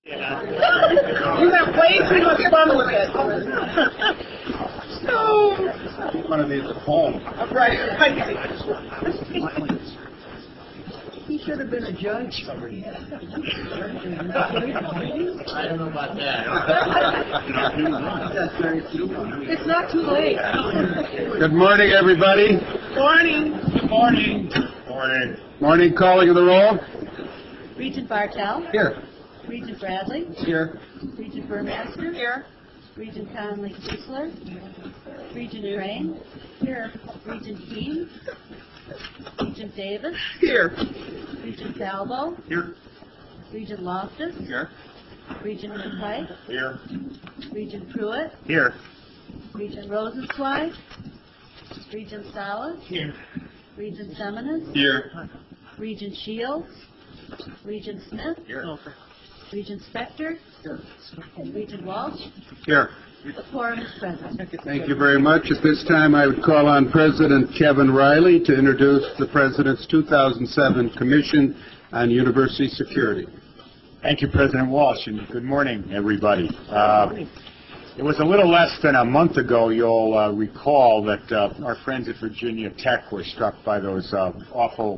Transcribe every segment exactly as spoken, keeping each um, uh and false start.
Yeah. You have way too much fun with it. So. One of these at home. Right. He should have been a judge. I don't know about that. It's not too late. Good morning, everybody. Morning. Good morning. Morning. Morning. Calling of the roll. Regent Bartel. Here. Regent Bradley. Here. Regent Burmaster. Here. Regent Conley Kiesler. Regent Train. Here. Regent Keane. Regent Davis. Here. Regent Salvo. Here. Regent Loftus. Here. Regent McPike. Here. Regent Pruitt. Here. Regent Rosenzweig. Regent Salas. Here. Regent Seminis. Here. Regent Shields. Regent Smith. Here. Regent Spector. Here. And Regent Walsh. Here. The quorum is present. Thank you very much. At this time, I would call on President Kevin Riley to introduce the President's two thousand seven Commission on University Security. Thank you, President Walsh, and good morning, everybody. Uh, it was a little less than a month ago, you'll uh, recall, that uh, our friends at Virginia Tech were struck by those uh, awful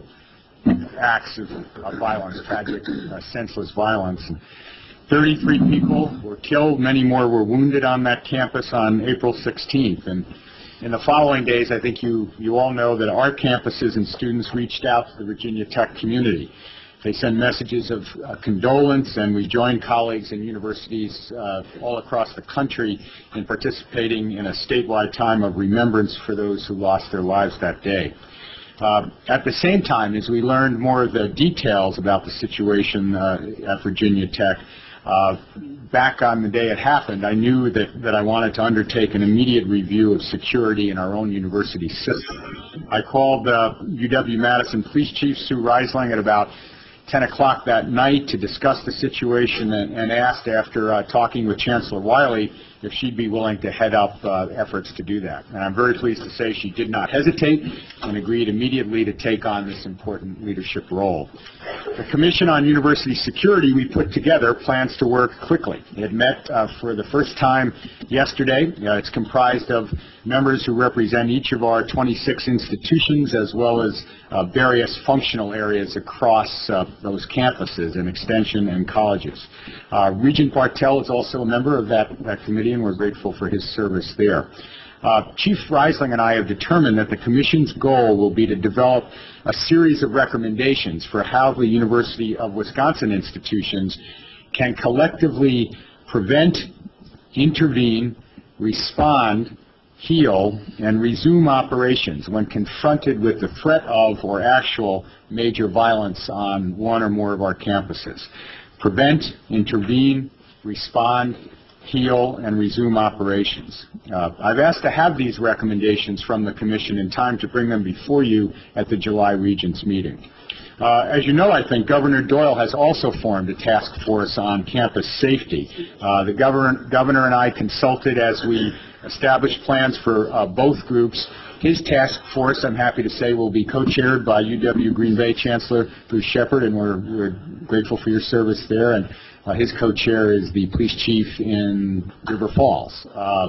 acts of, of violence, tragic, uh, senseless violence. And thirty-three people were killed, many more were wounded on that campus on April sixteenth. And in the following days, I think you, you all know that our campuses and students reached out to the Virginia Tech community. They sent messages of uh, condolence, and we joined colleagues in universities uh, all across the country in participating in a statewide time of remembrance for those who lost their lives that day. Uh, at the same time, as we learned more of the details about the situation uh, at Virginia Tech, uh, back on the day it happened, I knew that, that I wanted to undertake an immediate review of security in our own university system. I called uh, U W-Madison Police Chief Sue Reisling at about ten o'clock that night to discuss the situation, and, and asked, after uh, talking with Chancellor Wiley, if she'd be willing to head up uh, efforts to do that. And I'm very pleased to say she did not hesitate and agreed immediately to take on this important leadership role. The Commission on University Security we put together plans to work quickly. It met uh, for the first time yesterday. Uh, it's comprised of members who represent each of our twenty-six institutions, as well as uh, various functional areas across uh, those campuses and extension and colleges. Uh, Regent Bartel is also a member of that, that committee, and we're grateful for his service there. Uh, Chief Reisling and I have determined that the Commission's goal will be to develop a series of recommendations for how the University of Wisconsin institutions can collectively prevent, intervene, respond, heal, and resume operations when confronted with the threat of or actual major violence on one or more of our campuses. Prevent, intervene, respond, heal, and resume operations. Uh, I've asked to have these recommendations from the Commission in time to bring them before you at the July Regents meeting. Uh, as you know, I think Governor Doyle has also formed a task force on campus safety. Uh, the governor, governor and I consulted as we established plans for uh, both groups. His task force, I'm happy to say, will be co-chaired by U W Green Bay Chancellor Bruce Shepard, and we're, we're grateful for your service there. And uh, his co-chair is the police chief in River Falls. Uh,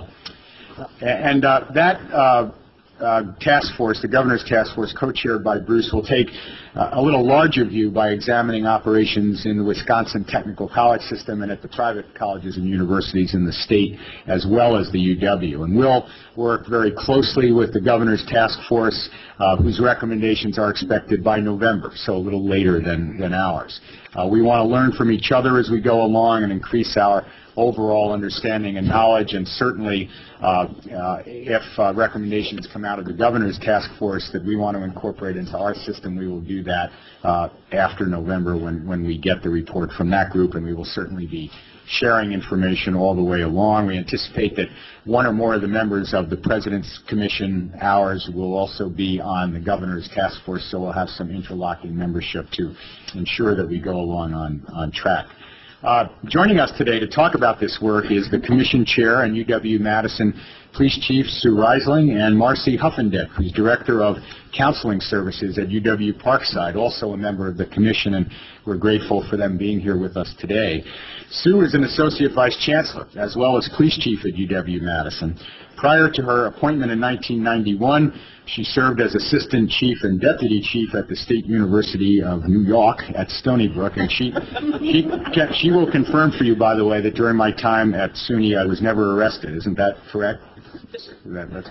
and uh, that uh, Uh, task force, the governor's task force, co-chaired by Bruce, will take uh, a little larger view by examining operations in the Wisconsin Technical College system and at the private colleges and universities in the state, as well as the U W. And we'll work very closely with the governor's task force, uh, whose recommendations are expected by November, so a little later than, than ours. Uh, we want to learn from each other as we go along and increase our overall understanding and knowledge, and certainly uh, uh, if uh, recommendations come out of the governor's task force that we want to incorporate into our system, we will do that uh, after November when, when we get the report from that group, and we will certainly be sharing information all the way along. We anticipate that one or more of the members of the President's Commission, ours, will also be on the governor's task force, so we'll have some interlocking membership to ensure that we go along on, on track. Uh, joining us today to talk about this work is the Commission Chair and U W-Madison Police Chief Sue Reisling, and Marcy Huffendick, who's Director of Counseling Services at U W Parkside, also a member of the Commission, and we're grateful for them being here with us today. Sue is an Associate Vice Chancellor, as well as Police Chief at U W-Madison. Prior to her appointment in nineteen ninety-one, she served as Assistant Chief and Deputy Chief at the State University of New York at Stony Brook, and she, she, she will confirm for you, by the way, that during my time at SUNY I was never arrested. Isn't that correct? That, that's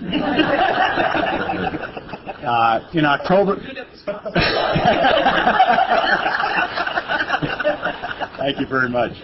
uh, in October. Thank you very much.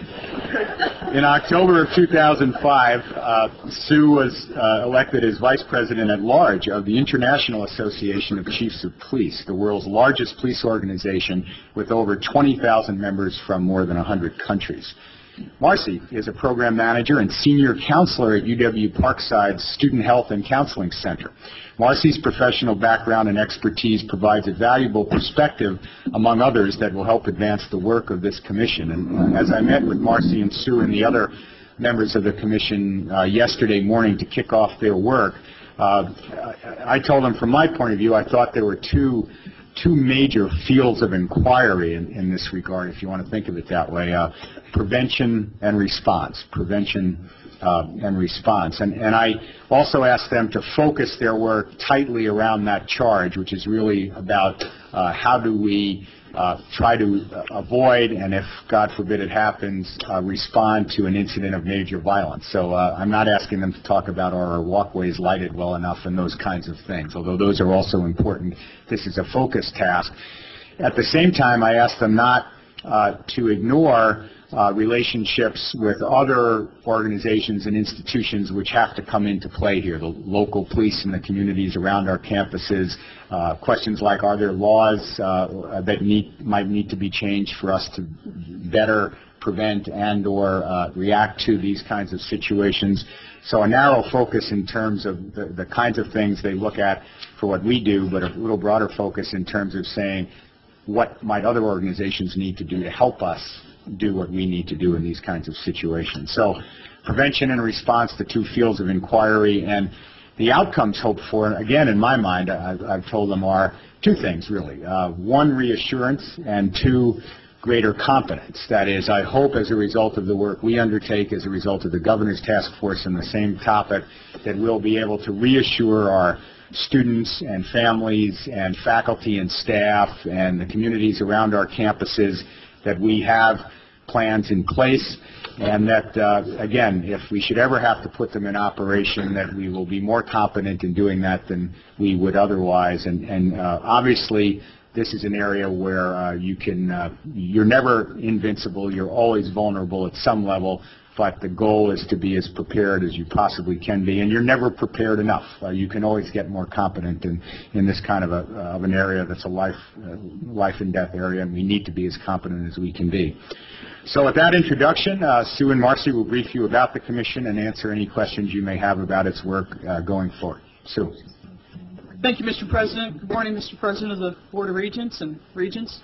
In October of two thousand five, uh, Sue was uh, elected as Vice President at Large of the International Association of Chiefs of Police, the world's largest police organization with over twenty thousand members from more than one hundred countries. Marcy is a program manager and senior counselor at U W Parkside's Student Health and Counseling Center. Marcy's professional background and expertise provides a valuable perspective, among others, that will help advance the work of this commission. And uh, as I met with Marcy and Sue and the other members of the commission uh, yesterday morning to kick off their work, uh, I told them from my point of view, I thought there were two two major fields of inquiry in, in this regard, if you want to think of it that way, uh, prevention and response, prevention uh, and response. And, and I also asked them to focus their work tightly around that charge, which is really about uh, how do we uh, try to avoid, and if, God forbid it happens, uh, respond to an incident of major violence. So uh, I'm not asking them to talk about are our walkways lighted well enough and those kinds of things, although those are also important. This is a focus task. At the same time, I asked them not uh, to ignore Uh, relationships with other organizations and institutions which have to come into play here, the local police in the communities around our campuses, uh, questions like are there laws uh, that need, might need to be changed for us to better prevent and or uh, react to these kinds of situations. So a narrow focus in terms of the, the kinds of things they look at for what we do, but a little broader focus in terms of saying what might other organizations need to do to help us do what we need to do in these kinds of situations. So prevention and response, the two fields of inquiry, and the outcomes hoped for, again, in my mind, I've, I've told them are two things, really. Uh, one, reassurance, and two, greater competence. That is, I hope as a result of the work we undertake, as a result of the Governor's Task Force on the same topic, that we'll be able to reassure our students and families and faculty and staff and the communities around our campuses that we have plans in place, and that, uh, again, if we should ever have to put them in operation, that we will be more competent in doing that than we would otherwise. And, and uh, obviously, this is an area where uh, you can, uh, you're never invincible, you're always vulnerable at some level, but the goal is to be as prepared as you possibly can be, and you're never prepared enough. Uh, you can always get more competent in, in this kind of, a, uh, of an area that's a life, uh, life and death area, and we need to be as competent as we can be. So with that introduction, uh, Sue and Marcy will brief you about the Commission and answer any questions you may have about its work uh, going forward. Sue. Thank you, Mister President. Good morning, Mister President of the Board of Regents and Regents.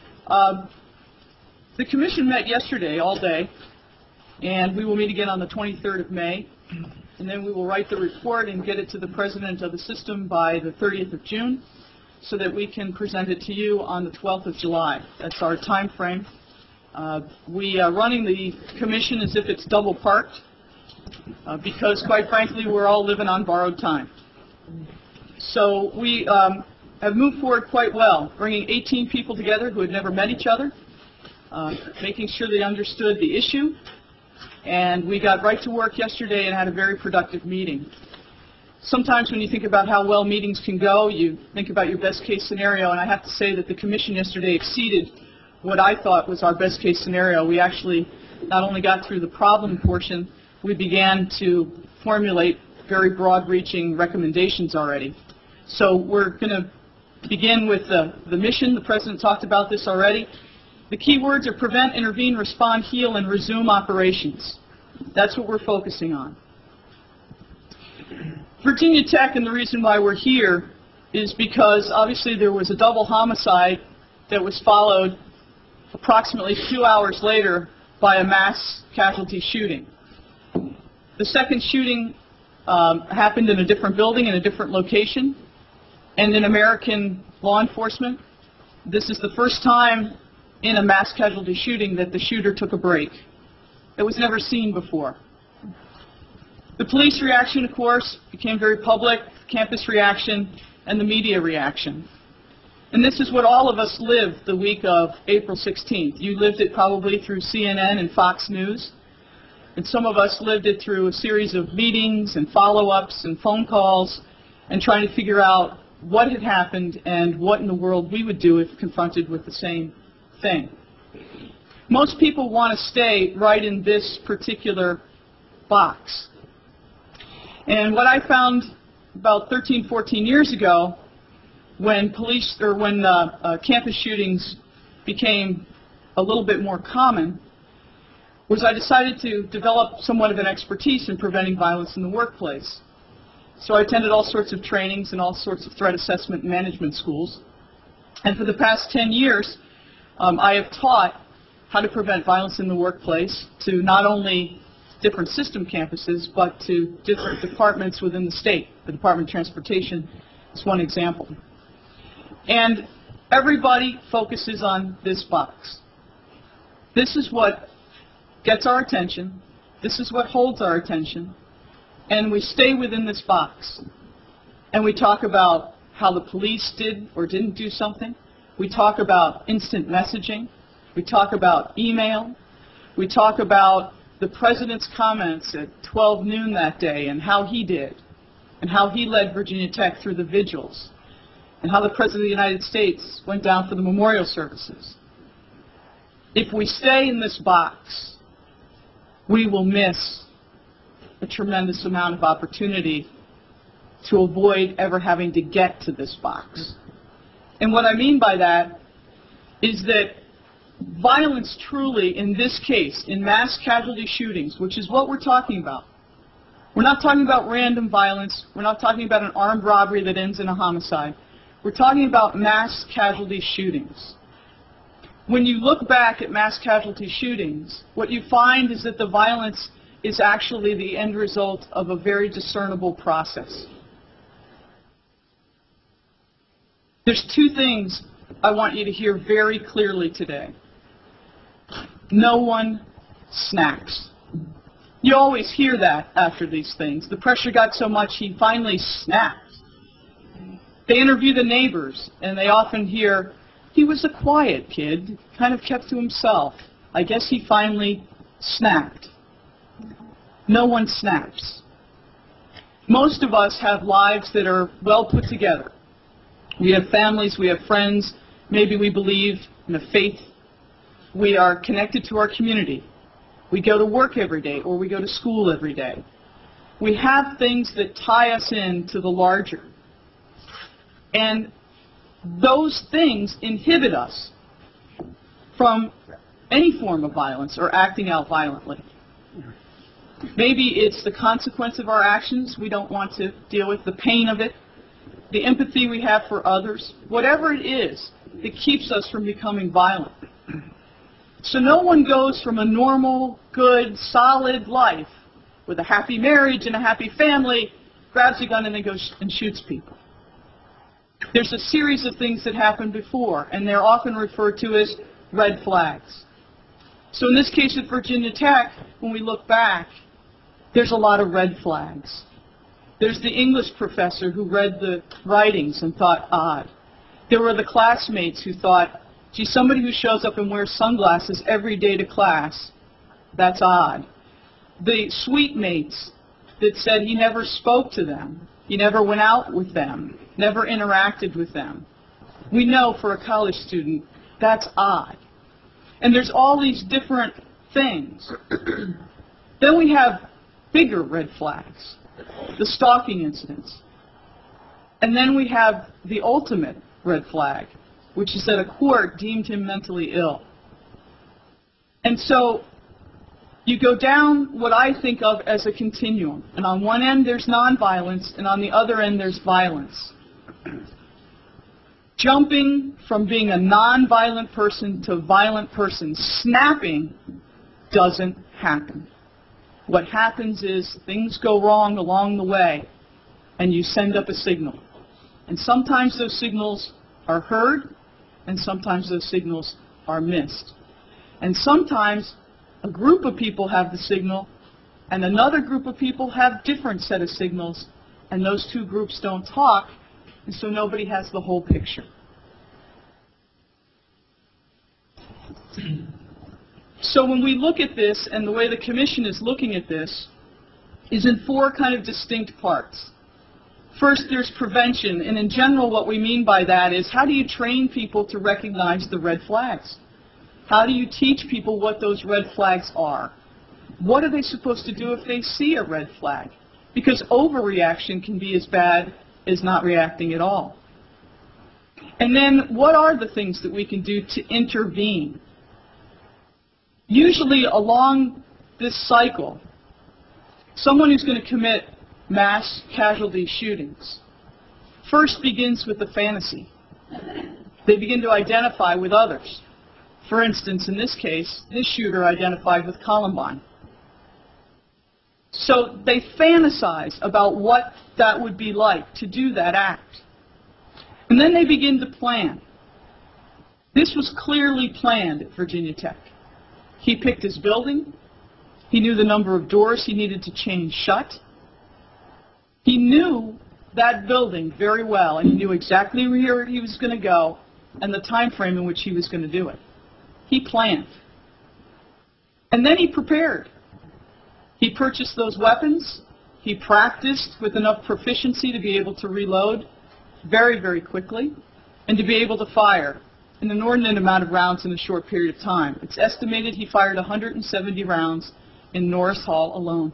Um, the Commission met yesterday all day, and we will meet again on the twenty-third of May, and then we will write the report and get it to the President of the system by the thirtieth of June, so that we can present it to you on the twelfth of July. That's our time frame. Uh, we are running the Commission as if it's double parked, uh, because, quite frankly, we're all living on borrowed time. So we um, have moved forward quite well, bringing eighteen people together who had never met each other, uh, making sure they understood the issue, and we got right to work yesterday and had a very productive meeting. Sometimes when you think about how well meetings can go, you think about your best case scenario, and I have to say that the Commission yesterday exceeded what I thought was our best case scenario. We actually not only got through the problem portion, we began to formulate very broad-reaching recommendations already. So we're going to begin with the, the mission. The President talked about this already. The key words are prevent, intervene, respond, heal, and resume operations. That's what we're focusing on. Virginia Tech, and the reason why we're here is because obviously there was a double homicide that was followed approximately two hours later by a mass casualty shooting. The second shooting um, happened in a different building, in a different location. And in American law enforcement, this is the first time in a mass casualty shooting that the shooter took a break. It was never seen before. The police reaction, of course, became very public, campus reaction, and the media reaction. And this is what all of us lived the week of April sixteenth. You lived it probably through C N N and Fox News. And some of us lived it through a series of meetings and follow-ups and phone calls and trying to figure out what had happened and what in the world we would do if confronted with the same thing. Most people want to stay right in this particular box. And what I found about thirteen, fourteen years ago, when police or when uh, uh, campus shootings became a little bit more common, was I decided to develop somewhat of an expertise in preventing violence in the workplace. So I attended all sorts of trainings and all sorts of threat assessment and management schools. And for the past ten years, um, I have taught how to prevent violence in the workplace to not only different system campuses, but to different departments within the state. The Department of Transportation is one example. And everybody focuses on this box. This is what gets our attention. This is what holds our attention. And we stay within this box. And we talk about how the police did or didn't do something. We talk about instant messaging. We talk about email. We talk about the President's comments at twelve noon that day and how he did, and how he led Virginia Tech through the vigils, and how the President of the United States went down for the memorial services. If we stay in this box, we will miss a tremendous amount of opportunity to avoid ever having to get to this box. And what I mean by that is that violence truly, in this case, in mass casualty shootings, which is what we're talking about. We're not talking about random violence. We're not talking about an armed robbery that ends in a homicide. We're talking about mass casualty shootings. When you look back at mass casualty shootings, what you find is that the violence is actually the end result of a very discernible process. There's two things I want you to hear very clearly today. No one snaps. You always hear that after these things. The pressure got so much he finally snapped. They interview the neighbors, and they often hear, he was a quiet kid, kind of kept to himself. I guess he finally snapped. No one snaps. Most of us have lives that are well put together. We have families, we have friends, maybe we believe in a faith. We are connected to our community. We go to work every day, or we go to school every day. We have things that tie us into the larger. And those things inhibit us from any form of violence or acting out violently. Maybe it's the consequence of our actions we don't want to deal with, the pain of it, the empathy we have for others, whatever it is that keeps us from becoming violent. So no one goes from a normal, good, solid life with a happy marriage and a happy family, grabs a gun and then goes and shoots people. There's a series of things that happened before, and they're often referred to as red flags. So in this case at Virginia Tech, when we look back, there's a lot of red flags. There's the English professor who read the writings and thought, odd. There were the classmates who thought, gee, somebody who shows up and wears sunglasses every day to class, that's odd. The suite mates that said he never spoke to them, he never went out with them, never interacted with them. We know for a college student, that's odd. And there's all these different things. Then we have bigger red flags, the stalking incidents. And then we have the ultimate red flag, which is that a court deemed him mentally ill. And so you go down what I think of as a continuum. And on one end there's nonviolence, and on the other end there's violence. Jumping from being a nonviolent person to a violent person, snapping, doesn't happen. What happens is things go wrong along the way, and you send up a signal. And sometimes those signals are heard, and sometimes those signals are missed. And sometimes a group of people have the signal, and another group of people have different set of signals, and those two groups don't talk, and so nobody has the whole picture. So when we look at this, and the way the Commission is looking at this, is in four kind of distinct parts. First, there's prevention, and in general what we mean by that is how do you train people to recognize the red flags? How do you teach people what those red flags are? What are they supposed to do if they see a red flag? Because overreaction can be as bad as not reacting at all. And then what are the things that we can do to intervene? Usually along this cycle, someone who's going to commit mass casualty shootings first begins with the fantasy. They begin to identify with others. For instance, in this case, this shooter identified with Columbine. So they fantasize about what that would be like to do that act. And then they begin to plan. This was clearly planned at Virginia Tech. He picked his building. He knew the number of doors he needed to chain shut. He knew that building very well, and he knew exactly where he was going to go and the time frame in which he was going to do it. He planned. And then he prepared. He purchased those weapons. He practiced with enough proficiency to be able to reload very, very quickly and to be able to fire an inordinate amount of rounds in a short period of time. It's estimated he fired one hundred seventy rounds in Norris Hall alone.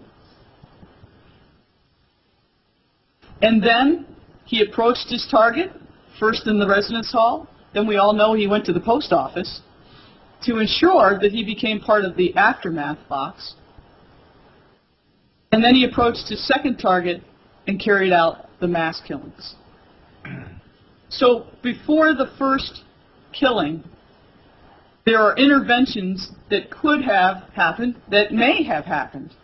And then he approached his target, first in the residence hall. Then we all know he went to the post office to ensure that he became part of the aftermath box. And then he approached his second target and carried out the mass killings. So before the first killing, there are interventions that could have happened, that may have happened.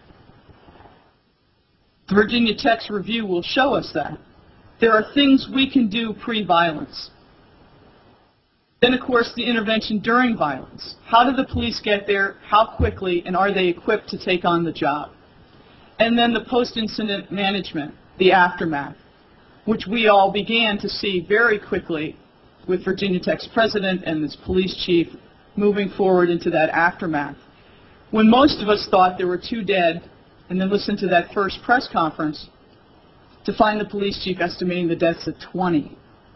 The Virginia Tech's review will show us that. There are things we can do pre-violence. Then, of course, the intervention during violence. How do the police get there? How quickly? And are they equipped to take on the job? And then the post-incident management, the aftermath, which we all began to see very quickly with Virginia Tech's president and this police chief moving forward into that aftermath. When most of us thought there were two dead, and then listen to that first press conference, to find the police chief estimating the deaths at twenty.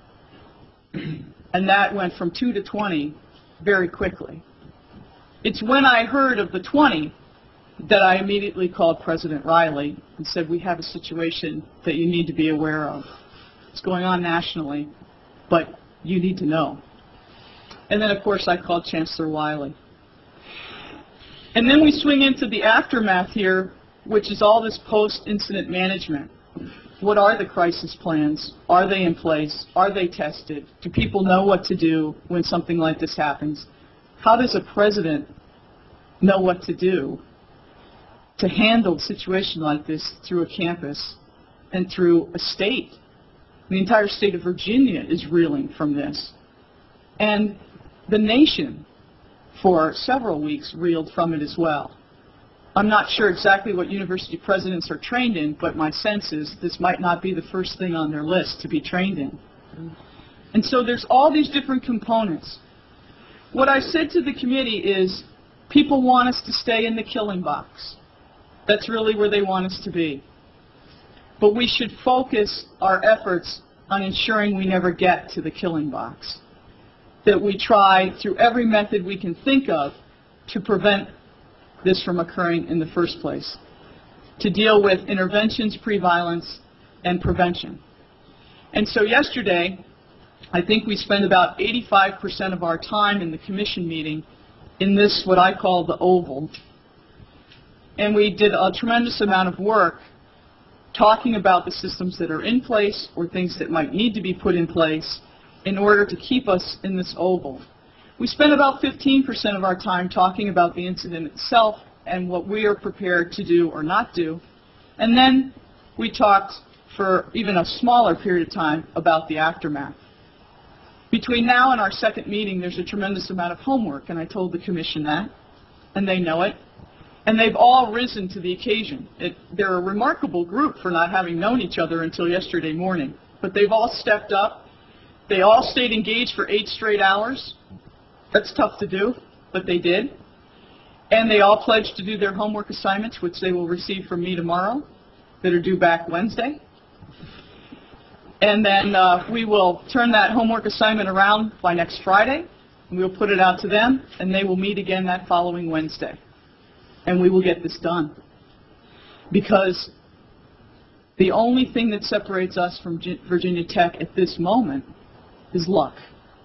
And that went from two to twenty very quickly. It's when I heard of the twenty that I immediately called President Riley and said, we have a situation that you need to be aware of. It's going on nationally, but you need to know. And then, of course, I called Chancellor Wiley. And then we swing into the aftermath here, which is all this post-incident management. What are the crisis plans? Are they in place? Are they tested? Do people know what to do when something like this happens? How does a president know what to do to handle a situation like this through a campus and through a state? The entire state of Virginia is reeling from this. And the nation, for several weeks, reeled from it as well. I'm not sure exactly what university presidents are trained in, but my sense is this might not be the first thing on their list to be trained in. And so there's all these different components. What I said to the committee is people want us to stay in the killing box. That's really where they want us to be. But we should focus our efforts on ensuring we never get to the killing box. That we try through every method we can think of to prevent this from occurring in the first place. To deal with interventions, pre-violence, and prevention. And so yesterday, I think we spent about eighty-five percent of our time in the commission meeting in this, what I call the oval. And we did a tremendous amount of work talking about the systems that are in place or things that might need to be put in place in order to keep us in this oval. We spent about fifteen percent of our time talking about the incident itself and what we are prepared to do or not do. And then we talked for even a smaller period of time about the aftermath. Between now and our second meeting, there's a tremendous amount of homework, and I told the Commission that, and they know it. And they've all risen to the occasion. It, they're a remarkable group for not having known each other until yesterday morning. But they've all stepped up. They all stayed engaged for eight straight hours. That's tough to do, but they did. And they all pledged to do their homework assignments, which they will receive from me tomorrow, that are due back Wednesday. And then uh, we will turn that homework assignment around by next Friday, and we'll put it out to them, and they will meet again that following Wednesday. And we will get this done. Because the only thing that separates us from Virginia Tech at this moment is luck.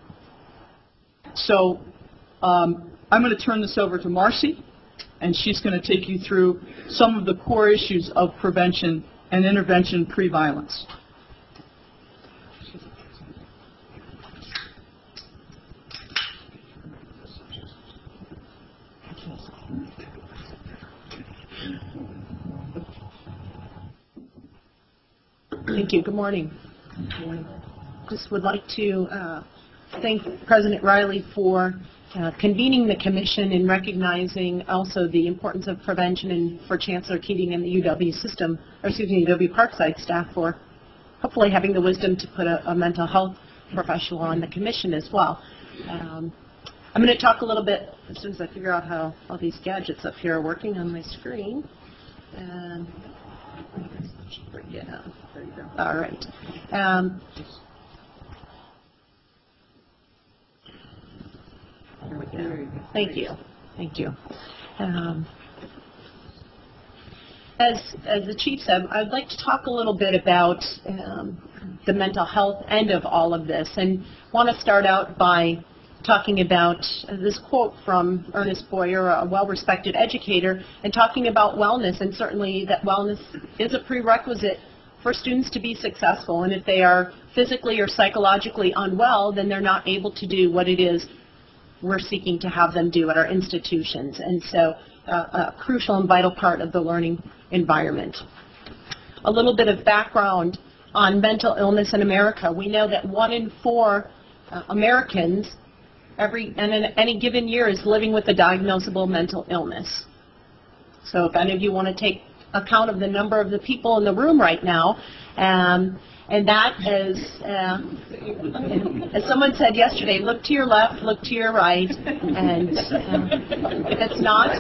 So um, I'm going to turn this over to Marcy, and she's going to take you through some of the core issues of prevention and intervention pre-violence. Thank you. Good morning. Just would like to uh, thank President Riley for uh, convening the commission and recognizing also the importance of prevention, and for Chancellor Keating and the U W system, or excuse me, U W Parkside staff for hopefully having the wisdom to put a, a mental health professional on the commission as well. Um, I'm going to talk a little bit as soon as I figure out how all these gadgets up here are working on my screen. Um, Yeah. All right. Um, there we go. Thank you. Thank you. Um, as, as the Chief said, I'd like to talk a little bit about um, the mental health end of all of this, and want to start out by talking about this quote from Ernest Boyer, a well-respected educator, and talking about wellness, and certainly that wellness is a prerequisite for students to be successful. And if they are physically or psychologically unwell, then they're not able to do what it is we're seeking to have them do at our institutions. And so uh, a crucial and vital part of the learning environment. A little bit of background on mental illness in America. We know that one in four uh, Americans every and in any given year is living with a diagnosable mental illness. So if any of you want to take account of the number of the people in the room right now, um, and that is, uh, as someone said yesterday, look to your left, look to your right, and uh, if it's not,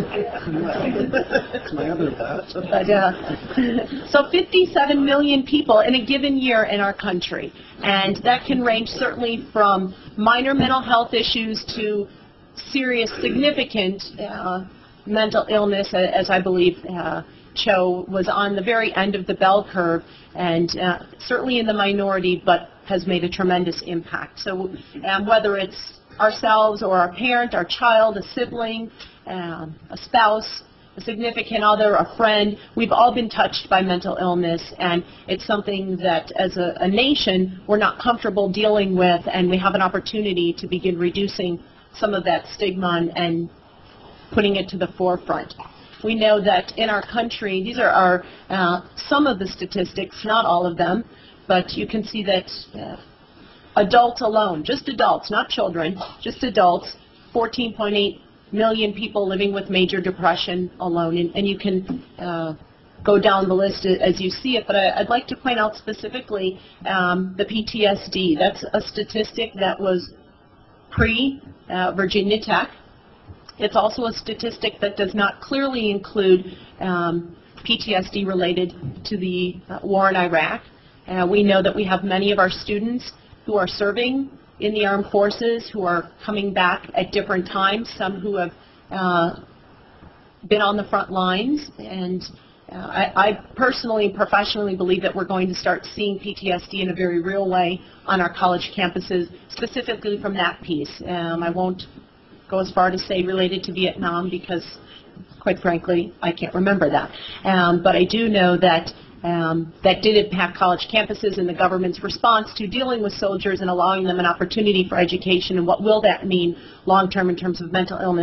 That's my other bet. but, uh, so fifty-seven million people in a given year in our country, and that can range certainly from minor mental health issues to serious, significant uh, mental illness, as I believe uh, Cho was on the very end of the bell curve, and uh, certainly in the minority, but has made a tremendous impact. So um, whether it's ourselves or our parent, our child, a sibling, um, a spouse, a significant other, a friend, we've all been touched by mental illness, and it's something that as a, a nation we're not comfortable dealing with, and we have an opportunity to begin reducing some of that stigma and putting it to the forefront. We know that in our country, these are our, uh, some of the statistics, not all of them, but you can see that uh, adults alone, just adults, not children, just adults, fourteen point eight million people living with major depression alone. And, and you can uh, go down the list as you see it, but I, I'd like to point out specifically um, the P T S D. That's a statistic that was pre-Virginia uh, Tech. It's also a statistic that does not clearly include um, P T S D related to the uh, war in Iraq. Uh, we know that we have many of our students who are serving in the armed forces, who are coming back at different times, some who have uh, been on the front lines. And uh, I, I personally and professionally believe that we're going to start seeing P T S D in a very real way on our college campuses, specifically from that piece. Um, I won't go as far to say related to Vietnam, because quite frankly I can't remember that. Um, but I do know that um, that did impact college campuses and the government's response to dealing with soldiers and allowing them an opportunity for education, and what will that mean long term in terms of mental illness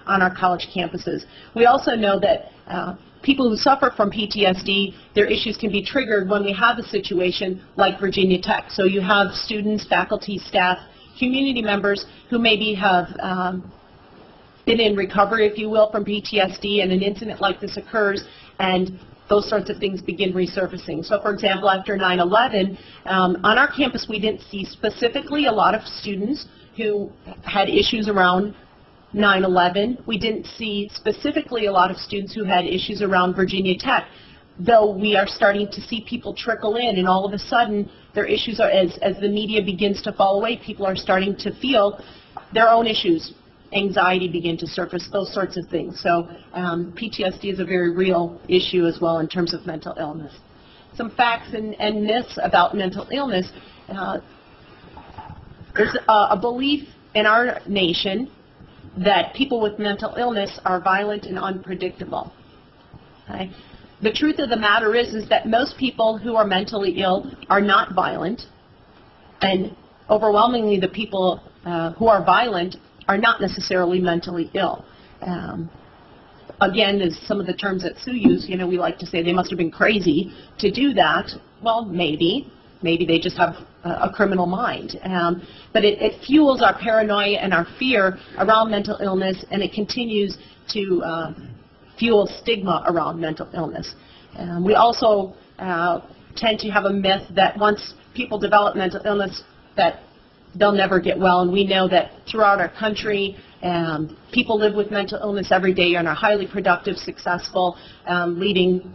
on our college campuses. We also know that uh, people who suffer from P T S D, their issues can be triggered when we have a situation like Virginia Tech. So you have students, faculty, staff, community members who maybe have um, been in recovery, if you will, from P T S D, and an incident like this occurs, and those sorts of things begin resurfacing. So, for example, after nine eleven, um, on our campus we didn't see specifically a lot of students who had issues around nine eleven. We didn't see specifically a lot of students who had issues around Virginia Tech, though we are starting to see people trickle in, and all of a sudden their issues are, as, as the media begins to fall away, people are starting to feel their own issues. Anxiety begin to surface, those sorts of things. So um, P T S D is a very real issue as well in terms of mental illness. Some facts and, and myths about mental illness. Uh, there's a, a belief in our nation that people with mental illness are violent and unpredictable. Okay? The truth of the matter is, is that most people who are mentally ill are not violent, and overwhelmingly the people uh, who are violent are not necessarily mentally ill. Um, again, as some of the terms that Sue used, you know, we like to say they must have been crazy to do that. Well, maybe. Maybe they just have a, a criminal mind. Um, but it, it fuels our paranoia and our fear around mental illness, and it continues to uh, fuel stigma around mental illness. Um, we also uh, tend to have a myth that once people develop mental illness, that they'll never get well, and we know that throughout our country, um, people live with mental illness every day and are highly productive, successful, um, leading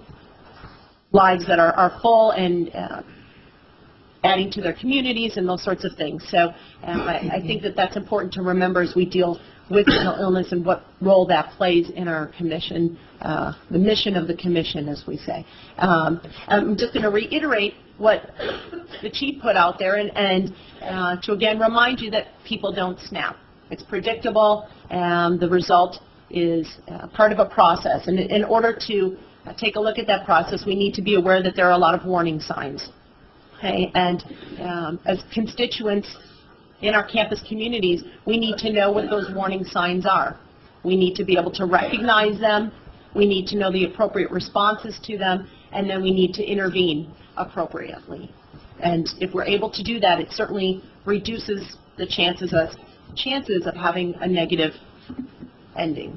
lives that are, are full and uh, adding to their communities and those sorts of things. So um, I, I think that that's important to remember as we deal with mental illness and what role that plays in our commission, uh, the mission of the commission, as we say. Um, I'm just going to reiterate what the chief put out there, and, and uh, to again remind you that people don't snap. It's predictable, and the result is uh, part of a process. And in order to uh, take a look at that process, we need to be aware that there are a lot of warning signs. Okay? And um, as constituents in our campus communities, we need to know what those warning signs are. We need to be able to recognize them. We need to know the appropriate responses to them, and then we need to intervene appropriately. And if we're able to do that, it certainly reduces the chances of, chances of having a negative ending.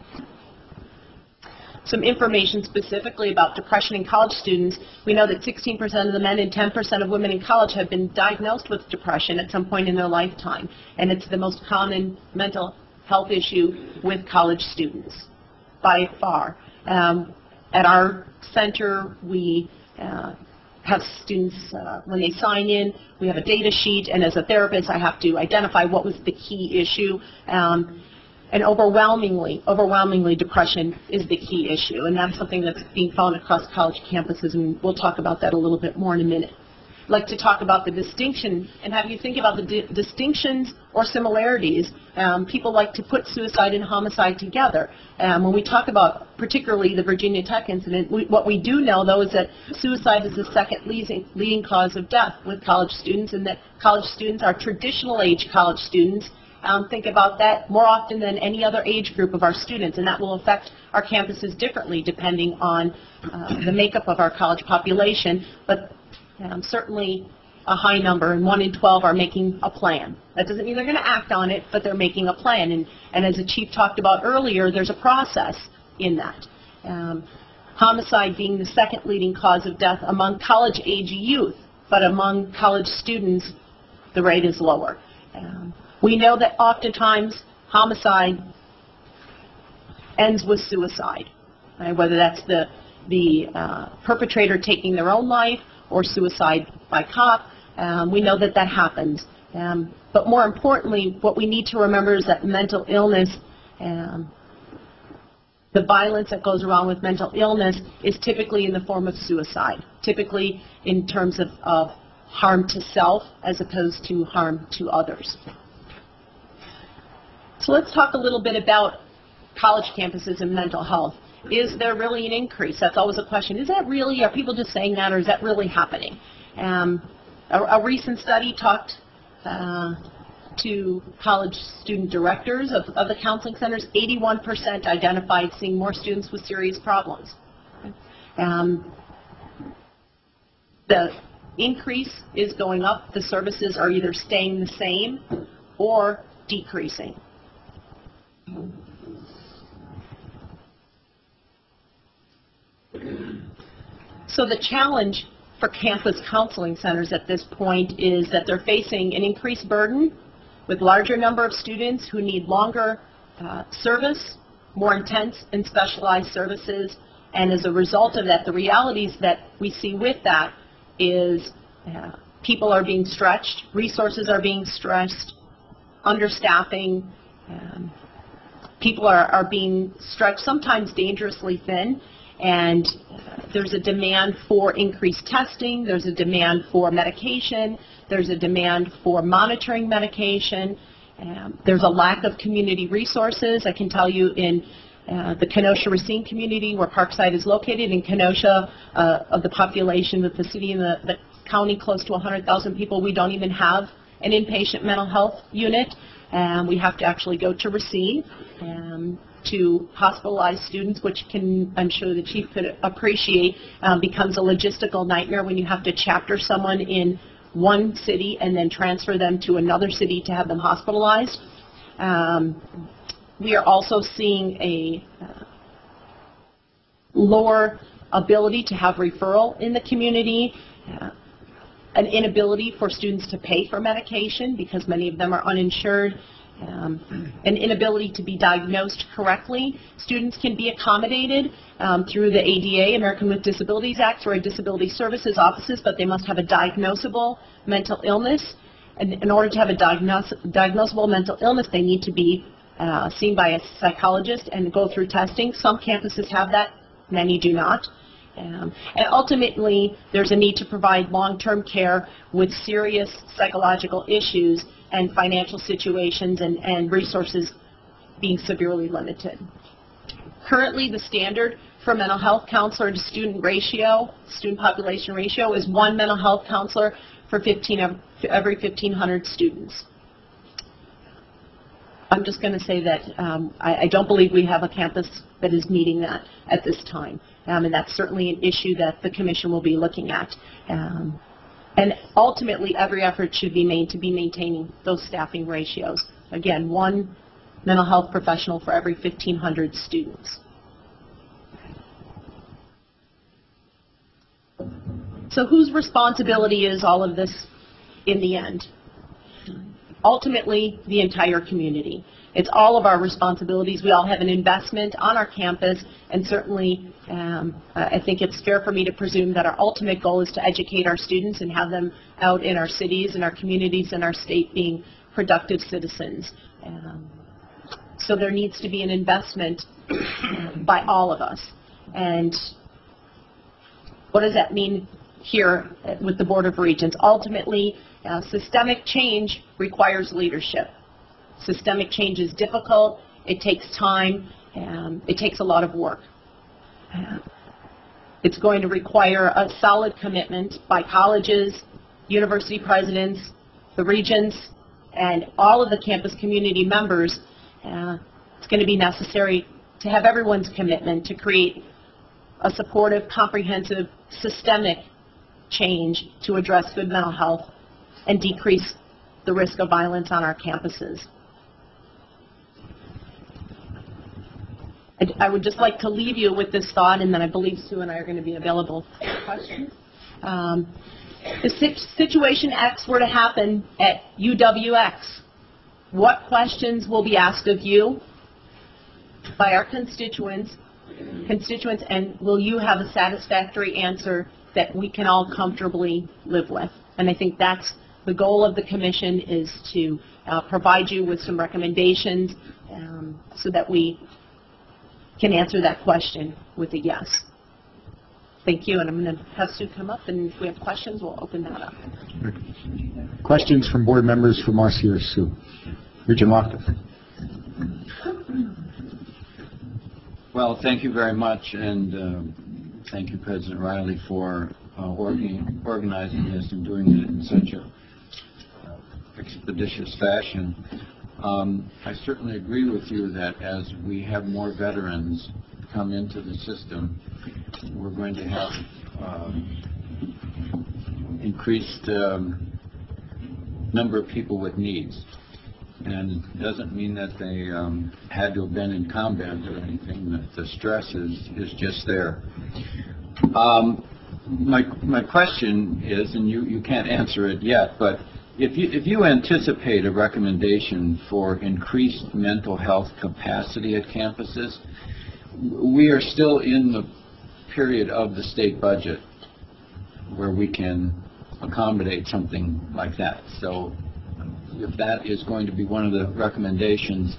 Some information specifically about depression in college students. We know that sixteen percent of the men and ten percent of women in college have been diagnosed with depression at some point in their lifetime. And it's the most common mental health issue with college students, by far. Um, at our center, we uh, have students, uh, when they sign in, we have a data sheet, and as a therapist, I have to identify what was the key issue. Um, and overwhelmingly, overwhelmingly, depression is the key issue, and that's something that's being found across college campuses, and we'll talk about that a little bit more in a minute. I'd like to talk about the distinction and have you think about the di distinctions or similarities. Um, people like to put suicide and homicide together. Um, when we talk about particularly the Virginia Tech incident, we, what we do know, though, is that suicide is the second leading, leading cause of death with college students, and that college students are traditional age college students. Um, think about that more often than any other age group of our students, and that will affect our campuses differently depending on uh, the makeup of our college population. But Um, certainly a high number, and one in twelve are making a plan. That doesn't mean they're going to act on it, but they're making a plan. And, and as the chief talked about earlier, there's a process in that. Um, homicide being the second leading cause of death among college-age youth, but among college students, the rate is lower. Um, we know that oftentimes homicide ends with suicide, right? Whether that's the, the uh, perpetrator taking their own life or suicide by cop. Um, we know that that happens. Um, but more importantly, what we need to remember is that mental illness, um, the violence that goes around with mental illness is typically in the form of suicide, typically in terms of, of harm to self as opposed to harm to others. So let's talk a little bit about college campuses and mental health. Is there really an increase? That's always a question. Is that really, are people just saying that, or is that really happening? Um, a, a recent study talked uh, to college student directors of, of the counseling centers, eighty-one percent identified seeing more students with serious problems. Um, the increase is going up. The services are either staying the same or decreasing. So the challenge for campus counseling centers at this point is that they're facing an increased burden with larger number of students who need longer uh, service, more intense and specialized services, and as a result of that, the realities that we see with that is uh, people are being stretched, resources are being stressed, understaffing, um, people are, are being stretched, sometimes dangerously thin, and uh, there's a demand for increased testing, there's a demand for medication, there's a demand for monitoring medication, um, there's a lack of community resources. I can tell you in uh, the Kenosha-Racine community where Parkside is located, in Kenosha, uh, of the population of the city and the, the county, close to one hundred thousand people, we don't even have an inpatient mental health unit. Um, we have to actually go to Racine um, to hospitalize students, which can, I'm sure the chief could appreciate, um, becomes a logistical nightmare when you have to chapter someone in one city and then transfer them to another city to have them hospitalized. Um, we are also seeing a uh, lower ability to have referral in the community, uh, an inability for students to pay for medication because many of them are uninsured, um, an inability to be diagnosed correctly. Students can be accommodated um, through the A D A, American with Disabilities Act, or disability services offices, but they must have a diagnosable mental illness. And in order to have a diagnos diagnosable mental illness, they need to be uh, seen by a psychologist and go through testing. Some campuses have that, many do not. Um, and ultimately, there's a need to provide long-term care with serious psychological issues and financial situations and, and resources being severely limited. Currently, the standard for mental health counselor to student ratio, student population ratio, is one mental health counselor for fifteen, every fifteen hundred students. I'm just going to say that um, I, I don't believe we have a campus that is meeting that at this time. Um, and that's certainly an issue that the Commission will be looking at. Um, and ultimately, every effort should be made to be maintaining those staffing ratios. Again, one mental health professional for every fifteen hundred students. So whose responsibility is all of this in the end? Ultimately, the entire community. It's all of our responsibilities. We all have an investment on our campus, and certainly um, I think it's fair for me to presume that our ultimate goal is to educate our students and have them out in our cities and our communities and our state being productive citizens. Um, so there needs to be an investment uh, by all of us. And what does that mean here with the Board of Regents? Ultimately, uh, systemic change requires leadership. Systemic change is difficult, it takes time, um, it takes a lot of work. Uh, it's going to require a solid commitment by colleges, university presidents, the regents, and all of the campus community members. Uh, it's going to be necessary to have everyone's commitment to create a supportive, comprehensive, systemic change to address good mental health and decrease the risk of violence on our campuses. I would just like to leave you with this thought, and then I believe Sue and I are going to be available for questions. Um, if Situation X were to happen at U W X, what questions will be asked of you by our constituents, constituents, and will you have a satisfactory answer that we can all comfortably live with? And I think that's the goal of the Commission, is to uh, provide you with some recommendations um, so that we can answer that question with a yes. Thank you, and I'm going to have Sue come up, and if we have questions, we'll open that up. Questions from board members for Marcy or Sue? Regent Lockton. Well, thank you very much, and um, thank you, President Riley, for uh, organ organizing this and doing it in such a uh, expeditious fashion. Um, I certainly agree with you that as we have more veterans come into the system, we're going to have um, increased um, number of people with needs. And it doesn't mean that they um, had to have been in combat or anything, that the stress is, is just there. Um, my, my question is, and you, you can't answer it yet, but if you, if you anticipate a recommendation for increased mental health capacity at campuses, we are still in the period of the state budget where we can accommodate something like that. So if that is going to be one of the recommendations,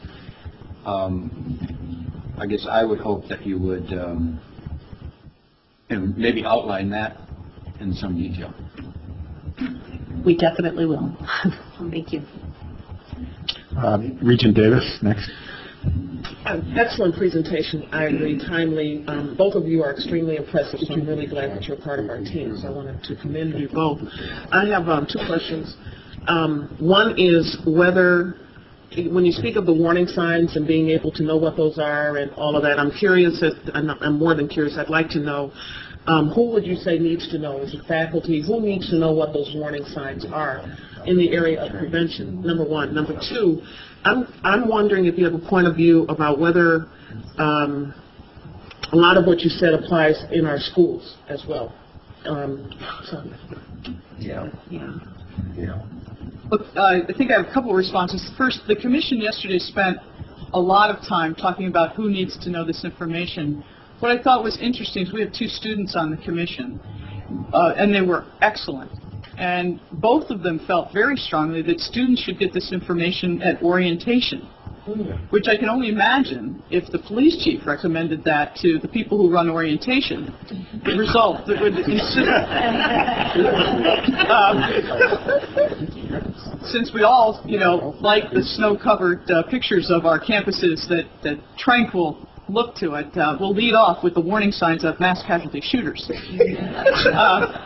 um, I guess I would hope that you would um, and maybe outline that in some detail. We definitely will. Thank you. Uh, Regent Davis, next. Um, excellent presentation. I agree, timely. Um, both of you are extremely impressive, so I'm really glad that you're part of our team. So I wanted to commend you both. I have um, two questions. Um, one is whether, when you speak of the warning signs and being able to know what those are and all of that, I'm curious, if, I'm, I'm more than curious, I'd like to know, um, who would you say needs to know? Is it faculty? Who needs to know what those warning signs are in the area of prevention, number one? Number two, I'm, I'm wondering if you have a point of view about whether um, a lot of what you said applies in our schools as well. Um, so, Yeah. yeah. Yeah. Look, uh, I think I have a couple of responses. First, the commission yesterday spent a lot of time talking about who needs to know this information. What I thought was interesting is we have two students on the commission, uh, and they were excellent. And both of them felt very strongly that students should get this information at orientation, which I can only imagine if the police chief recommended that to the people who run orientation, the result that would ensue. um, since we all, you know, like the snow-covered uh, pictures of our campuses that, that tranquil look to it, uh, we'll lead off with the warning signs of mass casualty shooters. Uh,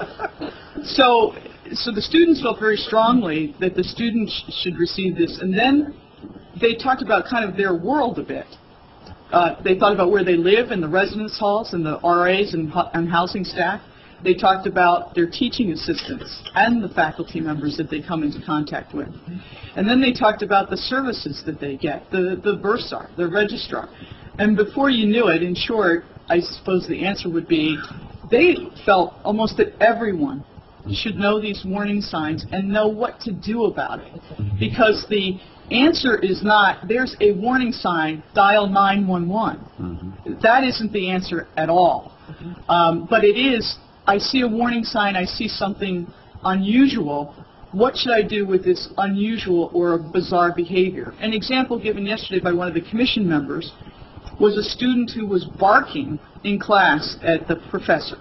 so, so the students felt very strongly that the students sh should receive this, and then they talked about kind of their world a bit. Uh, they thought about where they live in the residence halls and the R As and, and housing staff. They talked about their teaching assistants and the faculty members that they come into contact with. And then they talked about the services that they get, the, the bursar, the registrar. And before you knew it, in short, I suppose the answer would be they felt almost that everyone should know these warning signs and know what to do about it. Because the answer is not, there's a warning sign, dial nine one one. Mm-hmm. That isn't the answer at all. Mm-hmm. um, but it is, I see a warning sign, I see something unusual. What should I do with this unusual or bizarre behavior? An example given yesterday by one of the commission members was a student who was barking in class at the professor.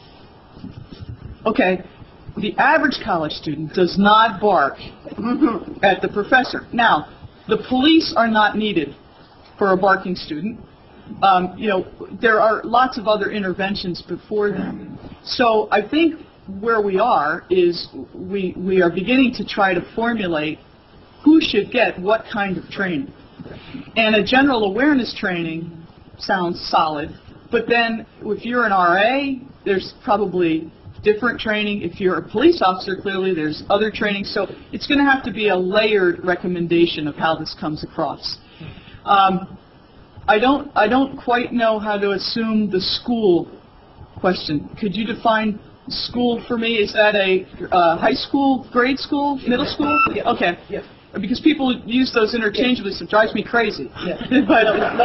Okay. The average college student does not bark at the professor. Now, the police are not needed for a barking student. Um, you know, there are lots of other interventions before them. So I think where we are is we, we are beginning to try to formulate who should get what kind of training. And a general awareness training sounds solid, but then if you're an R A, there's probably different training. If you're a police officer, clearly there's other training. So it's going to have to be a layered recommendation of how this comes across. Um, I don't, I don't quite know how to assume the school question. Could you define school for me? Is that a uh, high school, grade school, middle school? Yeah, okay. Yeah. Because people use those interchangeably, so it drives me crazy. Yeah. But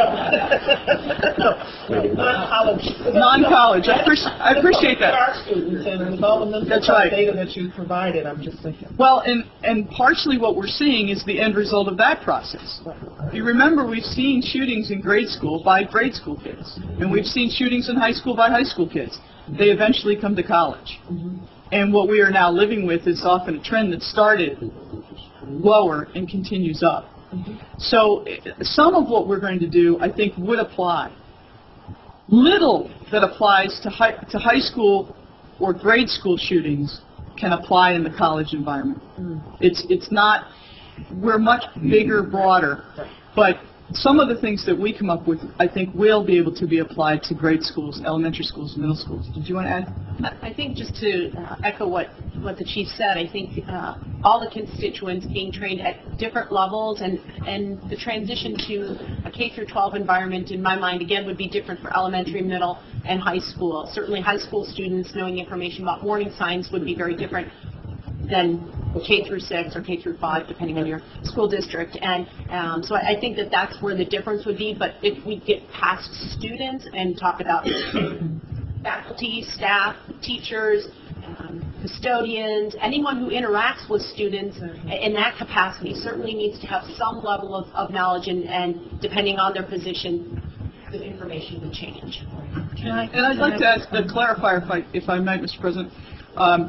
Non-college. non-college. I, appreci I appreciate that. Our students, and with all the mental That's health right. data that you provided, I'm just thinking. Well, and, and partially what we're seeing is the end result of that process. If you remember, we've seen shootings in grade school by grade school kids, and we've seen shootings in high school by high school kids. They eventually come to college. Mm-hmm. And what we are now living with is often a trend that started lower and continues up. Mm-hmm. So some of what we're going to do, I think, would apply. Little that applies to high, to high school or grade school shootings can apply in the college environment. It's, it's not, we're much bigger, broader, but some of the things that we come up with, I think, will be able to be applied to grade schools, elementary schools, middle schools. Did you want to add? I think just to uh, echo what, what the chief said, I think uh, all the constituents being trained at different levels, and, and the transition to a K through twelve environment, in my mind, again, would be different for elementary, middle, and high school. Certainly high school students knowing information about warning signs would be very different than K through six or K through five, depending on your school district. And um, so I, I think that that's where the difference would be. But if we get past students and talk about faculty, staff, teachers, um, custodians, anyone who interacts with students in that capacity certainly needs to have some level of, of knowledge, and, and depending on their position, the information would change. Can I, and I'd like to ask a clarifier, if I, if I might, Mister President. Um,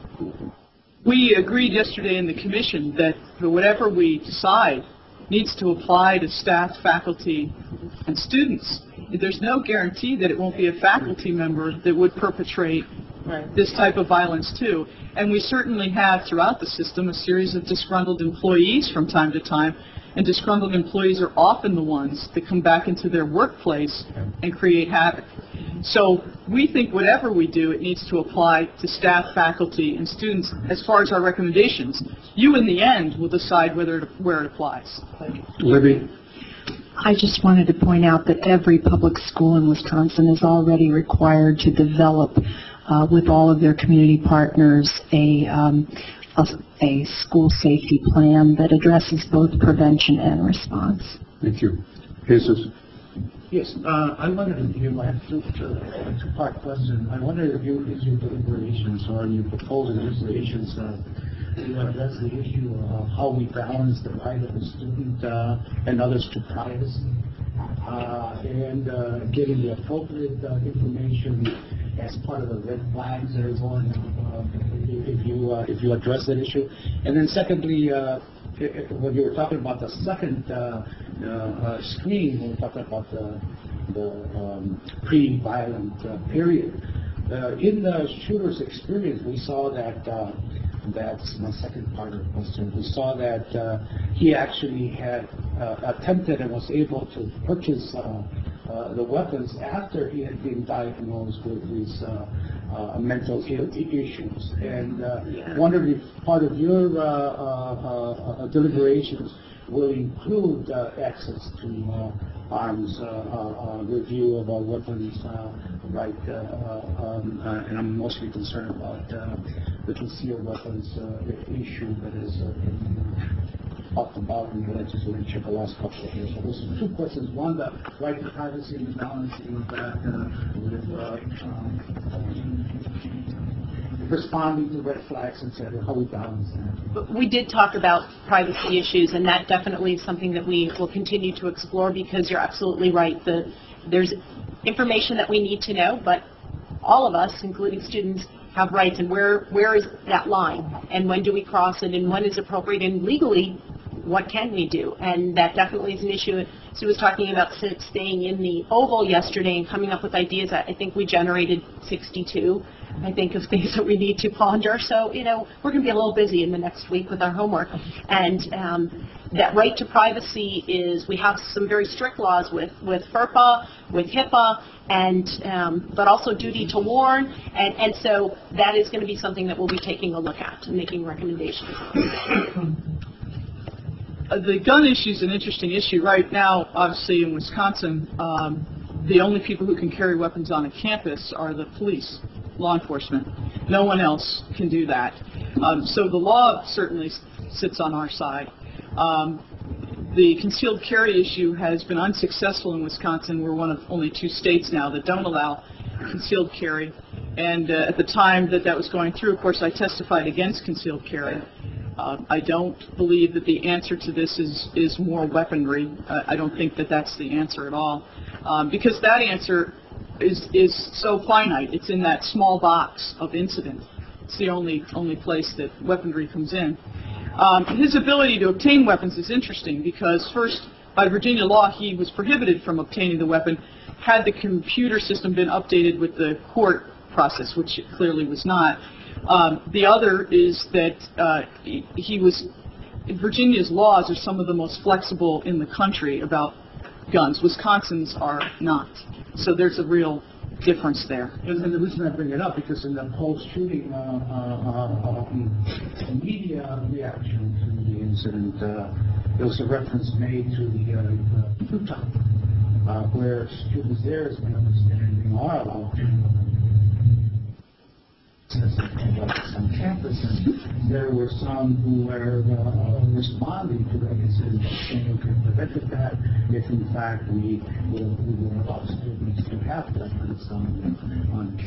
We agreed yesterday in the commission that whatever we decide needs to apply to staff, faculty, and students. There's no guarantee that it won't be a faculty member that would perpetrate this type of violence too. And we certainly have throughout the system a series of disgruntled employees from time to time, and disgruntled employees are often the ones that come back into their workplace and create havoc. So we think whatever we do, it needs to apply to staff, faculty, and students as far as our recommendations. You, in the end, will decide whether it, where it applies. Thank you. Libby? I just wanted to point out that every public school in Wisconsin is already required to develop, uh, with all of their community partners, a, um, a, a school safety plan that addresses both prevention and response. Thank you. Jesus? Yes, uh, I wondered if you, I have two, uh, two-part question. I wondered if you, if your deliberations or your proposed deliberations, uh, you address the issue of how we balance the right of the student uh, and others to privacy, uh, and uh, getting the appropriate uh, information as part of the red flags that are going. Uh, if you uh, if you address that issue, and then secondly. Uh, When you were talking about the second uh, uh, uh, screen, when we were talking about the, the um, pre-violent uh, period, uh, in the shooter's experience, we saw that, uh, that's my second part of the question, we saw that uh, he actually had uh, attempted and was able to purchase uh, uh, the weapons after he had been diagnosed with these uh, Uh, mental health issues, and uh, wondered if part of your uh, uh, uh, deliberations will include uh, access to uh, arms, uh, uh, review of our weapons, uh, right, uh, um, uh, and I'm mostly concerned about uh, the concealed weapons uh, issue that is uh, talked about in the legislature the last couple of years. So those are two questions. One, the right to privacy and the balancing of that uh, with uh, um, responding to red flags, et cetera, how we balance that. We did talk about privacy issues, and that definitely is something that we will continue to explore, because you're absolutely right. The, there's information that we need to know, but all of us, including students, have rights, and where where is that line, and when do we cross it, and when is appropriate, and legally, what can we do? And that definitely is an issue. Sue was talking about staying in the Oval yesterday and coming up with ideas. I think we generated sixty-two, I think, of things that we need to ponder. So, you know, we're going to be a little busy in the next week with our homework. And um, that right to privacy is, we have some very strict laws with, with FERPA, with HIPAA, and um, but also duty to warn. And, and so that is going to be something that we'll be taking a look at and making recommendations. Uh, the gun issue is an interesting issue. Right now, obviously, in Wisconsin, um, the only people who can carry weapons on a campus are the police, law enforcement. No one else can do that. Um, so the law certainly sits on our side. Um, the concealed carry issue has been unsuccessful in Wisconsin. We're one of only two states now that don't allow concealed carry. And uh, at the time that that was going through, of course, I testified against concealed carry. Uh, I don't believe that the answer to this is, is more weaponry. Uh, I don't think that that's the answer at all, um, because that answer is, is so finite. It's in that small box of incident. It's the only, only place that weaponry comes in. Um, his ability to obtain weapons is interesting, because first, by Virginia law, he was prohibited from obtaining the weapon had the computer system been updated with the court process, which it clearly was not. Um, the other is that uh, he, he was, Virginia's laws are some of the most flexible in the country about guns. Wisconsin's are not. So there's a real difference there. And and the reason I bring it up, because in the whole shooting, uh, uh, uh, um, media reaction to the incident, uh, there was a reference made to the, uh, the Utah, uh, where students there, as my understanding, are allowed to on campus, and there were some who were uh, responding to that incident, saying we could have prevented that if in fact we will we will allow students to have weapons on on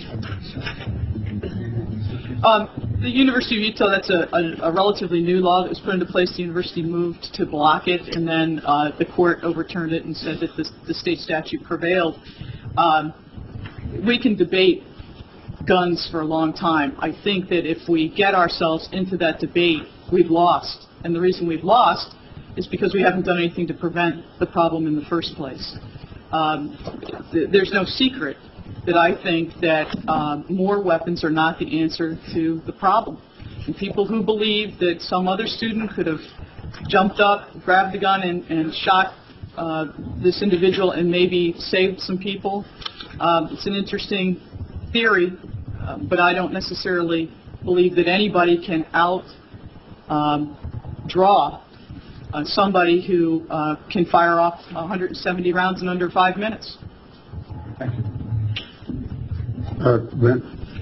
campus. Um, the University of Utah, that's a, a, a relatively new law that was put into place. The university moved to block it, and then uh, the court overturned it and said that the, the state statute prevailed. Um, we can debate guns for a long time. I think that if we get ourselves into that debate, we've lost. And the reason we've lost is because we haven't done anything to prevent the problem in the first place. Um, th there's no secret that I think that um, more weapons are not the answer to the problem. And people who believe that some other student could have jumped up, grabbed the gun, and, and shot uh, this individual and maybe saved some people, um, it's an interesting theory. Uh, but I don't necessarily believe that anybody can out um, draw uh, somebody who uh, can fire off one hundred seventy rounds in under five minutes. Thank you. Uh, Brent?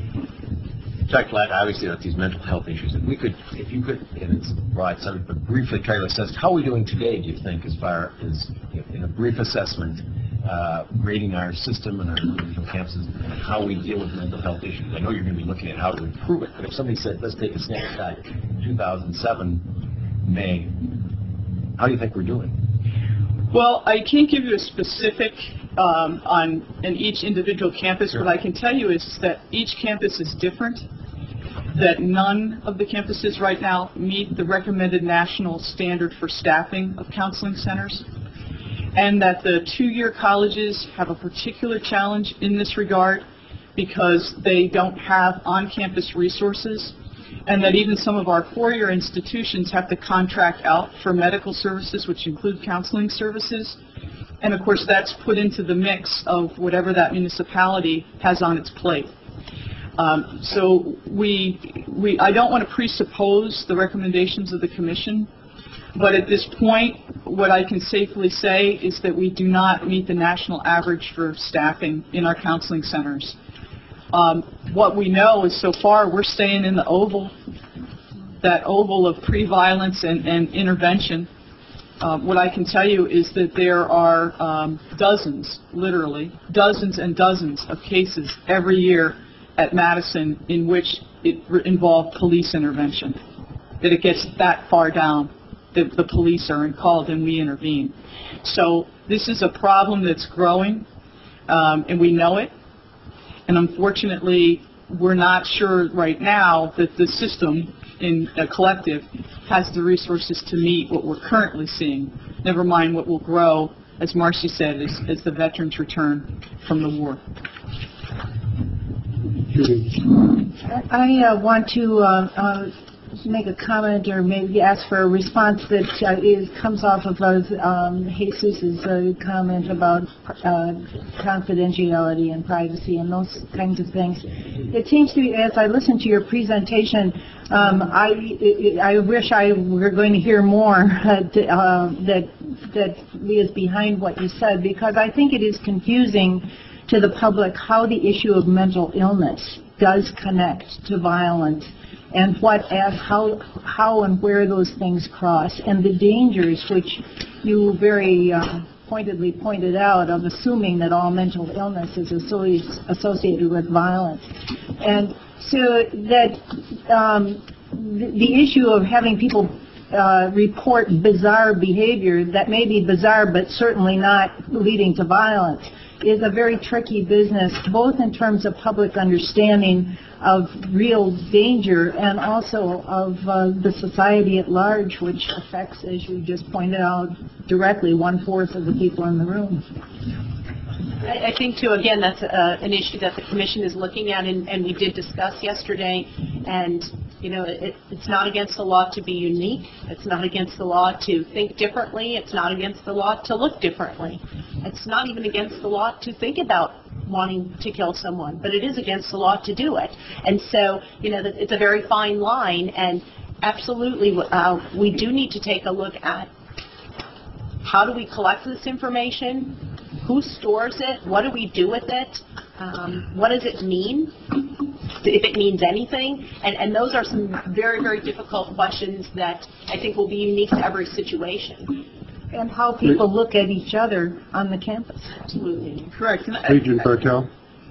Doctor Ladd, obviously about these mental health issues. If we could, if you could, and it's a broad subject, but briefly try to assess how are we doing today, do you think, as far as, in a brief assessment, uh, grading our system and our individual campuses, and how we deal with mental health issues? I know you're going to be looking at how to improve it, but if somebody said, let's take a snapshot in two thousand seven, May, how do you think we're doing? Well, I can't give you a specific um, on in each individual campus. Sure. What I can tell you is that each campus is different, that none of the campuses right now meet the recommended national standard for staffing of counseling centers, and that the two-year colleges have a particular challenge in this regard because they don't have on-campus resources, and that even some of our four-year institutions have to contract out for medical services, which include counseling services. And of course, that's put into the mix of whatever that municipality has on its plate. Um, so we, we, I don't want to presuppose the recommendations of the Commission, but at this point, what I can safely say is that we do not meet the national average for staffing in our counseling centers. Um, what we know is so far we're staying in the oval, that oval of pre-violence and, and intervention. Uh, what I can tell you is that there are um, dozens, literally, dozens and dozens of cases every year at Madison in which it involved police intervention, that it gets that far down, that the police are called and we intervene. So this is a problem that's growing, um, and we know it. And unfortunately, we're not sure right now that the system in a collective has the resources to meet what we're currently seeing, never mind what will grow, as Marcy said, as, as the veterans return from the war. I uh, want to uh, uh, make a comment or maybe ask for a response that uh, is, comes off of uh, um, Jesus' uh, comment about uh, confidentiality and privacy and those kinds of things. It seems to me, as I listen to your presentation, um, I, I wish I were going to hear more uh, to, uh, that, that is behind what you said, because I think it is confusing to the public how the issue of mental illness does connect to violence, and what, as how, how and where those things cross, and the dangers which you very uh, pointedly pointed out of assuming that all mental illness is associ- associated with violence. And so that um, the, the issue of having people uh, report bizarre behavior that may be bizarre but certainly not leading to violence is a very tricky business, both in terms of public understanding of real danger and also of uh, the society at large, which affects, as you just pointed out, directly one-fourth of the people in the room. I I think, too, again, that's uh, an issue that the commission is looking at, and and we did discuss yesterday. And, you know, it- it's not against the law to be unique. It's not against the law to think differently. It's not against the law to look differently. It's not even against the law to think about wanting to kill someone, but it is against the law to do it. And so, you know, that- it's a very fine line, and absolutely, uh, we do need to take a look at how do we collect this information, who stores it, what do we do with it, um, what does it mean, if it means anything, and, and those are some very, very difficult questions that I think will be unique to every situation. And how people look at each other on the campus. Absolutely. Correct. And I- Regent Bartel?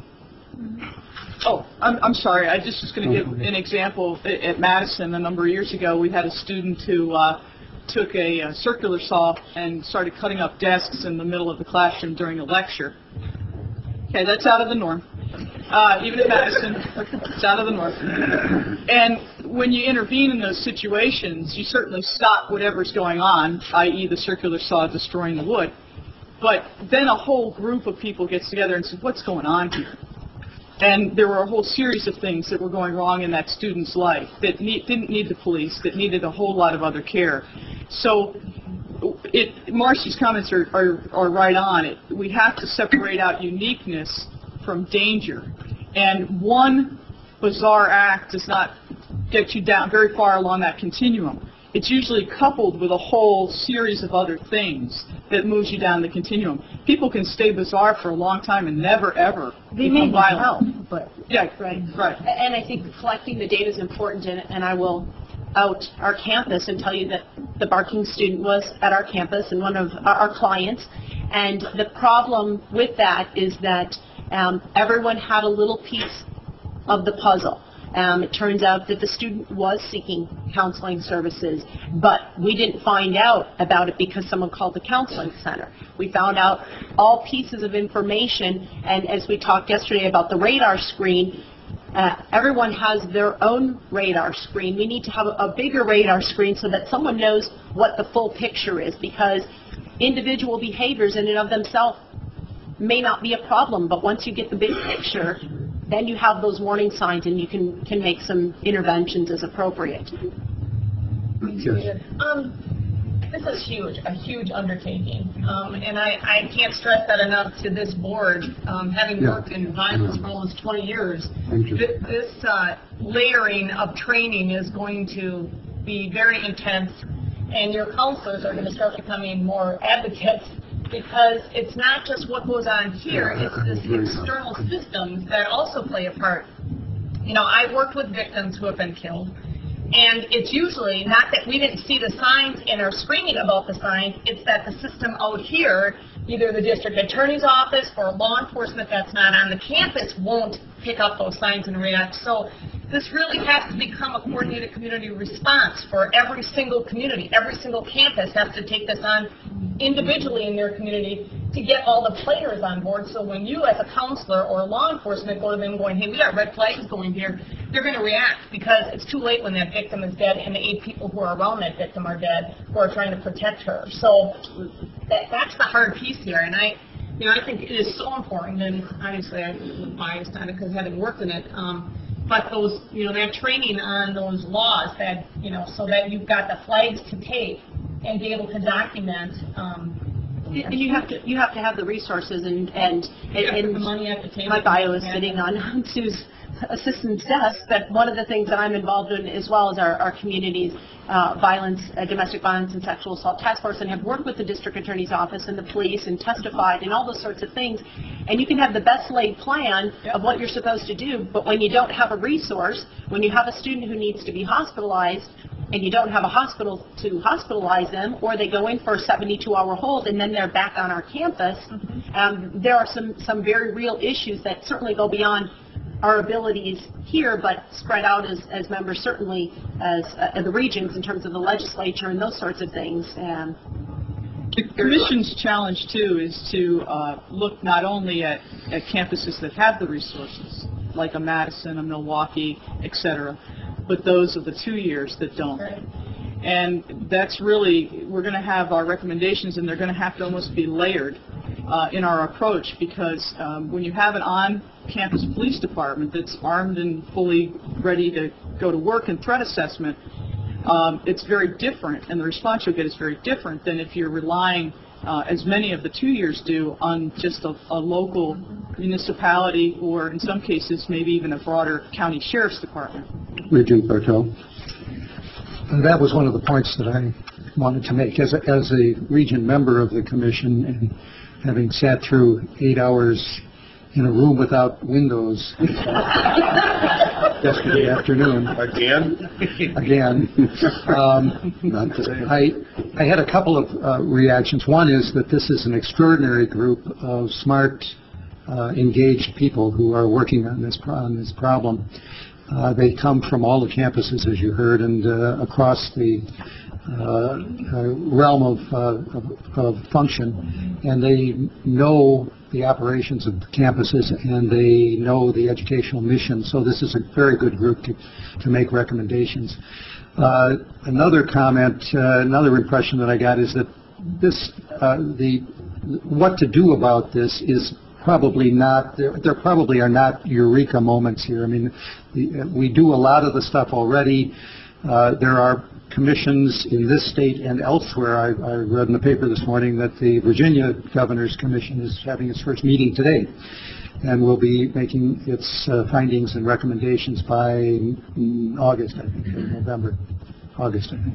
Oh, I'm, I'm sorry. I just was going to give an example. At at Madison, a number of years ago, we had a student who uh, took a, uh circular saw and started cutting up desks in the middle of the classroom during a lecture. Okay, that's out of the norm. Uh, even at Madison, it's out of the norm. And when you intervene in those situations, you certainly stop whatever's going on, that is the circular saw destroying the wood. But then a whole group of people gets together and says, what's going on here? And there were a whole series of things that were going wrong in that student's life that need, didn't need the police, that needed a whole lot of other care. So it, Marcy's comments are, are, are right on. It, we have to separate out uniqueness from danger. And one bizarre act does not get you down very far along that continuum. It's usually coupled with a whole series of other things that moves you down the continuum. People can stay bizarre for a long time and never, ever They may become need violent. help, but Yeah, Right. right. And I think collecting the data is important, and, and I will out our campus and tell you that the barking student was at our campus and one of our, our clients. And the problem with that is that um, everyone had a little piece of the puzzle. Um, it turns out that the student was seeking counseling services, but we didn't find out about it because someone called the counseling center. We found out all pieces of information, and as we talked yesterday about the radar screen, uh, everyone has their own radar screen. We need to have a, a bigger radar screen so that someone knows what the full picture is, because individual behaviors in and of themselves may not be a problem, but once you get the big picture, then you have those warning signs and you can, can make some interventions as appropriate. Yes. Um, this is huge, a huge undertaking, um, and I, I can't stress that enough to this board. Um, having Yeah. worked in violence for almost twenty years, Thank you. th- this uh, layering of training is going to be very intense, and your counselors are going to start becoming more advocates, because it's not just what goes on here, it's this external systems that also play a part. You know, I've worked with victims who have been killed, and it's usually not that we didn't see the signs and are screaming about the signs, it's that the system out here, either the district attorney's office or law enforcement that's not on the campus, won't pick up those signs and react. So this really has to become a coordinated community response for every single community. Every single campus has to take this on individually in their community to get all the players on board. So when you as a counselor or law enforcement go to them going, hey, we got red flags going here, they're going to react, because it's too late when that victim is dead and the eight people who are around that victim are dead who are trying to protect her. So that, that's the hard piece here. And I, you know, I think it is so important, and obviously I'm biased on it because having worked in it, um, but those, you know, that training on those laws that, you know, so that you've got the flags to take and be able to document. Um, And you have to, you have to have the resources, and, and, yeah, and the money at the table. my bio is sitting on Sue's assistant's desk, but one of the things that I'm involved in as well is our, our community's uh, violence, uh, domestic violence and sexual assault task force, and have worked with the district attorney's office and the police and testified and all those sorts of things. And you can have the best laid plan of what you're supposed to do, but when you don't have a resource, when you have a student who needs to be hospitalized, and you don't have a hospital to hospitalize them, or they go in for a seventy-two hour hold and then they're back on our campus, mm-hmm. um, there are some, some very real issues that certainly go beyond our abilities here, but spread out as, as members, certainly as uh, the regions in terms of the legislature and those sorts of things. Um, The Commission's challenge, too, is to uh, look not only at, at campuses that have the resources, like a Madison, a Milwaukee, et cetera, but those of the two years that don't. Right. And that's really, we're going to have our recommendations, and they're going to have to almost be layered uh, in our approach, because um, when you have an on-campus police department that's armed and fully ready to go to work in threat assessment, um, it's very different, and the response you'll get is very different than if you're relying, uh, as many of the two-years do, on just a, a local municipality or, in some cases, maybe even a broader county sheriff's department. Regent Bartow. And that was one of the points that I wanted to make. As a, as a region member of the commission, and having sat through eight hours in a room without windows yesterday afternoon. Again? Again. Um, Not today. I, I had a couple of uh, reactions. One is that this is an extraordinary group of smart, uh, engaged people who are working on this, pro on this problem. Uh, they come from all the campuses, as you heard, and uh, across the uh, uh, realm of, uh, of, of function, and they know the operations of the campuses, and they know the educational mission. So this is a very good group to, to make recommendations. Uh, another comment, uh, another impression that I got is that this, uh, the, what to do about this is probably not, there, there probably are not eureka moments here. I mean, the, we do a lot of the stuff already. Uh, there are commissions in this state and elsewhere. I, I read in the paper this morning that the Virginia Governor's Commission is having its first meeting today, and will be making its uh, findings and recommendations by mm, August, I think, or November, August, I think.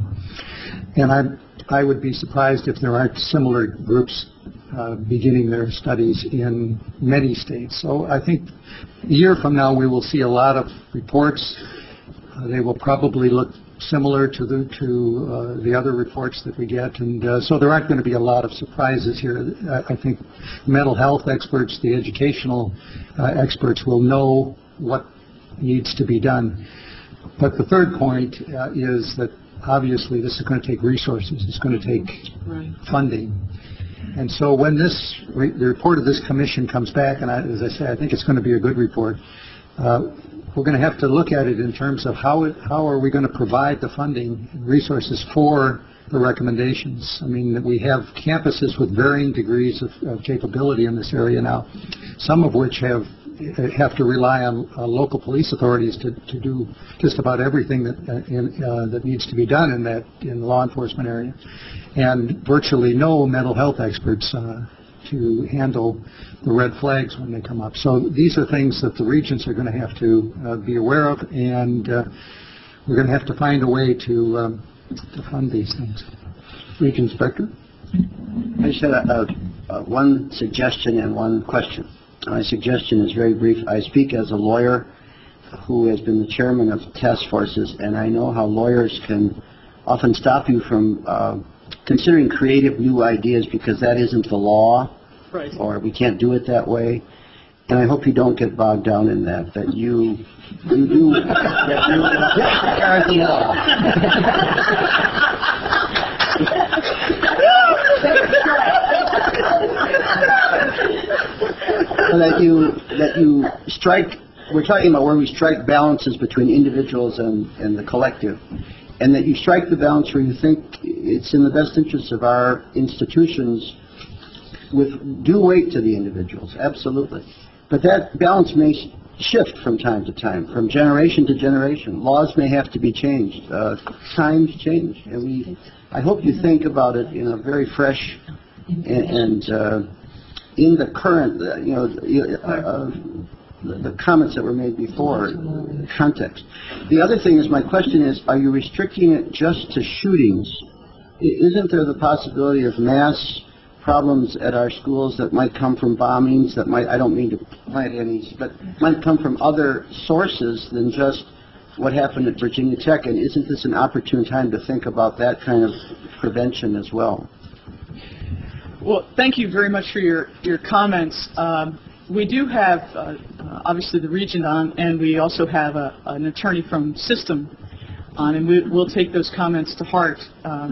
And I, I would be surprised if there aren't similar groups uh, beginning their studies in many states. So I think a year from now we will see a lot of reports. Uh, they will probably look similar to the to uh, the other reports that we get, and uh, so there aren't going to be a lot of surprises here. I, I think mental health experts, the educational uh, experts will know what needs to be done. But the third point uh, is that obviously this is going to take resources. It's going to take Right. funding. And so when this re the report of this commission comes back, and I, as I say, I think it's going to be a good report, uh, we're going to have to look at it in terms of how it, how are we going to provide the funding and resources for the recommendations. I mean, we have campuses with varying degrees of, of capability in this area now, some of which have have to rely on uh, local police authorities to, to do just about everything that uh, in, uh, that needs to be done in that in the law enforcement area, and virtually no mental health experts uh, to handle the red flags when they come up. So these are things that the regents are going to have to uh, be aware of, and uh, we're going to have to find a way to um, to fund these things. Regent Spector. I just had a, a, a one suggestion and one question. My suggestion is very brief. I speak as a lawyer who has been the chairman of task forces, and I know how lawyers can often stop you from uh, considering creative new ideas because that isn't the law, Right. or we can't do it that way. And I hope you don't get bogged down in that, that you, you do, that you are the law. that you that you strike. We're talking about where we strike balances between individuals and and the collective, and that you strike the balance where you think it's in the best interest of our institutions, with due weight to the individuals. Absolutely, but that balance may shift from time to time, from generation to generation. Laws may have to be changed. Uh, times change, and we. I hope you think about it in a very fresh and. and uh, in the current, uh, you know, uh, uh, the, the comments that were made before, context. The other thing is, my question is, are you restricting it just to shootings? I, isn't there the possibility of mass problems at our schools that might come from bombings, that might, I don't mean to plant any, but might come from other sources than just what happened at Virginia Tech? And isn't this an opportune time to think about that kind of prevention as well? Well, thank you very much for your, your comments. Um, we do have, uh, uh, obviously, the Regent on, and we also have a, an attorney from System on, and we, we'll take those comments to heart. Um,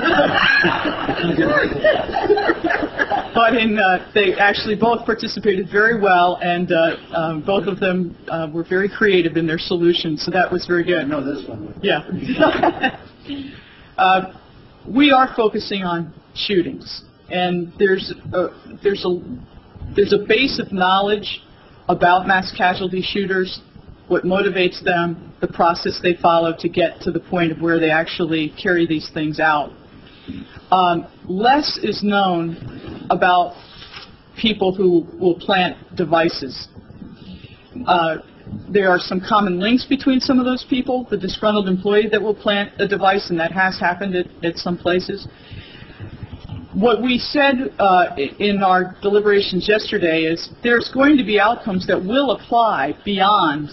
but in, uh, they actually both participated very well, and uh, um, both of them uh, were very creative in their solutions, so that was very good. No, this one. Yeah. uh, we are focusing on shootings. and there's a, there's a there's a base of knowledge about mass casualty shooters, what motivates them, the process they follow to get to the point of where they actually carry these things out. Um, less is known about people who will plant devices. Uh, there are some common links between some of those people, the disgruntled employee that will plant a device, and that has happened at, at some places. What we said uh, in our deliberations yesterday is there's going to be outcomes that will apply beyond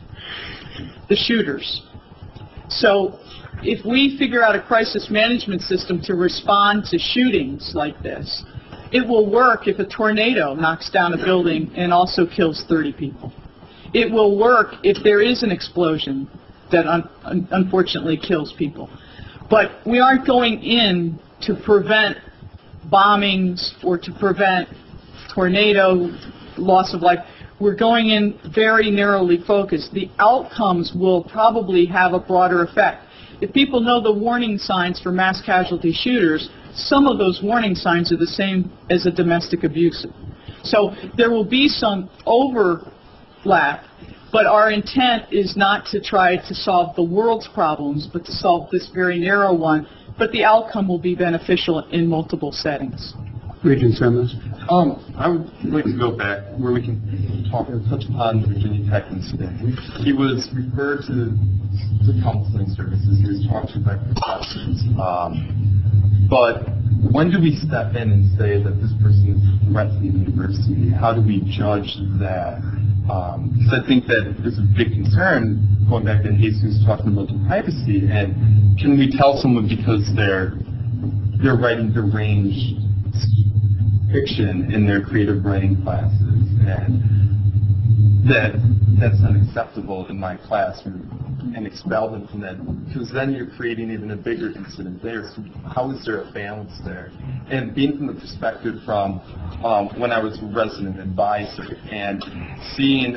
the shooters. So if we figure out a crisis management system to respond to shootings like this, it will work if a tornado knocks down a building and also kills thirty people. It will work if there is an explosion that un un unfortunately kills people. But we aren't going in to prevent bombings or to prevent tornado, loss of life. We're going in very narrowly focused. The outcomes will probably have a broader effect. If people know the warning signs for mass casualty shooters, some of those warning signs are the same as a domestic abuse. So there will be some overlap, but our intent is not to try to solve the world's problems, but to solve this very narrow one. But the outcome will be beneficial in multiple settings. Regent Simmons. Um, I would like to go back where we can talk and touch upon the Virginia Tech incident. He was referred to the counseling services. He was talked to by professors. Um, but when do we step in and say that this person is threatening the university? How do we judge that? Um, because I think that there's a big concern, going back to Jesus talking about the privacy, and can we tell someone because they're they're writing deranged fiction in their creative writing classes, and that that's unacceptable in my classroom, and expel them from that, because then you're creating even a bigger incident there. So how is there a balance there? And being from the perspective from um, when I was a resident advisor and seeing,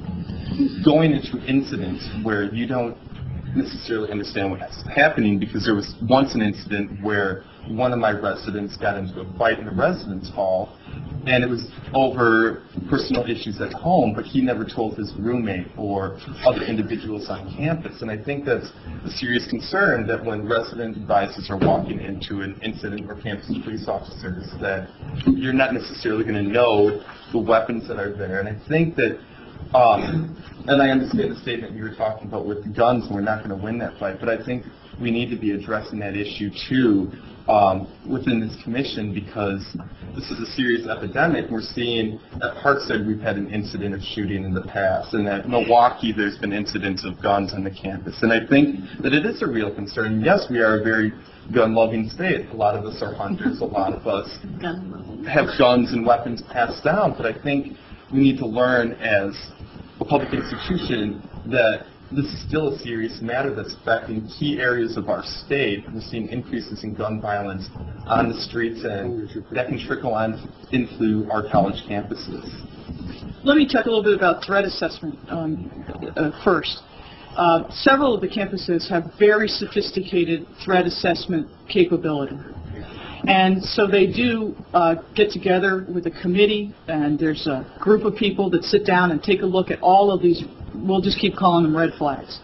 going into incidents where you don't necessarily understand what's happening, because there was once an incident where one of my residents got into a fight in the residence hall, and it was over personal issues at home, but he never told his roommate or other individuals on campus. And I think that's a serious concern, that when resident advisors are walking into an incident or campus police officers, that you're not necessarily going to know the weapons that are there. And I think that, um, and I understand the statement you were talking about with the guns, and we're not going to win that fight, but I think we need to be addressing that issue too um, within this commission, because this is a serious epidemic. We're seeing at Parkside we've had an incident of shooting in the past, and at Milwaukee there's been incidents of guns on the campus. And I think that it is a real concern. Yes, we are a very gun-loving state. A lot of us are hunters. A lot of us have guns and weapons passed down. But I think we need to learn as a public institution that this is still a serious matter that's affecting key areas of our state. We're seeing increases in gun violence on the streets, and that can trickle on into our college campuses. Let me talk a little bit about threat assessment um, uh, first. Uh, several of the campuses have very sophisticated threat assessment capability. And so they do uh, get together with a committee, and there's a group of people that sit down and take a look at all of these, we'll just keep calling them red flags.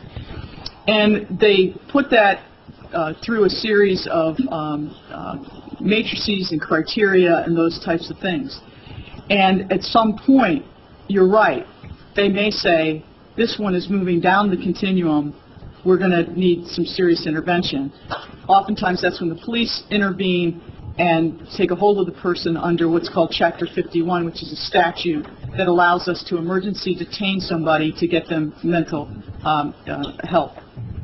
And they put that uh, through a series of um, uh, matrices and criteria and those types of things. And at some point, you're right, they may say, this one is moving down the continuum, we're going to need some serious intervention. Oftentimes that's when the police intervene and take a hold of the person under what's called Chapter fifty-one, which is a statute that allows us to emergency detain somebody to get them mental um, uh, help.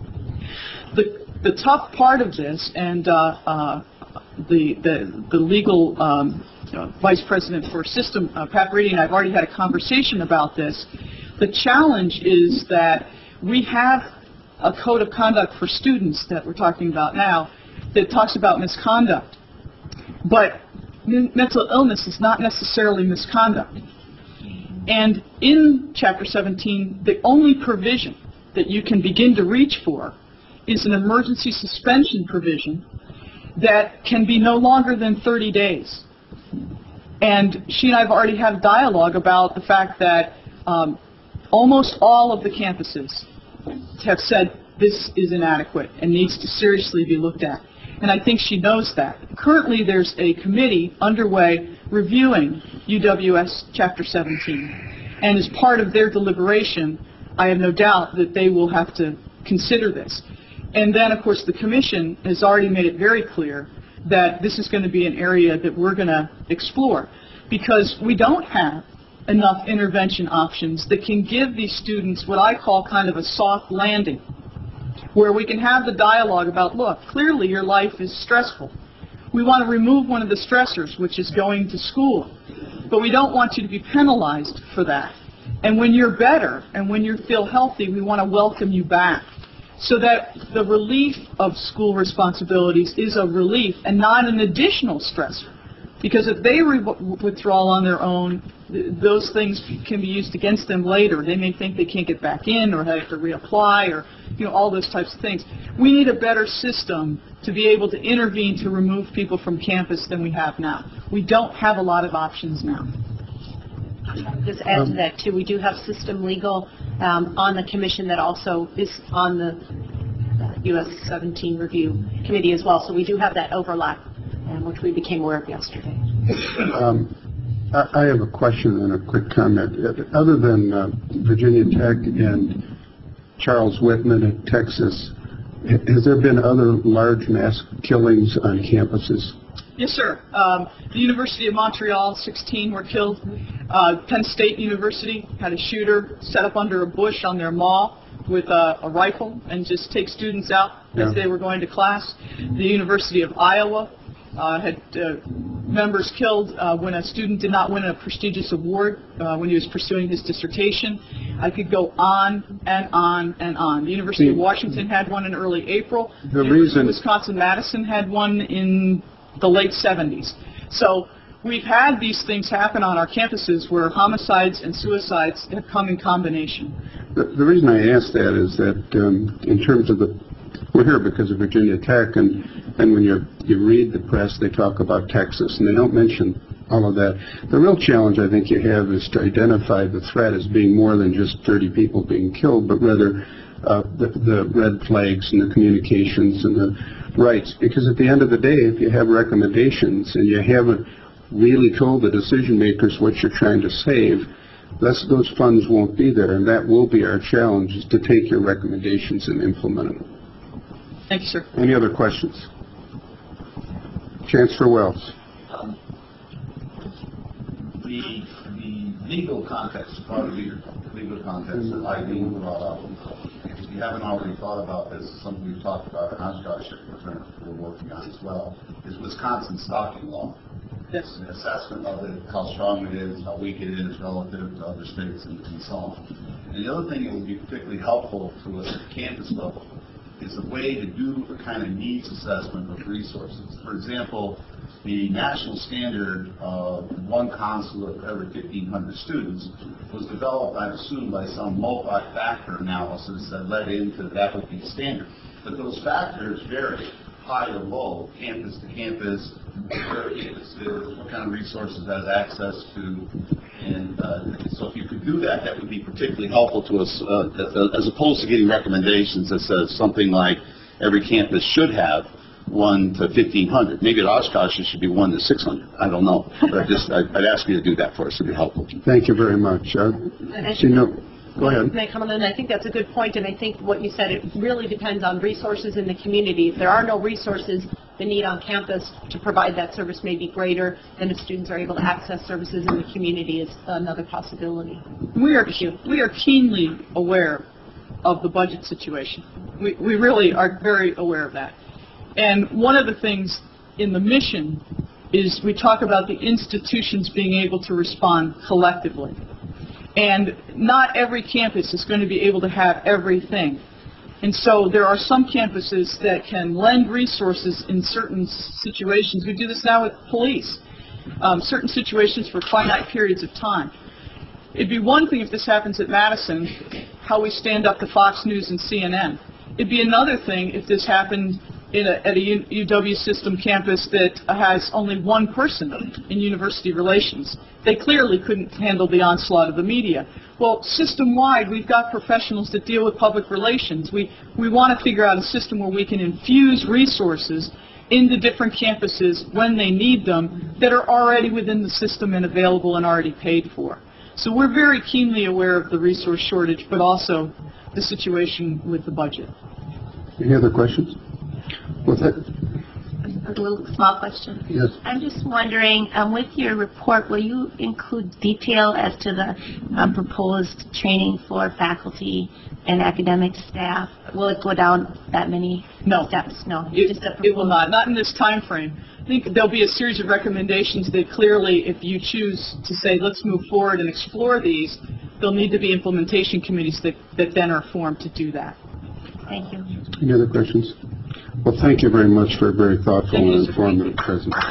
The, the tough part of this, and uh, uh, the, the, the legal um, uh, vice president for system, uh, Pat Brady, and I've already had a conversation about this. The challenge is that we have a code of conduct for students that we're talking about now that talks about misconduct. But mental illness is not necessarily misconduct. And in Chapter seventeen, the only provision that you can begin to reach for is an emergency suspension provision that can be no longer than thirty days. And she and I have already had a dialogue about the fact that um, almost all of the campuses have said this is inadequate and needs to seriously be looked at. And I think she knows that. Currently, there's a committee underway reviewing U W S Chapter seventeen. And as part of their deliberation, I have no doubt that they will have to consider this. And then, of course, the Commission has already made it very clear that this is going to be an area that we're going to explore, because we don't have enough intervention options that can give these students what I call kind of a soft landing, where we can have the dialogue about, look, clearly your life is stressful. We want to remove one of the stressors, which is going to school, but we don't want you to be penalized for that. And when you're better and when you feel healthy, we want to welcome you back, so that the relief of school responsibilities is a relief and not an additional stressor. Because if they re withdraw on their own, th those things can be used against them later. They may think they can't get back in, or have to reapply, or you know, all those types of things. We need a better system to be able to intervene to remove people from campus than we have now. We don't have a lot of options now. Just add to that, too, we do have System Legal um, on the commission that also is on the U S seventeen review committee as well. So we do have that overlap, um, which we became aware of yesterday. Um, I, I have a question and a quick comment. Other than uh, Virginia Tech and Charles Whitman in Texas, has there been other large mass killings on campuses? Yes, sir. Um, the University of Montreal, sixteen were killed. Uh, Penn State University had a shooter set up under a bush on their mall with a, a rifle and just take students out Yeah. as they were going to class. The University of Iowa uh, had uh, members killed uh, when a student did not win a prestigious award uh, when he was pursuing his dissertation. I could go on and on and on. The University of Washington had one in early April. The University reason- of Wisconsin-Madison had one in the late seventies. So we've had these things happen on our campuses where homicides and suicides have come in combination. The, the reason I ask that is that um, in terms of the, we're here because of Virginia Tech, and, and when you you read the press, they talk about Texas, and they don't mention all of that. The real challenge I think you have is to identify the threat as being more than just thirty people being killed, but rather uh, the, the red flags and the communications and the rights. Because at the end of the day, if you have recommendations and you haven't really told the decision makers what you're trying to save, that's, those funds won't be there, and that will be our challenge, is to take your recommendations and implement them. Thank you, sir. Any other questions? Chancellor Wells. Um, the, the legal context, part of the legal context that Eileen brought up, if you haven't already thought about this, something we've talked about in our scholarship program we're working on as well, is Wisconsin stalking law. Yes. An assessment of it, how strong it is, how weak it is relative to other states, and, and so on. And the other thing that would be particularly helpful to us at campus level is a way to do a kind of needs assessment of resources. For example, the national standard of one consulate for every fifteen hundred students was developed, I assume, by some multi-factor analysis that led into that would be standard. But those factors vary, high to low, campus to campus, where campus is, what kind of resources it has access to. And uh, so if you could do that, that would be particularly helpful to us, uh, as opposed to getting recommendations that says something like every campus should have one to fifteen hundred. Maybe at our scholarship should be one to six hundred. I don't know. But I just, I'd, I'd ask you to do that for us. It would be helpful. Thank you very much. Uh, you know, go ahead. May I comment on that? I think that's a good point, and I think what you said, it really depends on resources in the community. If there are no resources, the need on campus to provide that service may be greater than if students are able to access services in the community. Is another possibility. We are, we are keenly aware of the budget situation. We, we really are very aware of that. And one of the things in the mission is we talk about the institutions being able to respond collectively. And not every campus is going to be able to have everything. And so there are some campuses that can lend resources in certain situations. We do this now with police, um, certain situations for finite periods of time. It'd be one thing if this happens at Madison, how we stand up to Fox News and C N N. It'd be another thing if this happened in a, at a U- UW system campus that has only one person in university relations. They clearly couldn't handle the onslaught of the media. Well, system-wide, we've got professionals that deal with public relations. We, we want to figure out a system where we can infuse resources into different campuses when they need them that are already within the system and available and already paid for. So we're very keenly aware of the resource shortage, but also the situation with the budget. Any other questions? What's that? A little small question. Yes. I'm just wondering, um, with your report, will you include detail as to the um, proposed training for faculty and academic staff? Will it go down that many No. steps? No. It, just a it will proposed- not, not in this time frame. I think there'll be a series of recommendations that clearly, if you choose to say, let's move forward and explore these, there'll need to be implementation committees that, that then are formed to do that. Thank you. Any other questions? Well, thank you very much for a very thoughtful Thank you, and sir. informative presentation.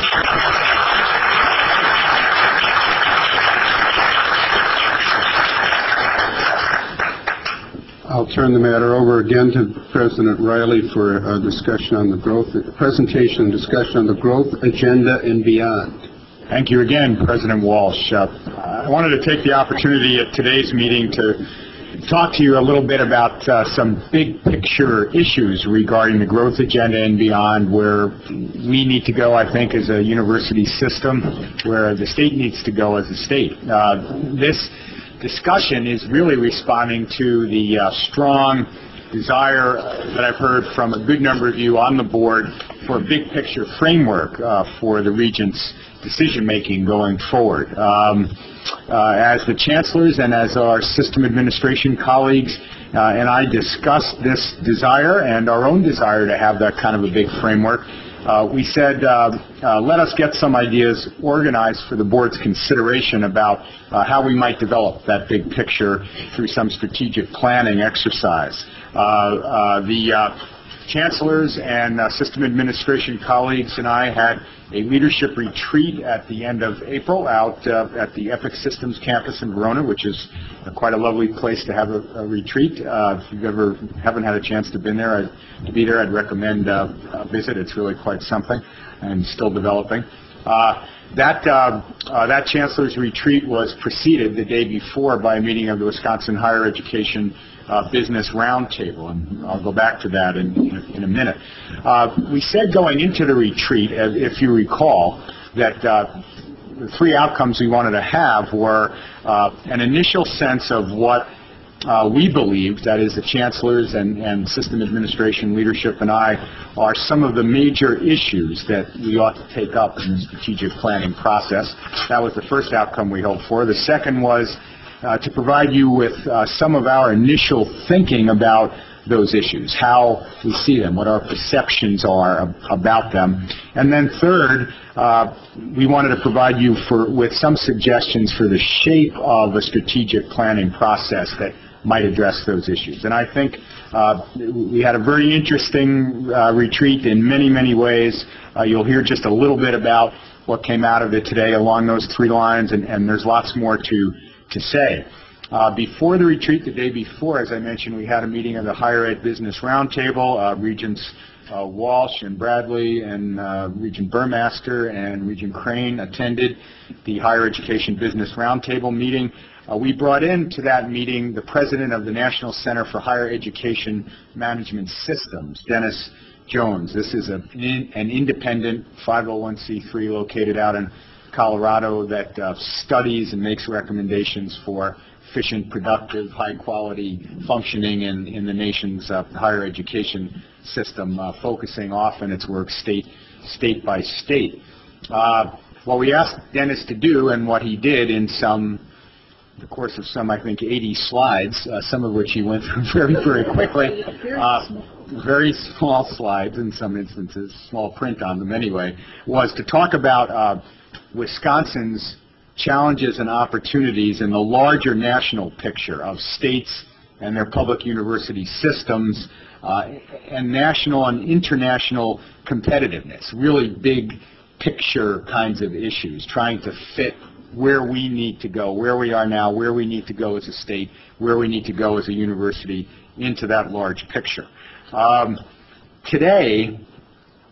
I'll turn the matter over again to President Riley for a discussion on the growth, presentation and discussion on the growth agenda and beyond. Thank you again, President Walsh. Uh, I wanted to take the opportunity at today's meeting to talk to you a little bit about uh, some big picture issues regarding the growth agenda and beyond, where we need to go, I think, as a university system, where the state needs to go as a state. Uh, this discussion is really responding to the uh, strong desire that I've heard from a good number of you on the board for a big picture framework uh, for the Regent's decision-making going forward. Um, uh, as the chancellors and as our system administration colleagues uh, and I discussed this desire and our own desire to have that kind of a big framework, Uh, we said, uh, uh, let us get some ideas organized for the board's consideration about uh, how we might develop that big picture through some strategic planning exercise. Uh, uh, the uh, chancellors and uh, system administration colleagues and I had a leadership retreat at the end of April out uh, at the Epic Systems campus in Verona, which is uh, quite a lovely place to have a, a retreat. Uh, if you ever haven't had a chance to been there, I'd, to be there, I'd recommend uh, a visit. It's really quite something and still developing. Uh, that uh, uh, that chancellor's retreat was preceded the day before by a meeting of the Wisconsin Higher Education Uh, Business Roundtable, and I'll go back to that in, in, in a minute. Uh, we said going into the retreat, as, if you recall, that uh, the three outcomes we wanted to have were uh, an initial sense of what uh, we believed, that is the chancellors and, and system administration leadership and I, are some of the major issues that we ought to take up in the strategic planning process. That was the first outcome we hoped for. The second was Uh, to provide you with uh, some of our initial thinking about those issues, how we see them, what our perceptions are ab about them. And then third, uh, we wanted to provide you for, with some suggestions for the shape of a strategic planning process that might address those issues. And I think uh, we had a very interesting uh, retreat in many, many ways. Uh, you'll hear just a little bit about what came out of it today along those three lines, and, and there's lots more to to say. Uh, before the retreat, the day before, as I mentioned, we had a meeting of the Higher Ed Business Roundtable. Uh, Regents uh, Walsh and Bradley and uh, Regent Burmaster and Regent Crane attended the Higher Education Business Roundtable meeting. Uh, we brought into that meeting the president of the National Center for Higher Education Management Systems, Dennis Jones. This is a, an independent five oh one c three located out in Colorado that uh, studies and makes recommendations for efficient, productive, high-quality functioning in, in the nation's uh, higher education system, uh, focusing often its work state, state by state. Uh, what we asked Dennis to do, and what he did in some, the course of some, I think, eighty slides, uh, some of which he went through very, very quickly, uh, very small slides in some instances, small print on them anyway, was to talk about uh, Wisconsin's challenges and opportunities in the larger national picture of states and their public university systems uh, and national and international competitiveness, really big picture kinds of issues, trying to fit where we need to go, where we are now, where we need to go as a state, where we need to go as a university into that large picture. Um, today,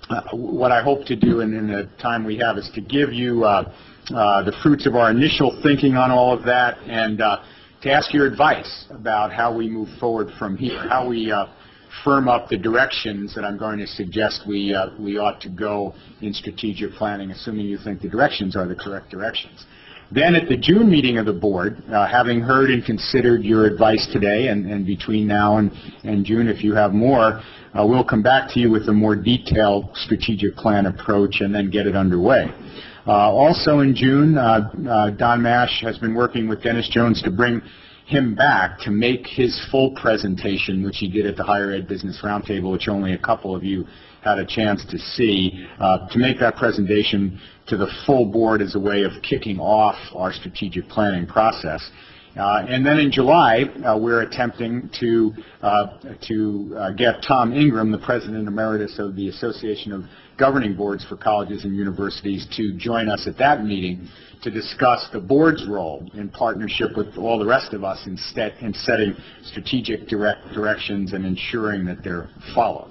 uh, what I hope to do in, in the time we have is to give you uh, uh, the fruits of our initial thinking on all of that, and uh, to ask your advice about how we move forward from here, how we uh, firm up the directions that I'm going to suggest we, uh, we ought to go in strategic planning, assuming you think the directions are the correct directions. Then at the June meeting of the board, uh, having heard and considered your advice today, and, and between now and, and June, if you have more, uh, we'll come back to you with a more detailed strategic plan approach and then get it underway. Uh, also in June, uh, uh, Don Mash has been working with Dennis Jones to bring him back to make his full presentation, which he did at the Higher Ed Business Roundtable, which only a couple of you had a chance to see, uh, to make that presentation to the full board as a way of kicking off our strategic planning process. Uh, and then in July, uh, we're attempting to, uh, to uh, get Tom Ingram, the President Emeritus of the Association of Governing Boards for Colleges and Universities, to join us at that meeting to discuss the board's role in partnership with all the rest of us in, set, in setting strategic direct directions and ensuring that they're followed.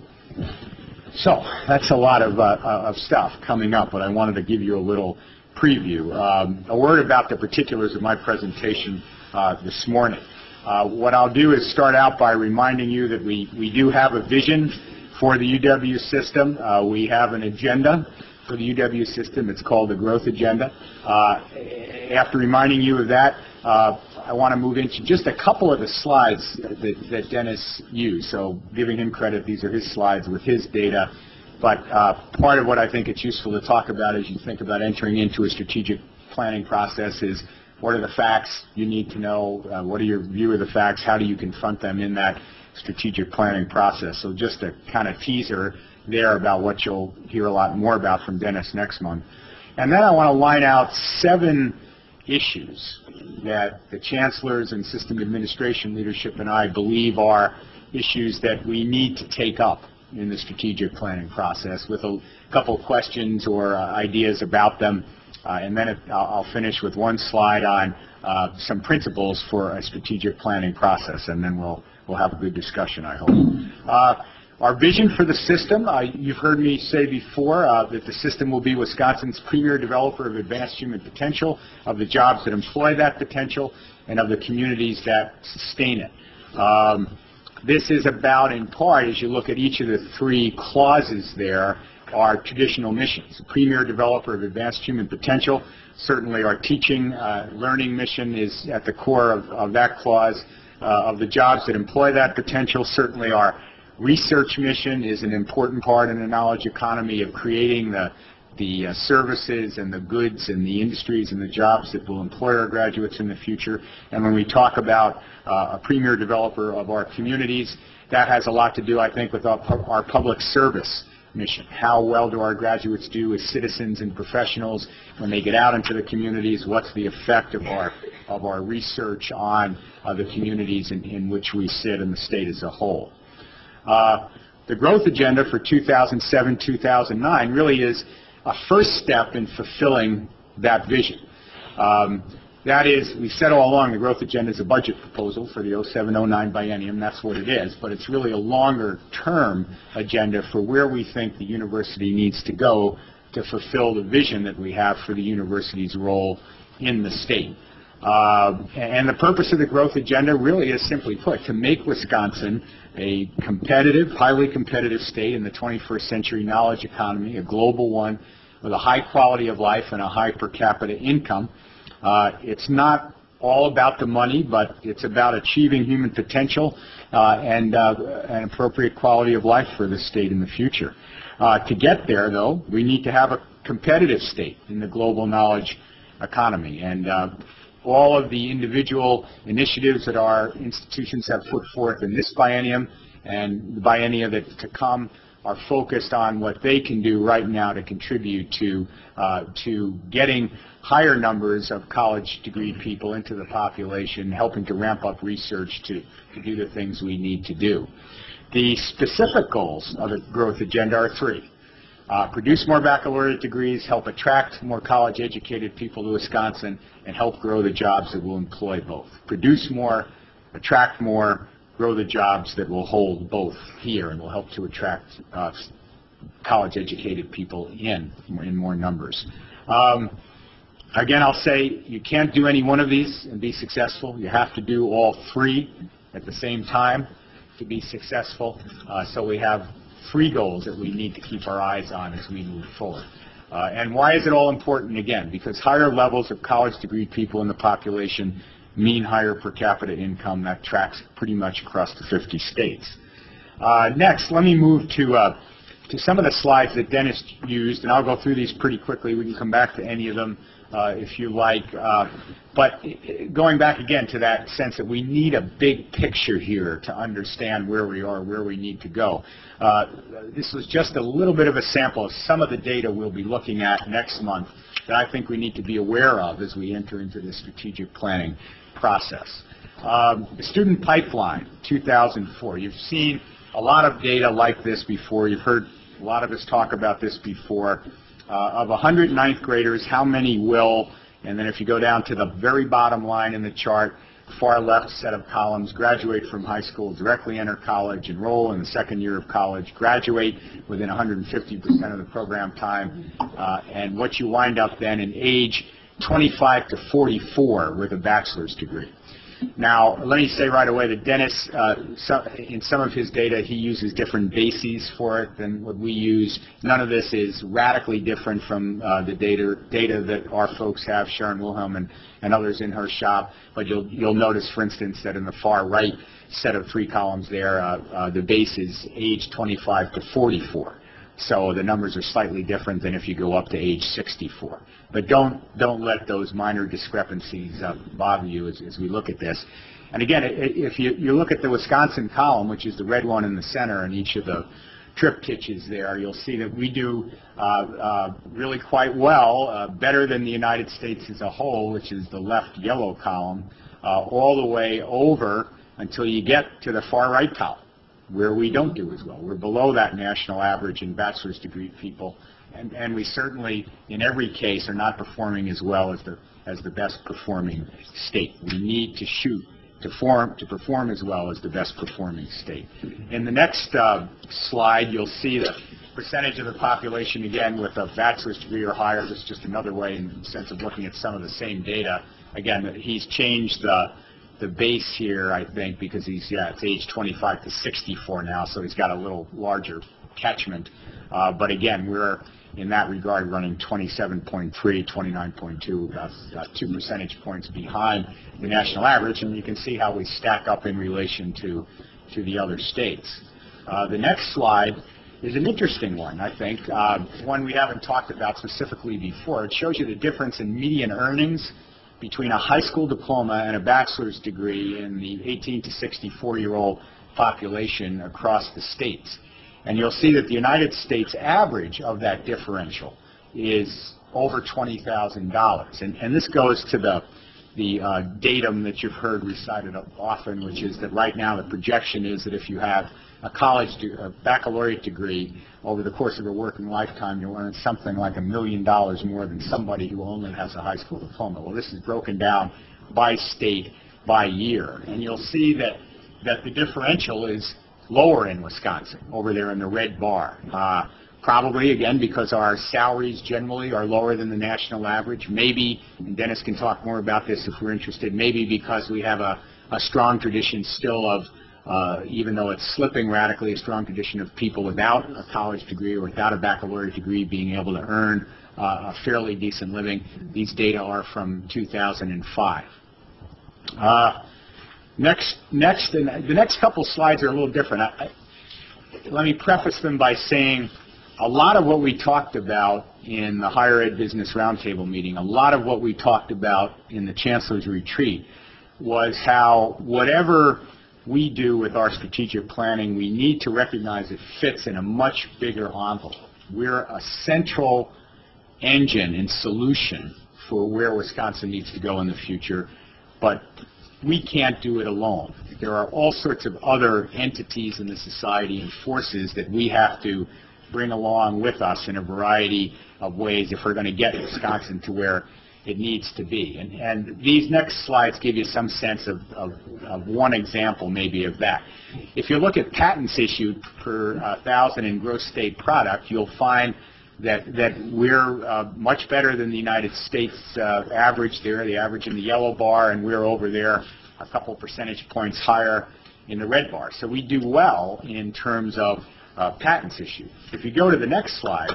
So that's a lot of, uh, of stuff coming up, but I wanted to give you a little preview. Um, a word about the particulars of my presentation uh, this morning. Uh, what I'll do is start out by reminding you that we, we do have a vision for the U W system. Uh, we have an agenda for the U W system. It's called the Growth Agenda. Uh, after reminding you of that, uh, I want to move into just a couple of the slides that, that Dennis used. So giving him credit, these are his slides with his data. But uh, part of what I think it's useful to talk about as you think about entering into a strategic planning process is what are the facts you need to know, uh, what are your view of the facts, how do you confront them in that strategic planning process. So just a kind of teaser there about what you'll hear a lot more about from Dennis next month. And then I want to line out seven issues that the chancellors and system administration leadership and I believe are issues that we need to take up in the strategic planning process, with a couple questions or uh, ideas about them. Uh, and then it, I'll, I'll finish with one slide on uh, some principles for a strategic planning process, and then we'll, we'll have a good discussion, I hope. Uh, Our vision for the system, uh, you've heard me say before uh, that the system will be Wisconsin's premier developer of advanced human potential, of the jobs that employ that potential, and of the communities that sustain it. Um, this is about, in part, as you look at each of the three clauses there, our traditional missions. The premier developer of advanced human potential, certainly our teaching, uh, learning mission is at the core of, of that clause. Uh, of the jobs that employ that potential, certainly our research mission is an important part in the knowledge economy of creating the, the uh, services and the goods and the industries and the jobs that will employ our graduates in the future. And when we talk about uh, a premier developer of our communities, that has a lot to do, I think, with our, our public service mission. How well do our graduates do as citizens and professionals when they get out into the communities? What's the effect of our, of our research on uh, the communities in, in which we sit in the state as a whole? Uh, the growth agenda for two thousand seven to two thousand nine really is a first step in fulfilling that vision. Um, that is, we said all along the growth agenda is a budget proposal for the oh seven oh nine biennium. That's what it is. But it's really a longer term agenda for where we think the university needs to go to fulfill the vision that we have for the university's role in the state. Uh, and the purpose of the growth agenda really is, simply put, to make Wisconsin a competitive, highly competitive state in the twenty-first century knowledge economy, a global one with a high quality of life and a high per capita income. Uh, it's not all about the money, but it's about achieving human potential uh, and uh, an appropriate quality of life for the state in the future. Uh, to get there, though, we need to have a competitive state in the global knowledge economy. And uh, all of the individual initiatives that our institutions have put forth in this biennium and the biennia that to come are focused on what they can do right now to contribute to uh, to getting higher numbers of college degree people into the population, helping to ramp up research to, to do the things we need to do. The specific goals of the growth agenda are three. Uh, produce more baccalaureate degrees, help attract more college-educated people to Wisconsin, and help grow the jobs that will employ both. Produce more, attract more, grow the jobs that will hold both here and will help to attract uh, college-educated people in, in more numbers. Um, again, I'll say you can't do any one of these and be successful. You have to do all three at the same time to be successful. Uh, so we have three goals that we need to keep our eyes on as we move forward. Uh, and why is it all important? Again, because higher levels of college degree people in the population mean higher per capita income. That tracks pretty much across the fifty states. Uh, next, let me move to uh, to some of the slides that Dennis used, and I'll go through these pretty quickly. We can come back to any of them uh, if you like. Uh, but going back again to that sense that we need a big picture here to understand where we are, where we need to go. Uh, this was just a little bit of a sample of some of the data we'll be looking at next month that I think we need to be aware of as we enter into the strategic planning process. Um, the student pipeline, two thousand four. You've seen a lot of data like this before. You've heard a lot of us talk about this before. Uh, of one hundred ninth graders, how many will, and then if you go down to the very bottom line in the chart, far left set of columns, graduate from high school, directly enter college, enroll in the second year of college, graduate within one hundred fifty percent of the program time, uh, and what you wind up then in age twenty-five to forty-four with a bachelor's degree. Now, let me say right away that Dennis, uh, so, in some of his data, he uses different bases for it than what we use. None of this is radically different from uh, the data data that our folks have, Sharon Wilhelm and, and others in her shop. But you'll, you'll notice, for instance, that in the far right set of three columns there, uh, uh, the base is age twenty-five to forty-four. So the numbers are slightly different than if you go up to age sixty-four. But don't don't let those minor discrepancies uh, bother you as, as we look at this. And again, if you, you look at the Wisconsin column, which is the red one in the center in each of the triptychs there, you'll see that we do uh, uh, really quite well, uh, better than the United States as a whole, which is the left yellow column, uh, all the way over until you get to the far right column, where we don't do as well. We're below that national average in bachelor's degree people, and, and we certainly, in every case, are not performing as well as the, as the best performing state. We need to shoot to, form, to perform as well as the best performing state. In the next uh, slide, you'll see the percentage of the population, again, with a bachelor's degree or higher. This is just another way in the sense of looking at some of the same data. Again, he's changed the the base here, I think, because he's, yeah, it's age twenty-five to sixty-four now, so he's got a little larger catchment. Uh, but again, we're, in that regard, running twenty-seven point three, twenty-nine point two, about, about two percentage points behind the national average, and you can see how we stack up in relation to, to the other states. Uh, the next slide is an interesting one, I think, uh, one we haven't talked about specifically before. It shows you the difference in median earnings between a high school diploma and a bachelor's degree in the eighteen to sixty-four year old population across the states. And you'll see that the United States average of that differential is over twenty thousand dollars. And, and this goes to the, the uh, datum that you've heard recited often, which is that right now the projection is that if you have a college, a baccalaureate degree, over the course of a working lifetime, you'll earn something like a million dollars more than somebody who only has a high school diploma. Well, this is broken down by state, by year. And you'll see that, that the differential is lower in Wisconsin, over there in the red bar. Uh, probably, again, because our salaries generally are lower than the national average. Maybe, and Dennis can talk more about this if we're interested, maybe because we have a, a strong tradition still of Uh, even though it's slipping radically, a strong tradition of people without a college degree or without a baccalaureate degree being able to earn uh, a fairly decent living. These data are from two thousand five. Uh, next, next, and the next couple slides are a little different. I, I, let me preface them by saying a lot of what we talked about in the Higher Ed Business Roundtable meeting, a lot of what we talked about in the Chancellor's Retreat was how whatever we do with our strategic planning, we need to recognize it fits in a much bigger envelope. We're a central engine and solution for where Wisconsin needs to go in the future, but we can't do it alone. There are all sorts of other entities in the society and forces that we have to bring along with us in a variety of ways if we're going to get Wisconsin to where it needs to be. And, and these next slides give you some sense of, of, of one example maybe of that. If you look at patents issued per uh, thousand in gross state product, you'll find that, that we're uh, much better than the United States uh, average there, the average in the yellow bar, and we're over there a couple percentage points higher in the red bar. So we do well in terms of uh, patents issued. If you go to the next slide,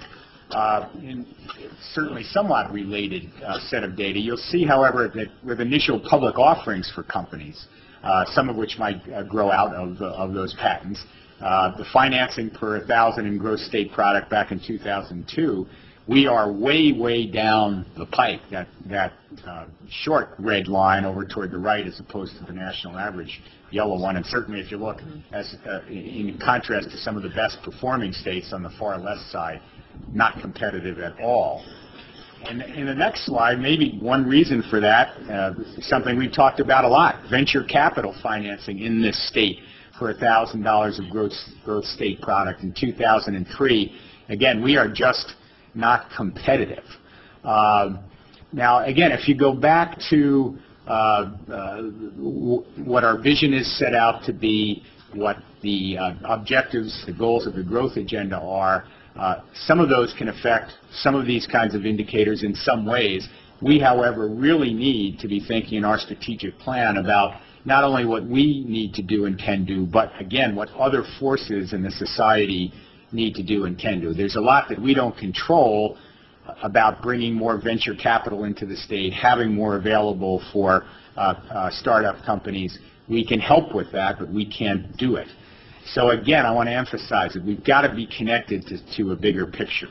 uh, in certainly somewhat related uh, set of data, you'll see, however, that with initial public offerings for companies, uh, some of which might uh, grow out of, uh, of those patents, uh, the financing per one thousand in gross state product back in two thousand two, we are way, way down the pike, that, that uh, short red line over toward the right as opposed to the national average yellow one. And certainly if you look as uh, in contrast to some of the best performing states on the far left side, not competitive at all. And in the next slide, maybe one reason for that, uh, something we've talked about a lot, venture capital financing in this state for one thousand dollars of gross, gross state product in two thousand three. Again, we are just not competitive. Uh, now, again, if you go back to uh, uh, w what our vision is set out to be, what the uh, objectives, the goals of the growth agenda are, uh, some of those can affect some of these kinds of indicators in some ways. We, however, really need to be thinking in our strategic plan about not only what we need to do and can do, but, again, what other forces in the society need to do and can do. There's a lot that we don't control about bringing more venture capital into the state, having more available for uh, uh, startup companies. We can help with that, but we can't do it. So again, I want to emphasize that we've got to be connected to, to a bigger picture.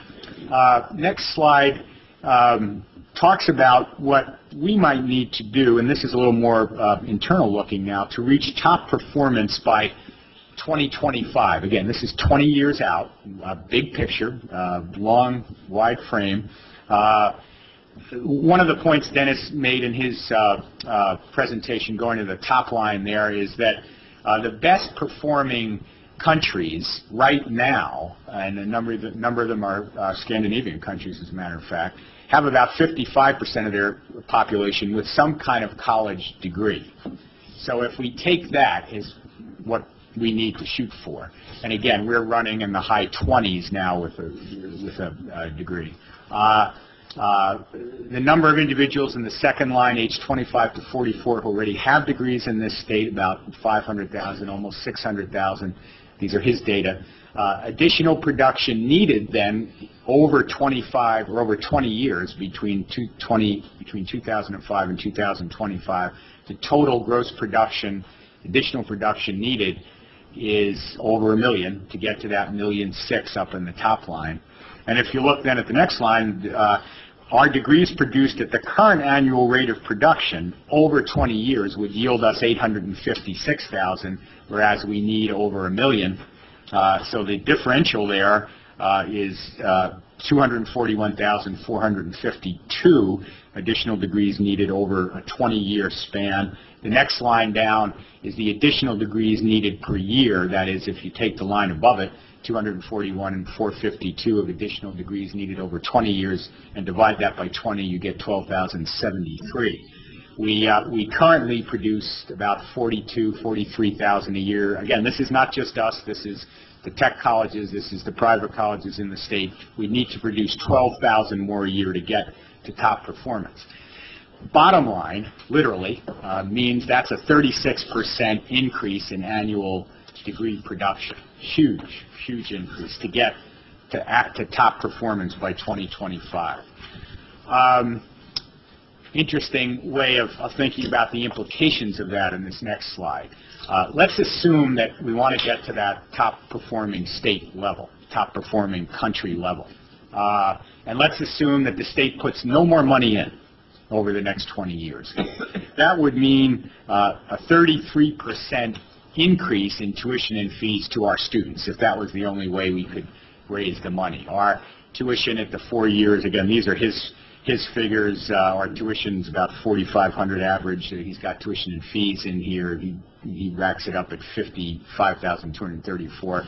Uh, next slide um, talks about what we might need to do, and this is a little more uh, internal looking now, to reach top performance by twenty twenty-five. Again, this is twenty years out, a big picture, uh, long, wide frame. Uh, one of the points Dennis made in his uh, uh, presentation, going to the top line there, is that uh, the best performing countries right now, and a number of, the, number of them are uh, Scandinavian countries, as a matter of fact, have about fifty-five percent of their population with some kind of college degree. So if we take that as what we need to shoot for. And again, we're running in the high twenties now with a, with a, a degree. Uh, uh, the number of individuals in the second line, age twenty-five to forty-four, who already have degrees in this state, about five hundred thousand, almost six hundred thousand. These are his data. Uh, additional production needed then over twenty-five or over twenty years between, two, twenty, between two thousand five and two thousand twenty-five. The total gross production, additional production needed is over a million to get to that million six up in the top line. And if you look then at the next line, uh, our degrees produced at the current annual rate of production over twenty years would yield us eight hundred fifty-six thousand, whereas we need over a million. Uh, so the differential there uh, is uh, two hundred forty-one thousand four hundred fifty-two additional degrees needed over a twenty year span. The next line down is the additional degrees needed per year. That is, if you take the line above it, two hundred forty-one and four hundred fifty-two of additional degrees needed over twenty years, and divide that by twenty, you get twelve thousand seventy-three. We, uh, we currently produce about forty-two, forty-three thousand a year. Again, this is not just us. This is the tech colleges. This is the private colleges in the state. We need to produce twelve thousand more a year to get to top performance. Bottom line, literally, uh, means that's a thirty-six percent increase in annual degree production. Huge, huge increase to get to, at, to top performance by twenty twenty-five. Um, interesting way of, of thinking about the implications of that in this next slide. Uh, let's assume that we want to get to that top performing state level, top performing country level. Uh, and let's assume that the state puts no more money in over the next twenty years. That would mean uh, a thirty-three percent increase in tuition and fees to our students, if that was the only way we could raise the money. Our tuition at the four years, again, these are his his figures. Uh, our tuition's about forty-five hundred average. He's got tuition and fees in here. He, he racks it up at fifty-five thousand two hundred thirty-four.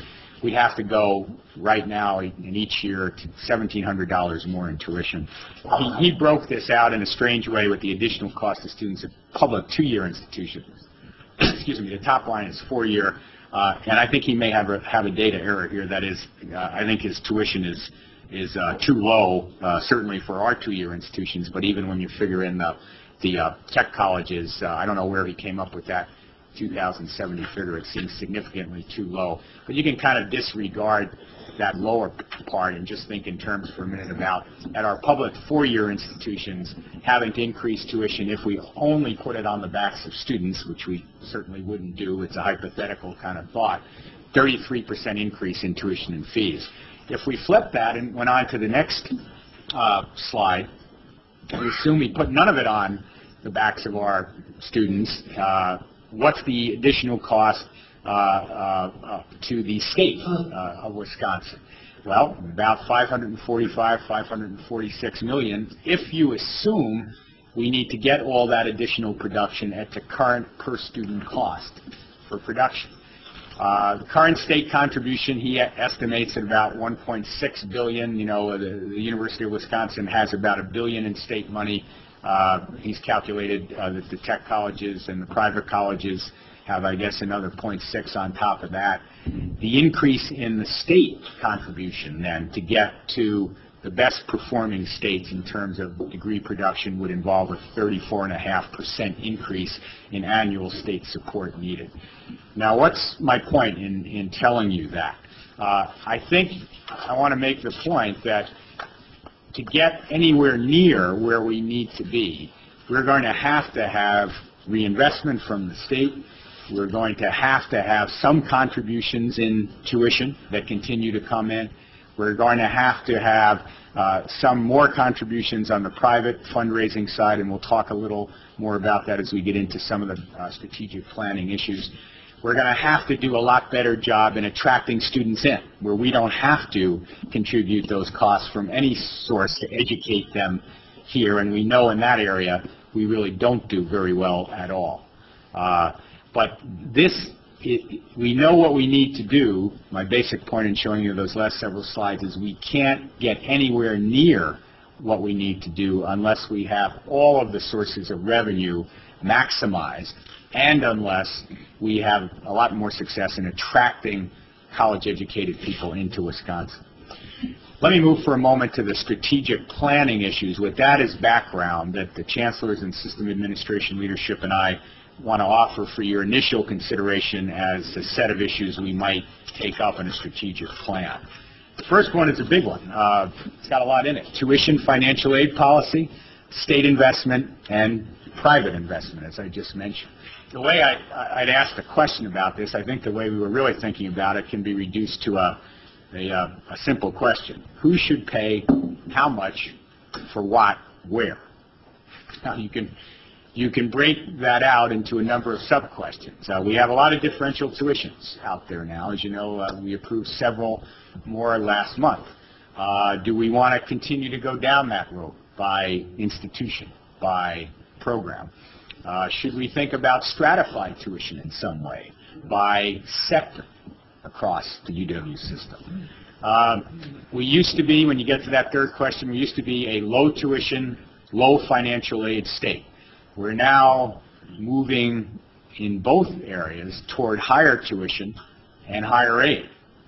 we'd have to go right now in each year to seventeen hundred dollars more in tuition. He, he broke this out in a strange way with the additional cost to students at public two-year institutions. Excuse me, the top line is four-year, uh, and I think he may have a, have a data error here. That is, uh, I think his tuition is is uh, too low, uh, certainly for our two-year institutions, but even when you figure in the, the uh, tech colleges, uh, I don't know where he came up with that two thousand seventy figure. It seems significantly too low. But you can kind of disregard that lower part and just think in terms for a minute about, at our public four-year institutions, having to increase tuition if we only put it on the backs of students, which we certainly wouldn't do. It's a hypothetical kind of thought. thirty-three percent increase in tuition and fees. If we flip that and went on to the next uh, slide, we assume we put none of it on the backs of our students. Uh, what's the additional cost uh, uh, uh, to the state uh, of Wisconsin? Well, about five hundred forty-five, five hundred forty-six million, if you assume we need to get all that additional production at the current per student cost for production. Uh, the current state contribution, he estimates at about one point six billion dollars. You know, the, the University of Wisconsin has about a billion in state money. Uh, he's calculated uh, that the tech colleges and the private colleges have, I guess, another zero point six on top of that. The increase in the state contribution, then, to get to the best performing states in terms of degree production would involve a thirty-four point five percent increase in annual state support needed. Now, what's my point in, in telling you that? Uh, I think I want to make the point that to get anywhere near where we need to be, we're going to have to have reinvestment from the state. We're going to have to have some contributions in tuition that continue to come in. We're going to have to have uh, some more contributions on the private fundraising side, and we'll talk a little more about that as we get into some of the uh, strategic planning issues. We're going to have to do a lot better job in attracting students in, where we don't have to contribute those costs from any source to educate them here, and we know in that area we really don't do very well at all. Uh, but this It, we know what we need to do. My basic point in showing you those last several slides is we can't get anywhere near what we need to do unless we have all of the sources of revenue maximized, and unless we have a lot more success in attracting college-educated people into Wisconsin. Let me move for a moment to the strategic planning issues. With that as background, that the chancellors and system administration leadership and I want to offer for your initial consideration as a set of issues we might take up in a strategic plan. The first one is a big one. Uh, it's got a lot in it. Tuition, financial aid policy, state investment, and private investment, as I just mentioned. The way I, I'd asked a question about this, I think the way we were really thinking about it can be reduced to a, a, a simple question. Who should pay how much for what, where? Now, you can You can break that out into a number of sub-questions. Uh, we have a lot of differential tuitions out there now. As you know, uh, we approved several more last month. Uh, do we want to continue to go down that road by institution, by program? Uh, should we think about stratified tuition in some way, by sector across the U W system? Um, we used to be, when you get to that third question, we used to be a low tuition, low financial aid state. We're now moving in both areas toward higher tuition and higher aid.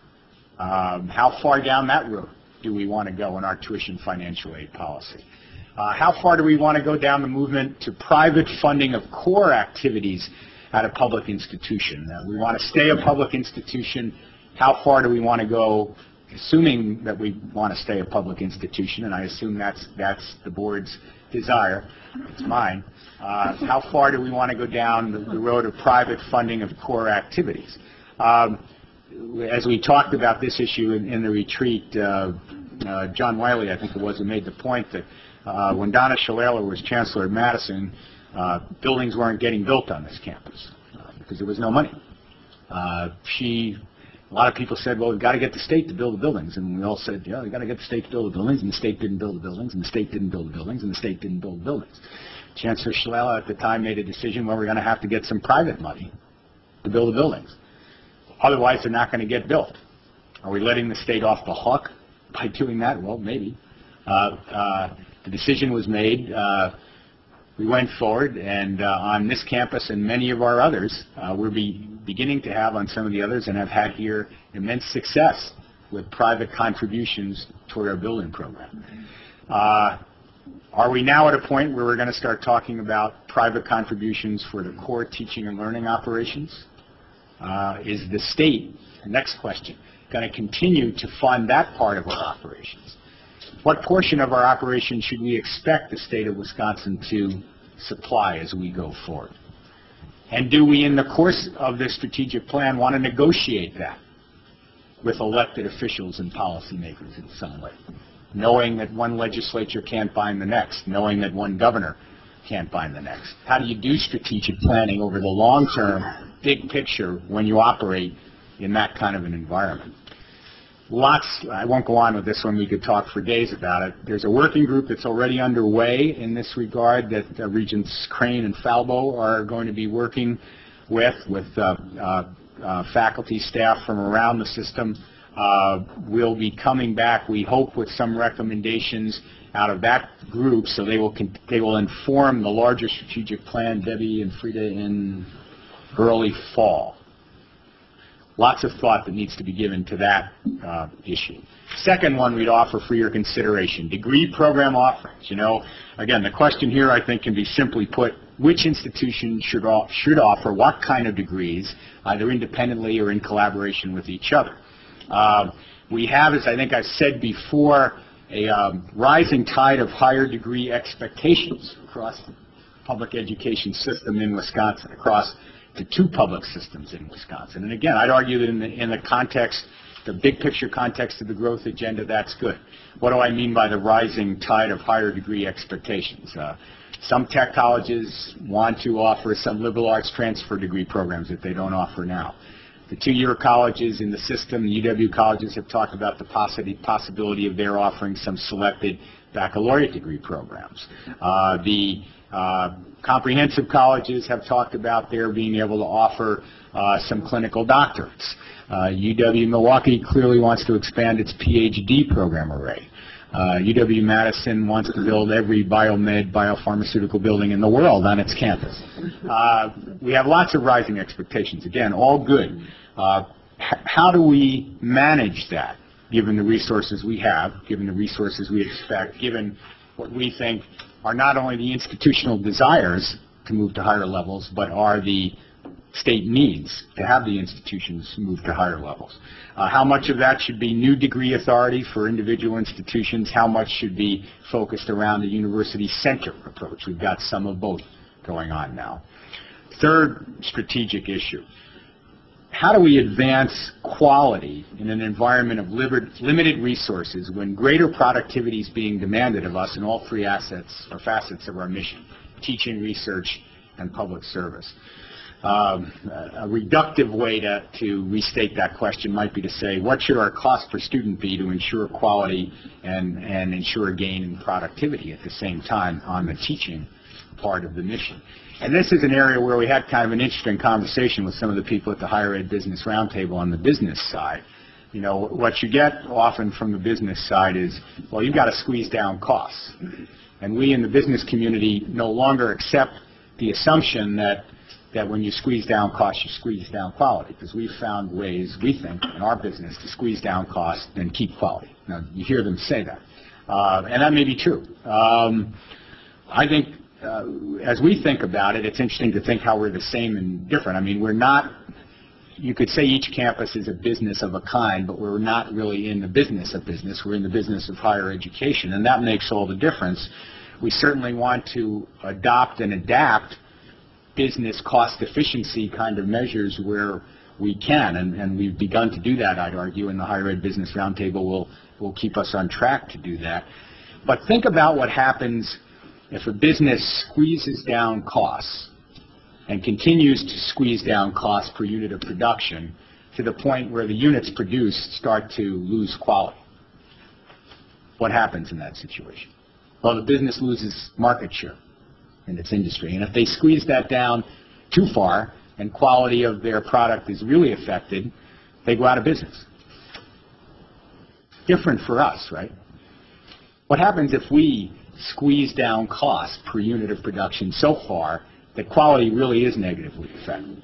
Um, how far down that road do we want to go in our tuition financial aid policy? Uh, how far do we want to go down the movement to private funding of core activities at a public institution? Uh, we want to stay a public institution. How far do we want to go, assuming that we want to stay a public institution, and I assume that's, that's the board's desire, it's mine. Uh, how far do we want to go down the, the road of private funding of core activities? Um, as we talked about this issue in, in the retreat, uh, uh, John Wiley, I think it was, who made the point that uh, when Donna Shalala was chancellor at Madison, uh, buildings weren't getting built on this campus uh, because there was no money. Uh, she A lot of people said, well, we've got to get the state to build the buildings. And we all said, yeah, we've got to get the state to build the buildings. And the state didn't build the buildings. And the state didn't build the buildings. And the state didn't build the buildings. Chancellor Shalala at the time made a decision where we're going to have to get some private money to build the buildings. Otherwise, they're not going to get built. Are we letting the state off the hook by doing that? Well, maybe. Uh, uh, the decision was made. Uh, we went forward, and uh, on this campus and many of our others, uh, we're be beginning to have on some of the others and have had here immense success with private contributions toward our building program. Uh, are we now at a point where we're going to start talking about private contributions for the core teaching and learning operations? Uh, is the state, next question, going to continue to fund that part of our operations? What portion of our operations should we expect the state of Wisconsin to supply as we go forward? And do we, in the course of this strategic plan, want to negotiate that with elected officials and policymakers in some way, knowing that one legislature can't bind the next, knowing that one governor can't bind the next? How do you do strategic planning over the long term, big picture, when you operate in that kind of an environment? Lots, I won't go on with this one, we could talk for days about it. There's a working group that's already underway in this regard that uh, Regents Crane and Falbo are going to be working with, with uh, uh, uh, faculty, staff from around the system. Uh, we'll be coming back, we hope, with some recommendations out of that group, so they will, con they will inform the larger strategic plan, Debbie and Frida, in early fall. Lots of thought that needs to be given to that uh, issue. Second one we'd offer for your consideration, degree program offerings. You know, again, the question here I think can be simply put, which institution should, should offer what kind of degrees, either independently or in collaboration with each other? Uh, we have, as I think I've said before, a um, rising tide of higher degree expectations across the public education system in Wisconsin, across the two public systems in Wisconsin. And again, I'd argue that in the, in the context, the big picture context of the growth agenda, that's good. What do I mean by the rising tide of higher degree expectations? Uh, some tech colleges want to offer some liberal arts transfer degree programs that they don't offer now. The two-year colleges in the system, the U W colleges, have talked about the possi possibility of their offering some selected baccalaureate degree programs. Uh, the uh, comprehensive colleges have talked about their being able to offer uh, some clinical doctorates. Uh, U W Milwaukee clearly wants to expand its P H D program array. Uh, U W Madison wants to build every biomed, biopharmaceutical building in the world on its campus. Uh, we have lots of rising expectations. Again, all good. Uh, how do we manage that, given the resources we have, given the resources we expect, given what we think are not only the institutional desires to move to higher levels, but are the state needs to have the institutions move to higher levels? Uh, how much of that should be new degree authority for individual institutions? How much should be focused around the university center approach? We've got some of both going on now. Third strategic issue. How do we advance quality in an environment of limited resources when greater productivity is being demanded of us in all three assets or facets of our mission, teaching, research, and public service? Um, a reductive way to, to restate that question might be to say, what should our cost per student be to ensure quality and, and ensure gain in productivity at the same time on the teaching part of the mission? And this is an area where we had kind of an interesting conversation with some of the people at the Higher Ed Business Roundtable on the business side. You know, what you get often from the business side is, well, you've got to squeeze down costs. And we in the business community no longer accept the assumption that that when you squeeze down costs, you squeeze down quality, because we've found ways, we think, in our business to squeeze down costs and keep quality. Now, you hear them say that, uh, and that may be true. Um, I think uh, as we think about it, it's interesting to think how we're the same and different. I mean, we're not, you could say each campus is a business of a kind, but we're not really in the business of business. We're in the business of higher education, and that makes all the difference. We certainly want to adopt and adapt business cost efficiency kind of measures where we can, and, and we've begun to do that, I'd argue, and the Higher Ed Business Roundtable will, will keep us on track to do that. But think about what happens if a business squeezes down costs and continues to squeeze down costs per unit of production to the point where the units produced start to lose quality. What happens in that situation? Well, the business loses market share in its industry. And if they squeeze that down too far and quality of their product is really affected, they go out of business. different for us, right? What happens if we squeeze down cost per unit of production so far that quality really is negatively affected?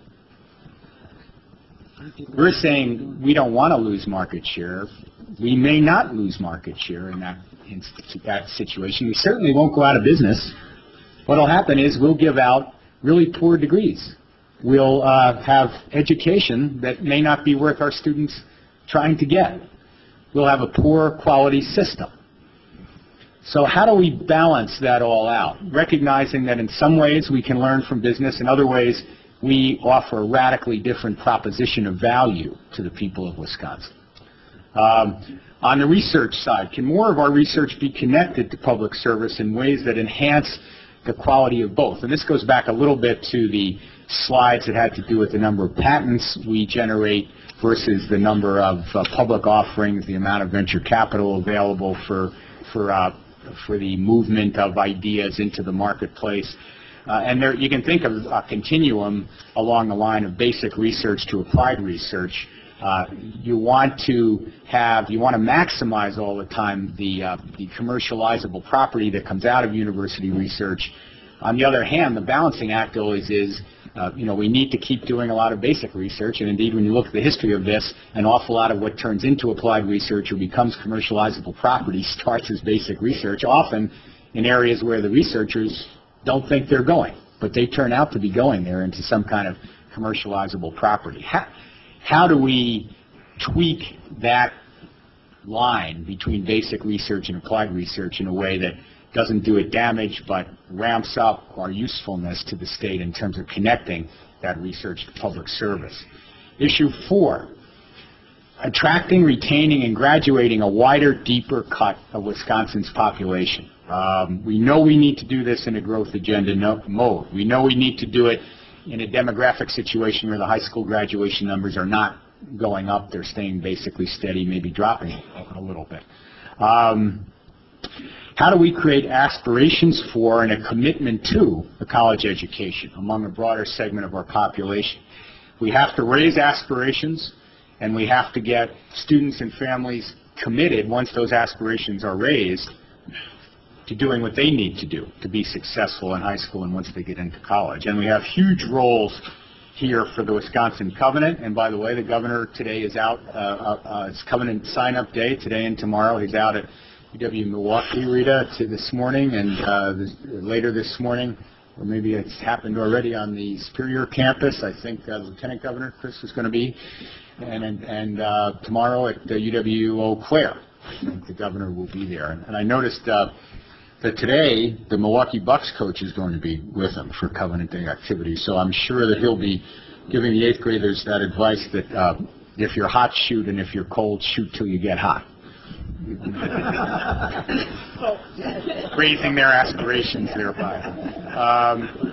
We're saying we don't want to lose market share. We may not lose market share in that, in that situation. We certainly won't go out of business. What will happen is we'll give out really poor degrees. We'll uh, have education that may not be worth our students trying to get. We'll have a poor quality system. So how do we balance that all out? Recognizing that in some ways we can learn from business, in other ways we offer a radically different proposition of value to the people of Wisconsin. Um, on the research side, can more of our research be connected to public service in ways that enhance the quality of both? And this goes back a little bit to the slides that had to do with the number of patents we generate versus the number of uh, public offerings, the amount of venture capital available for, for, uh, for the movement of ideas into the marketplace. Uh, and there, you can think of a continuum along the line of basic research to applied research. Uh, you want to have, you want to maximize all the time the, uh, the commercializable property that comes out of university research. On the other hand, the balancing act always is, uh, you know, we need to keep doing a lot of basic research, and indeed when you look at the history of this, an awful lot of what turns into applied research or becomes commercializable property starts as basic research, often in areas where the researchers don't think they're going, but they turn out to be going there into some kind of commercializable property. How, how do we tweak that line between basic research and applied research in a way that doesn't do it damage but ramps up our usefulness to the state in terms of connecting that research to public service? Issue four, attracting, retaining, and graduating a wider, deeper cut of Wisconsin's population. Um, we know we need to do this in a growth agenda no, mode. We know we need to do it in a demographic situation where the high school graduation numbers are not going up. They're staying basically steady, maybe dropping a, a little bit. Um, how do we create aspirations for and a commitment to a college education among a broader segment of our population? We have to raise aspirations, and we have to get students and families committed once those aspirations are raised to doing what they need to do to be successful in high school and once they get into college. And we have huge roles here for the Wisconsin Covenant. And by the way, the governor today is out. Uh, uh, it's Covenant sign-up day today and tomorrow. He's out at U W Milwaukee, Rita, to this morning, and uh, this, later this morning, or maybe it's happened already on the Superior campus. I think uh, Lieutenant Governor Chris is going to be, and and, and uh, tomorrow at uh, U W Eau Claire, I think the governor will be there. And, and I noticed uh, that today the Milwaukee Bucks coach is going to be with him for Covenant Day activities. So I'm sure that he'll be giving the eighth graders that advice that uh, if you're hot, shoot, and if you're cold, shoot till you get hot. Raising their aspirations thereby. Um,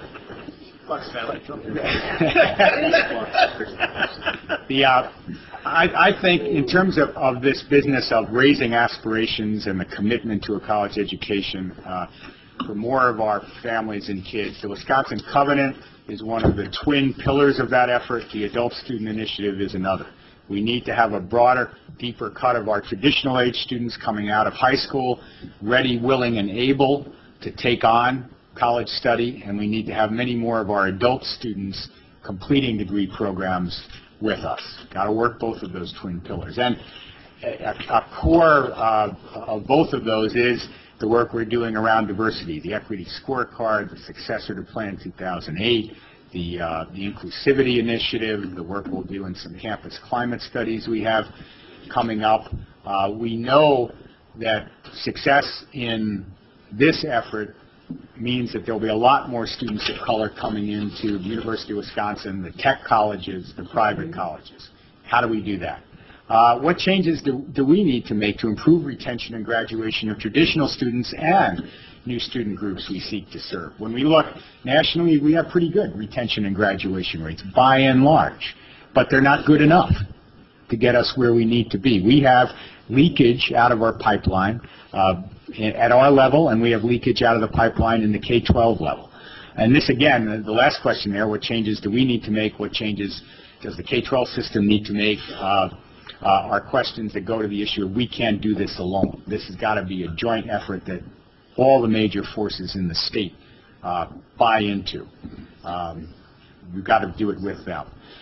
the, uh, I, I think in terms of, of this business of raising aspirations and the commitment to a college education uh, for more of our families and kids, the Wisconsin Covenant is one of the twin pillars of that effort. The Adult Student Initiative is another. We need to have a broader, deeper cut of our traditional age students coming out of high school, ready, willing, and able to take on college study, and we need to have many more of our adult students completing degree programs with us. Got to work both of those twin pillars. And a, a core uh, of both of those is the work we're doing around diversity, the equity scorecard, the successor to Plan two thousand eight, the, uh, the inclusivity initiative, the work we'll do in some campus climate studies we have coming up. Uh, we know that success in this effort means that there'll be a lot more students of color coming into the University of Wisconsin, the tech colleges, the private colleges. How do we do that? Uh, what changes do, do we need to make to improve retention and graduation of traditional students and new student groups we seek to serve? When we look nationally, we have pretty good retention and graduation rates, by and large, but they're not good enough to get us where we need to be. We have leakage out of our pipeline uh, at our level, and we have leakage out of the pipeline in the K twelve level. And this, again, the last question there, what changes do we need to make? What changes does the K twelve system need to make? Uh, uh, are questions that go to the issue of we can't do this alone. This has got to be a joint effort that all the major forces in the state uh, buy into. Um, we've got to do it with them.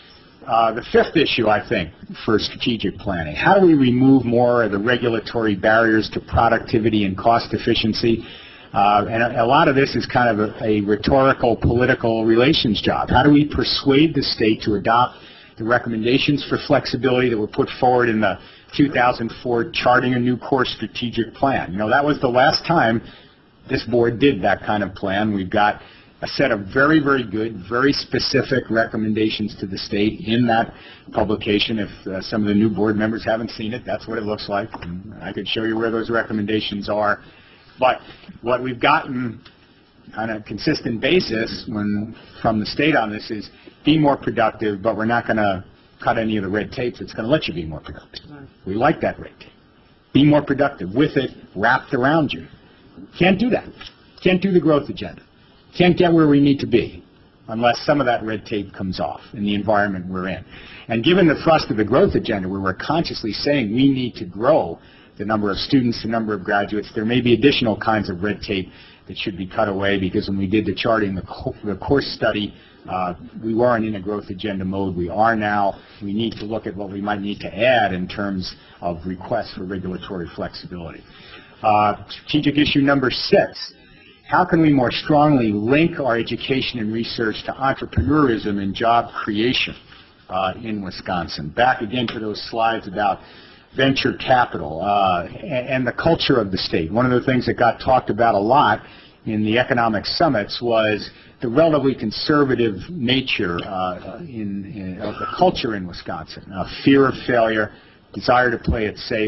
Uh, the fifth issue, I think, for strategic planning, how do we remove more of the regulatory barriers to productivity and cost efficiency? Uh, and a, a lot of this is kind of a, a rhetorical political relations job. How do we persuade the state to adopt the recommendations for flexibility that were put forward in the two thousand four Charting a New Course strategic plan? You know, that was the last time this board did that kind of plan. We've got a set of very, very good, very specific recommendations to the state in that publication. If uh, some of the new board members haven't seen it, that's what it looks like. And I could show you where those recommendations are. But what we've gotten on a consistent basis when from the state on this is be more productive, but we're not going to cut any of the red tape that's going to let you be more productive. We like that red tape. Be more productive with it wrapped around you. Can't do that. Can't do the growth agenda. Can't get where we need to be unless some of that red tape comes off in the environment we're in. And given the thrust of the growth agenda, where we're consciously saying we need to grow the number of students, the number of graduates, there may be additional kinds of red tape that should be cut away, because when we did the charting, the, co the course study, uh, we weren't in a growth agenda mode. We are now. We need to look at what we might need to add in terms of requests for regulatory flexibility. Uh, strategic issue number six. How can we more strongly link our education and research to entrepreneurism and job creation uh, in Wisconsin? Back again to those slides about venture capital uh, and, and the culture of the state. One of the things that got talked about a lot in the economic summits was the relatively conservative nature uh, in, in, of the culture in Wisconsin. Uh, fear of failure, desire to play it safe.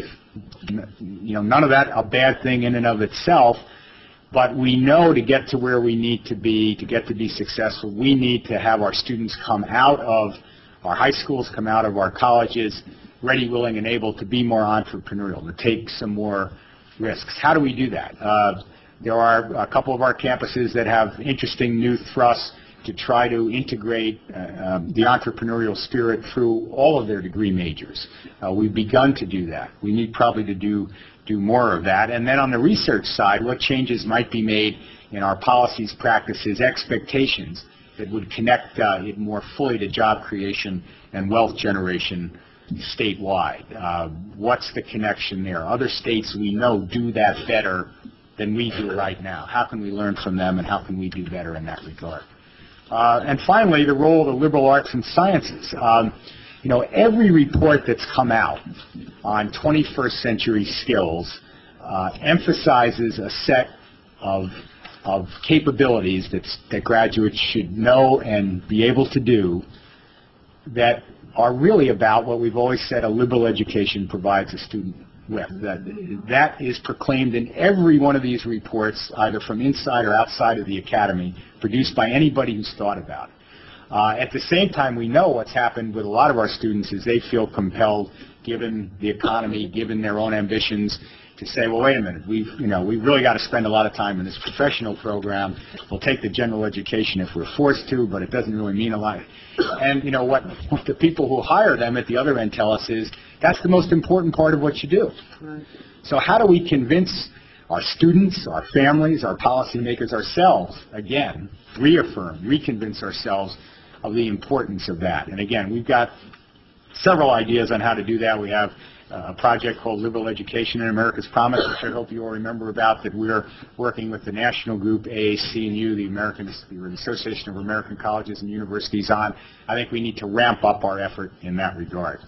You know, none of that a bad thing in and of itself. But we know to get to where we need to be, to get to be successful, we need to have our students come out of our high schools, come out of our colleges, ready, willing, and able to be more entrepreneurial, to take some more risks. How do we do that? Uh, there are a couple of our campuses that have interesting new thrusts to try to integrate uh, um, the entrepreneurial spirit through all of their degree majors. Uh, we've begun to do that. We need probably to do do more of that. And then on the research side, what changes might be made in our policies, practices, expectations that would connect uh, it more fully to job creation and wealth generation statewide. Uh, what's the connection there? Other states we know do that better than we do right now. How can we learn from them, and how can we do better in that regard? Uh, and finally, the role of the liberal arts and sciences. Um, you know, every report that's come out on twenty-first century skills uh, emphasizes a set of, of capabilities that's, that graduates should know and be able to do that are really about what we've always said a liberal education provides a student with. That, that is proclaimed in every one of these reports, either from inside or outside of the academy, produced by anybody who's thought about it. Uh, at the same time, we know what's happened with a lot of our students is they feel compelled, given the economy, given their own ambitions, to say, well, wait a minute, we've, you know, we've really got to spend a lot of time in this professional program. We'll take the general education if we're forced to, but it doesn't really mean a lot. And, you know, what, what the people who hire them at the other end tell us is that's the most important part of what you do. Right. So how do we convince our students, our families, our policymakers, ourselves, again, reaffirm, reconvince ourselves of the importance of that? And again, we've got several ideas on how to do that. We have a project called Liberal Education in America's Promise, which I hope you all remember about, that we're working with the national group, A A C N U, the American the Association of American Colleges and Universities on. I think we need to ramp up our effort in that regard.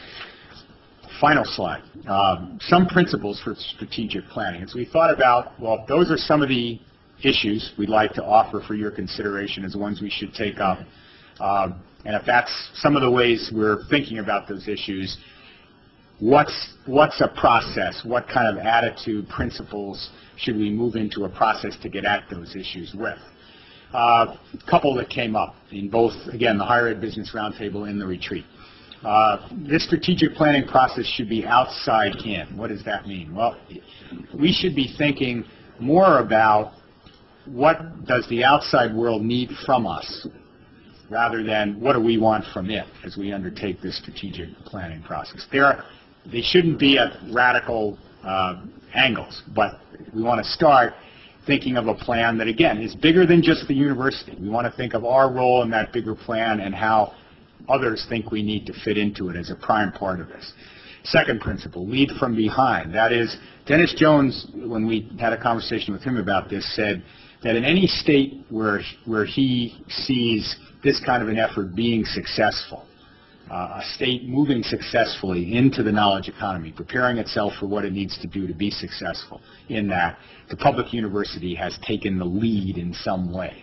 Final slide. Um, some principles for strategic planning. As we thought about, well, those are some of the issues we'd like to offer for your consideration as ones we should take up. Uh, and if that's some of the ways we're thinking about those issues, What's, what's a process? What kind of attitude, principles should we move into a process to get at those issues with? A uh, couple that came up in both, again, the Higher Ed Business Roundtable and the retreat. Uh, this strategic planning process should be outside in. What does that mean? Well, we should be thinking more about what does the outside world need from us rather than what do we want from it as we undertake this strategic planning process. There are, they shouldn't be at radical uh, angles, but we want to start thinking of a plan that, again, is bigger than just the university. We want to think of our role in that bigger plan and how others think we need to fit into it as a prime part of this. Second principle, lead from behind. That is, Dennis Jones, when we had a conversation with him about this, said that in any state where, where he sees this kind of an effort being successful, uh, a state moving successfully into the knowledge economy, preparing itself for what it needs to do to be successful in that, the public university has taken the lead in some way.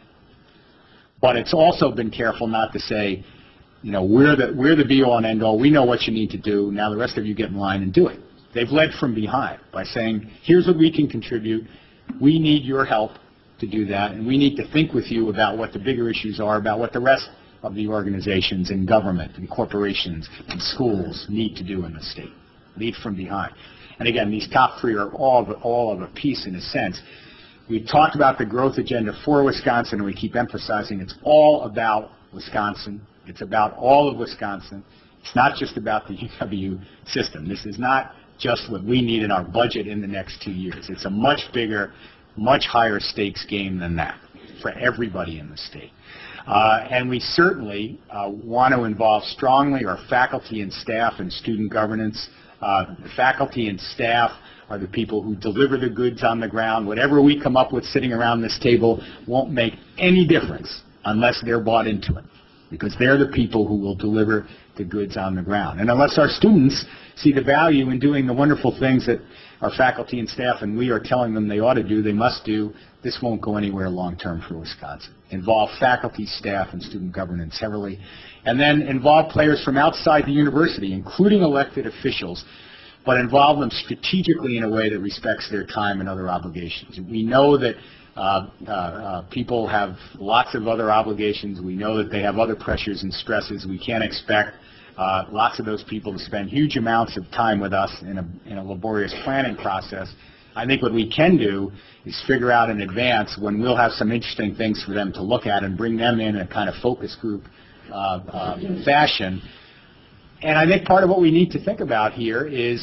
But it's also been careful not to say, you know, we're the, we're the be-all and end-all, we know what you need to do, now the rest of you get in line and do it. They've led from behind by saying, here's what we can contribute, we need your help to do that, and we need to think with you about what the bigger issues are, about what the rest of the organizations and government and corporations and schools need to do in the state. Lead from behind. And again, these top three are all of, all of a piece in a sense. We've talked about the growth agenda for Wisconsin, and we keep emphasizing it's all about Wisconsin. It's about all of Wisconsin. It's not just about the U W system. This is not just what we need in our budget in the next two years. It's a much bigger, much higher stakes game than that for everybody in the state. Uh, and we certainly uh, want to involve strongly our faculty and staff and student governance. Uh, the faculty and staff are the people who deliver the goods on the ground. Whatever we come up with sitting around this table won't make any difference unless they're bought into it, because they're the people who will deliver the goods on the ground. And unless our students see the value in doing the wonderful things that our faculty and staff and we are telling them they ought to do, they must do, this won't go anywhere long-term for Wisconsin. Involve faculty, staff, and student governance heavily. And then involve players from outside the university, including elected officials, but involve them strategically in a way that respects their time and other obligations. We know that Uh, uh, uh, people have lots of other obligations. We know that they have other pressures and stresses. We can't expect uh, lots of those people to spend huge amounts of time with us in a, in a laborious planning process. I think what we can do is figure out in advance when we'll have some interesting things for them to look at and bring them in a kind of focus group uh, uh, fashion. And I think part of what we need to think about here is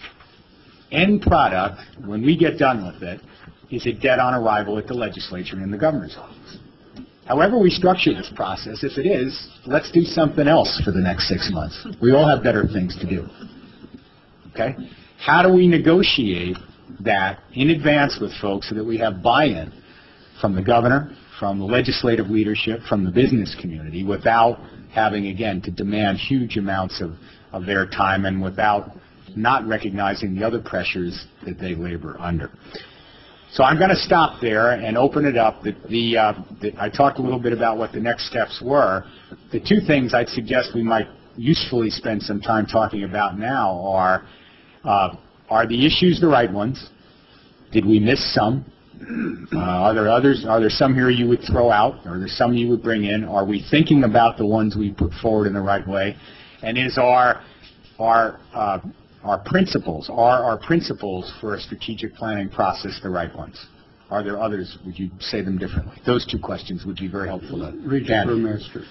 end product, when we get done with it, is it dead on arrival at the legislature and in the governor's office. However we structure this process, if it is, let's do something else for the next six months. We all have better things to do. Okay? How do we negotiate that in advance with folks so that we have buy-in from the governor, from the legislative leadership, from the business community, without having, again, to demand huge amounts of, of their time and without not recognizing the other pressures that they labor under. So I'm going to stop there and open it up. The, the, uh, the, I talked a little bit about what the next steps were. The two things I'd suggest we might usefully spend some time talking about now are, uh, are the issues the right ones? Did we miss some? Uh, are there others? Are there some here you would throw out? Are there some you would bring in? Are we thinking about the ones we put forward in the right way? And is our, our uh, Our principles, are our principles for a strategic planning process the right ones? Are there others? Would you say them differently? Those two questions would be very helpful to Regent Burmeister.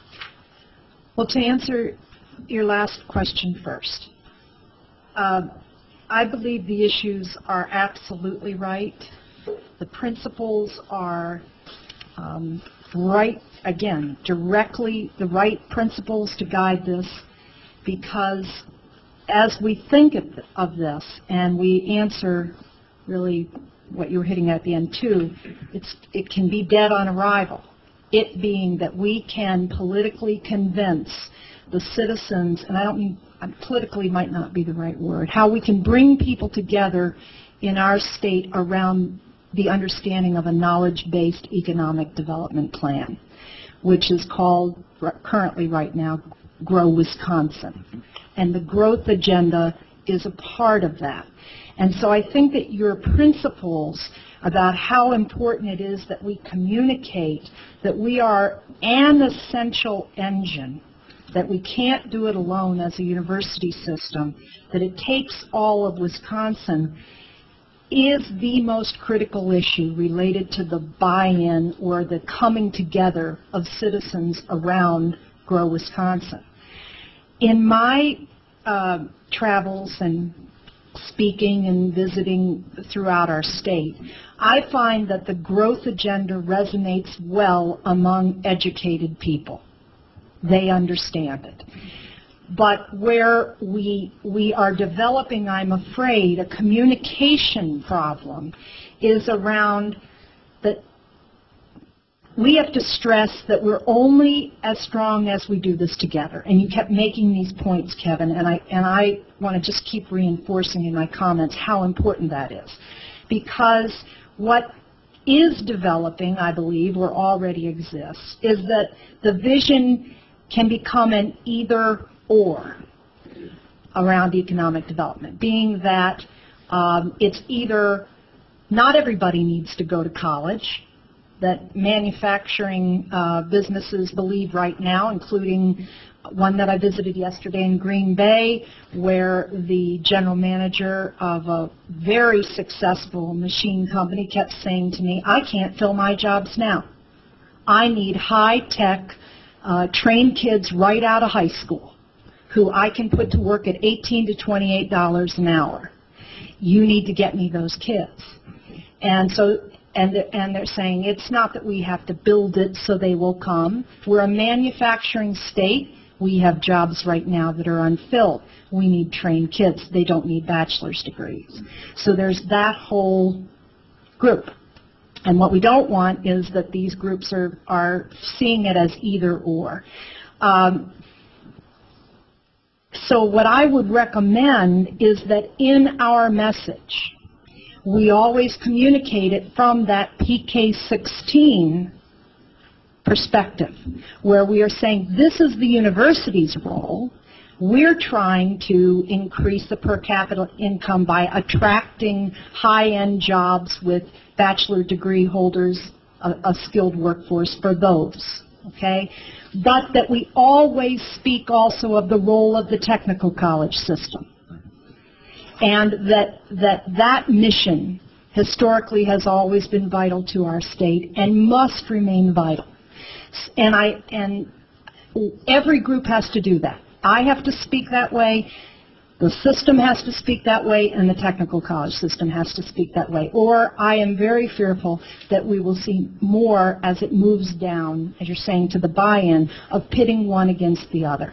Well, to answer your last question first, uh, I believe the issues are absolutely right. The principles are um, right, again, directly the right principles to guide this, because as we think of, of this and we answer really what you were hitting at the end too, it's, it can be dead on arrival. It being that we can politically convince the citizens, and I don't mean, politically might not be the right word, how we can bring people together in our state around the understanding of a knowledge-based economic development plan, which is called currently right now Grow Wisconsin. And the growth agenda is a part of that. And so I think that your principles about how important it is that we communicate that we are an essential engine, that we can't do it alone as a university system, that it takes all of Wisconsin, is the most critical issue related to the buy-in or the coming together of citizens around Grow Wisconsin. In my uh, travels and speaking and visiting throughout our state, I find that the growth agenda resonates well among educated people. They understand it. But where we, we are developing, I'm afraid, a communication problem is around that we have to stress that we're only as strong as we do this together. And you kept making these points, Kevin, and I, and I want to just keep reinforcing in my comments how important that is. Because what is developing, I believe, or already exists, is that the vision can become an either or around economic development, being that um, it's either not everybody needs to go to college, that manufacturing uh, businesses believe right now, including one that I visited yesterday in Green Bay, where the general manager of a very successful machine company kept saying to me, I can't fill my jobs now. I need high-tech, uh, trained kids right out of high school who I can put to work at eighteen to twenty-eight dollars an hour. You need to get me those kids. And so, and they're, and they're saying it's not that we have to build it so they will come. We're a manufacturing state. We have jobs right now that are unfilled. We need trained kids. They don't need bachelor's degrees. So there's that whole group. And what we don't want is that these groups are, are seeing it as either or. Um, So what I would recommend is that in our message, we always communicate it from that P K sixteen perspective, where we are saying this is the university's role. We're trying to increase the per capita income by attracting high-end jobs with bachelor degree holders, a, a skilled workforce for those. Okay? But that we always speak also of the role of the technical college system. And that that, that mission historically has always been vital to our state and must remain vital. And, I, and every group has to do that. I have to speak that way. The system has to speak that way, and the technical college system has to speak that way. Or I am very fearful that we will see more as it moves down, as you're saying, to the buy-in of pitting one against the other.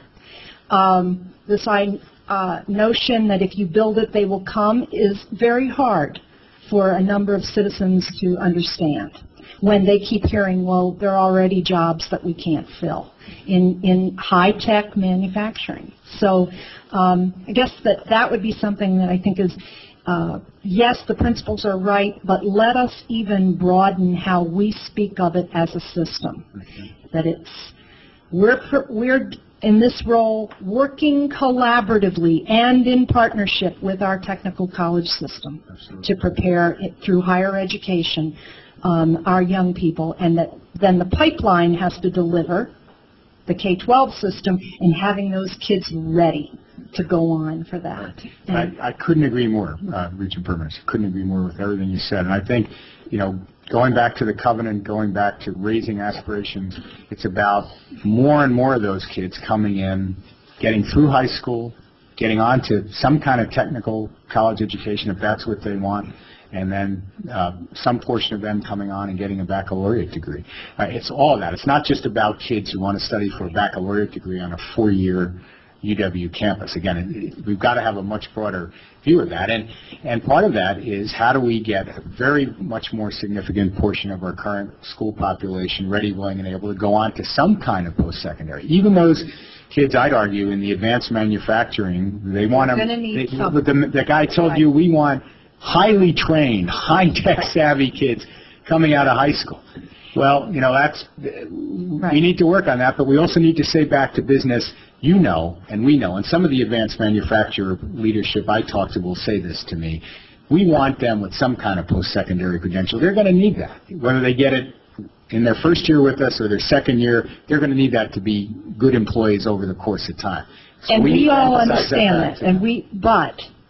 Um, this uh, notion that if you build it, they will come is very hard for a number of citizens to understand when they keep hearing, well, there are already jobs that we can't fill in, in high-tech manufacturing. So um, I guess that that would be something that I think is, uh, yes, the principles are right, but let us even broaden how we speak of it as a system. That it's, we're, we're in this role working collaboratively and in partnership with our technical college system Absolutely. To prepare it through higher education um, our young people, and that then the pipeline has to deliver the K twelve system and having those kids ready to go on for that. I, I couldn't agree more, uh, Regent Perkins. Couldn't agree more with everything you said. And I think, you know, going back to the covenant, going back to raising aspirations, it's about more and more of those kids coming in, getting through high school, getting on to some kind of technical college education if that's what they want, and then uh, some portion of them coming on and getting a baccalaureate degree. Uh, it's all that. It's not just about kids who want to study for a baccalaureate degree on a four-year U W campus. Again, it, it, we've got to have a much broader view of that. And, and part of that is how do we get a very much more significant portion of our current school population ready, willing, and able to go on to some kind of post-secondary. Even those kids, I'd argue, in the advanced manufacturing, they want to, they, the, the guy told right. you we want highly trained, high-tech savvy kids coming out of high school. Well, you know, that's, right. we need to work on that, but we also need to say back to business, you know, and we know, and some of the advanced manufacturer leadership I talk to will say this to me, we want them with some kind of post-secondary credential. They're going to need that. Whether they get it in their first year with us or their second year, they're going to need that to be good employees over the course of time. So and we, we all understand that, that and we, but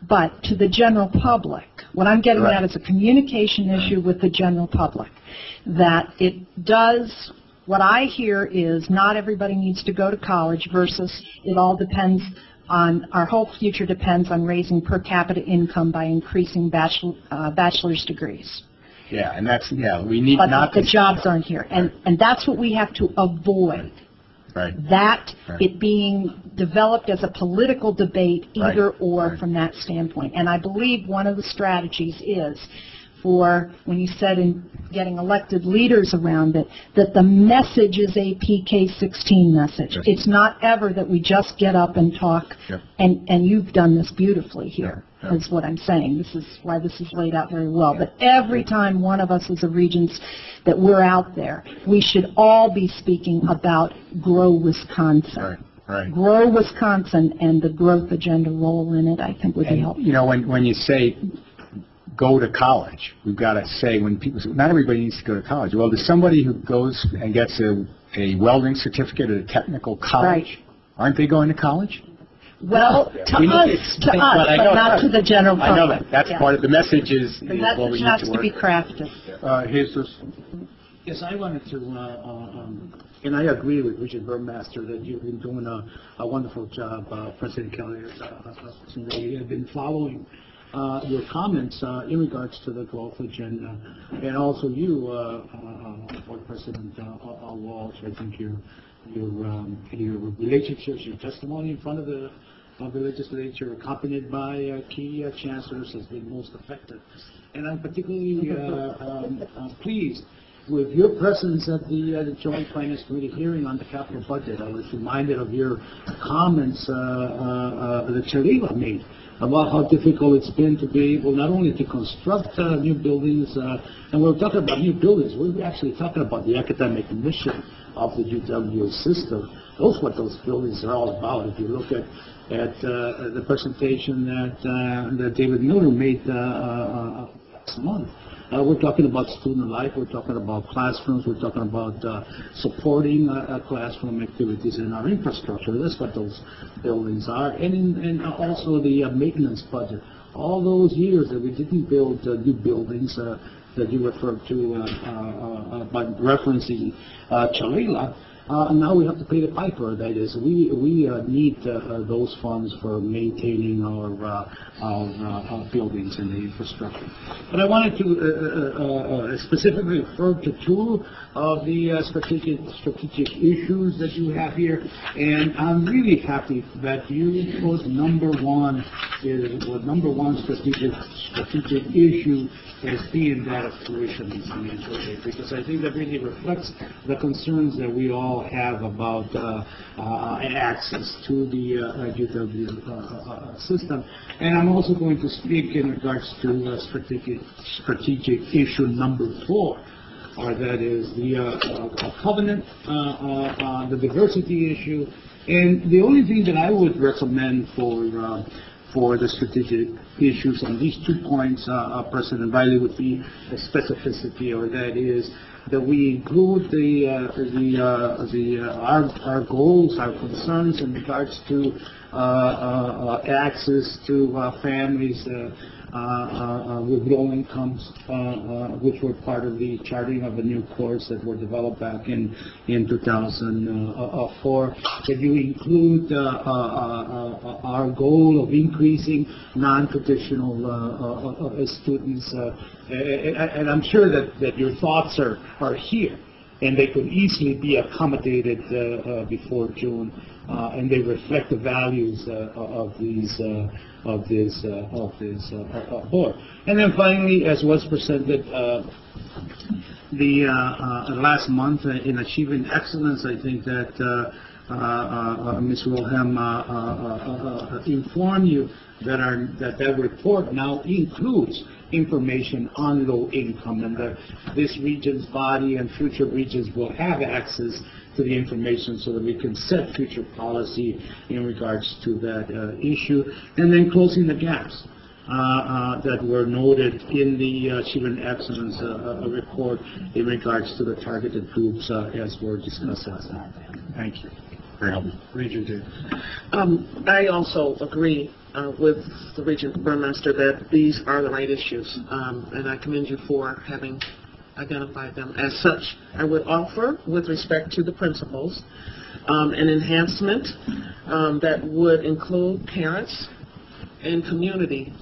But to the general public, what I'm getting Right. at is a communication issue with the general public, that it does, what I hear is not everybody needs to go to college versus it all depends on, our whole future depends on raising per capita income by increasing bachelor, uh, bachelor's degrees. Yeah, and that's, yeah, we need But not the to... jobs aren't here. And, and that's what we have to avoid. Right. That, Right. it being developed as a political debate, Right. either or Right. from that standpoint. And I believe one of the strategies is for, when you said in getting elected leaders around it, that the message is a P K sixteen message. Yes. It's not ever that we just get up and talk, Yep. and, and you've done this beautifully here, Yeah, yeah. is what I'm saying. This is why this is laid out very well. But every time one of us as a Regents that we're out there, we should all be speaking about Grow Wisconsin. Right, right. Grow Wisconsin and the growth agenda role in it, I think would be And, helpful. you know, when, when you say go to college, we've got to say, when people say, not everybody needs to go to college. Well, there's somebody who goes and gets a, a welding certificate at a technical college. Right. Aren't they going to college? Well, to We need us, to But us, I but know not that. to the general public. I know that. That's Yeah. part of the message is, The is what we message need has to to work. be crafted. Uh, Jesus. Yes, I wanted to, uh, uh, um, and I agree with Richard Burmaster that you've been doing a, a wonderful job, uh, President Kelly. Uh, uh, they have been following uh, your comments uh, in regards to the growth agenda, and also you, uh, uh, Board President uh, uh, Walsh. I think your your um, your relationships, your testimony in front of the of the legislature, accompanied by uh, key uh, chancellors, has been most effective. And I'm particularly uh, um, uh, pleased with your presence at the, uh, the Joint Finance Committee hearing on the capital budget. I was reminded of your comments uh, uh, uh, that Chalila made about how difficult it's been to be able not only to construct uh, new buildings, uh, and we're talking about new buildings, we're actually talking about the academic mission of the U W system. Those are what those buildings are all about. If you look at at uh, the presentation that uh, that David Miller made uh, uh, last month. Uh, we're talking about student life, we're talking about classrooms, we're talking about uh, supporting uh, uh, classroom activities in our infrastructure. That's what those buildings are. And, in, and also the uh, maintenance budget. All those years that we didn't build uh, new buildings uh, that you referred to uh, uh, uh, by referencing uh, Chalila, Uh, now we have to pay the piper. That is, we we uh, need uh, uh, those funds for maintaining our uh, our, uh, our buildings and the infrastructure. But I wanted to uh, uh, uh, specifically refer to two of the uh, strategic strategic issues that you have here, and I'm really happy that you put number one is well, number one strategic strategic issue as being that of tuition and financial aid, because I think that really reflects the concerns that we all have about uh, uh, access to the uh, U W uh, uh, system. And I'm also going to speak in regards to uh, strategic, strategic issue number four, or that is the uh, uh, covenant, uh, uh, uh, the diversity issue. And the only thing that I would recommend for uh, for the strategic issues on these two points, uh, uh, President Riley, would be the specificity, or that is that we include the uh, the uh, the uh, our our goals, our concerns in regards to uh, uh, uh, access to uh, families uh, uh, uh, with low incomes, uh, uh, which were part of the charting of a new course that were developed back in in two thousand four. That you include uh, uh, uh, our goal of increasing non-traditional uh, uh, uh, students, uh, and I'm sure that, that your thoughts are, are here, and they could easily be accommodated uh, uh, before June, uh, and they reflect the values uh, of these uh, of this uh, of this uh, uh, board. And then finally, as was presented uh, the uh, uh, last month uh, in Achieving Excellence, I think that uh, uh, uh, Miz Wilhelm uh, uh, uh, uh, informed you that our that that report now includes information on low income, and that this region's body and future regions will have access to the information so that we can set future policy in regards to that uh, issue, and then closing the gaps uh, uh, that were noted in the uh, Achievement Excellence uh, uh, report in regards to the targeted groups uh, as were discussed last night. Thank you. can I help you? Regent Davis. Um, I also agree uh, with the Regent Burmeister that these are the right issues, um, and I commend you for having identified them as such. I would offer, with respect to the principals, um, an enhancement um, that would include parents and community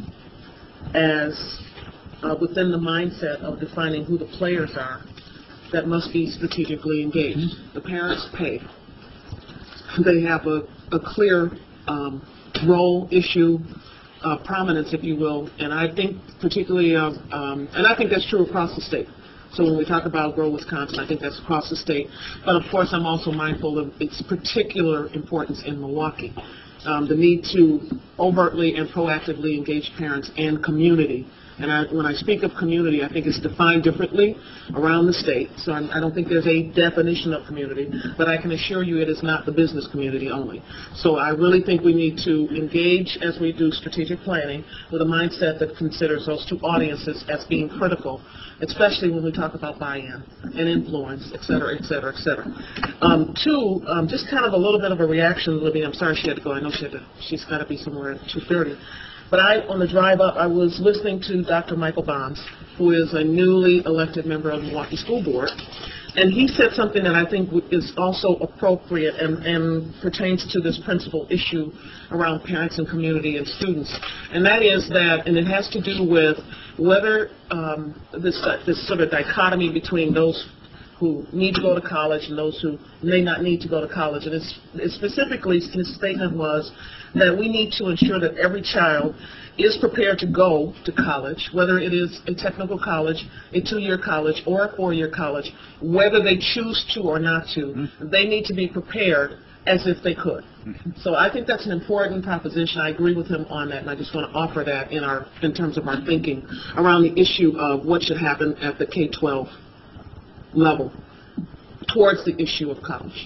as uh, within the mindset of defining who the players are that must be strategically engaged. The parents pay. They have a, a clear um, role, issue, uh, prominence, if you will, and I think particularly, uh, um, and I think that's true across the state. So when we talk about Grow Wisconsin, I think that's across the state. But of course, I'm also mindful of its particular importance in Milwaukee. Um, the need to overtly and proactively engage parents and community. And I, when I speak of community, I think it's defined differently around the state. So I'm, I don't think there's a definition of community, but I can assure you it is not the business community only. So I really think we need to engage as we do strategic planning with a mindset that considers those two audiences as being critical, especially when we talk about buy-in and influence, et cetera, et cetera, et cetera. Um, two, um, just kind of a little bit of a reaction, Libby. I'm sorry she had to go. I know she had to, she's got to be somewhere at two thirty. But I, on the drive up, I was listening to Doctor Michael Bonds, who is a newly elected member of the Milwaukee School Board, and he said something that I think is also appropriate and, and pertains to this principal issue around parents and community and students, and that is that, and it has to do with whether um, this, uh, this sort of dichotomy between those who need to go to college and those who may not need to go to college. And it's, it's specifically, his statement was that we need to ensure that every child is prepared to go to college, whether it is a technical college, a two-year college, or a four-year college, whether they choose to or not to, mm-hmm. they need to be prepared as if they could. Mm-hmm. So I think that's an important proposition. I agree with him on that, and I just want to offer that in our, in terms of our thinking around the issue of what should happen at the K twelve level towards the issue of college.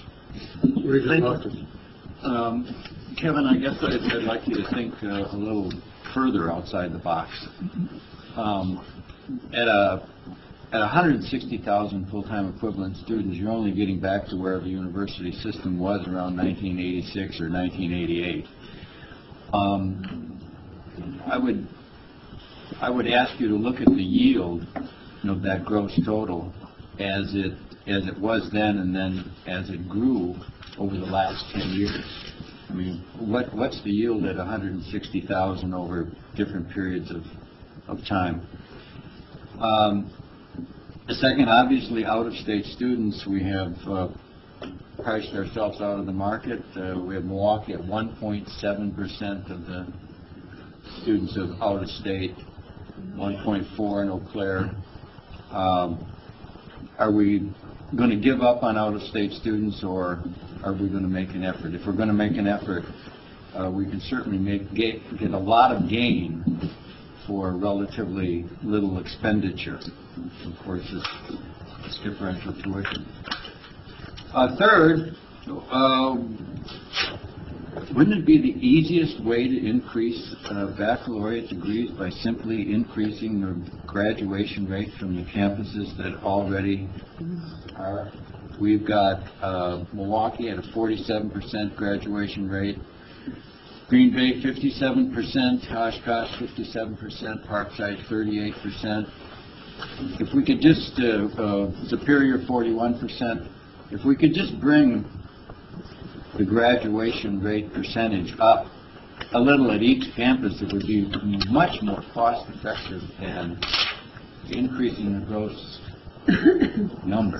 Um, Kevin, I guess I'd, I'd like you to think uh, a little further outside the box. Um, at a at one hundred sixty thousand full-time equivalent students, you're only getting back to where the university system was around nineteen eighty-six or nineteen eighty-eight. Um, I would I would ask you to look at the yield of that gross total as it as it was then, and then as it grew over the last ten years. I mean, what what's the yield at one hundred sixty thousand over different periods of of time? Um, the second, obviously, out-of-state students, we have uh, priced ourselves out of the market. Uh, we have Milwaukee at one point seven percent of the students of out-of-state, one point four in Eau Claire. Um, Are we going to give up on out-of-state students, or are we going to make an effort? If we're going to make an effort, uh, we can certainly make get, get a lot of gain for relatively little expenditure. Of course, it's, it's differential tuition. Uh, third, uh, wouldn't it be the easiest way to increase uh, baccalaureate degrees by simply increasing the graduation rate from the campuses that already are? We've got uh, Milwaukee at a forty-seven percent graduation rate, Green Bay fifty-seven percent, Oshkosh fifty-seven percent, Parkside thirty-eight percent. If we could just, uh, uh, Superior forty-one percent, if we could just bring the graduation rate percentage up a little at each campus, it would be much more cost effective than increasing the gross number.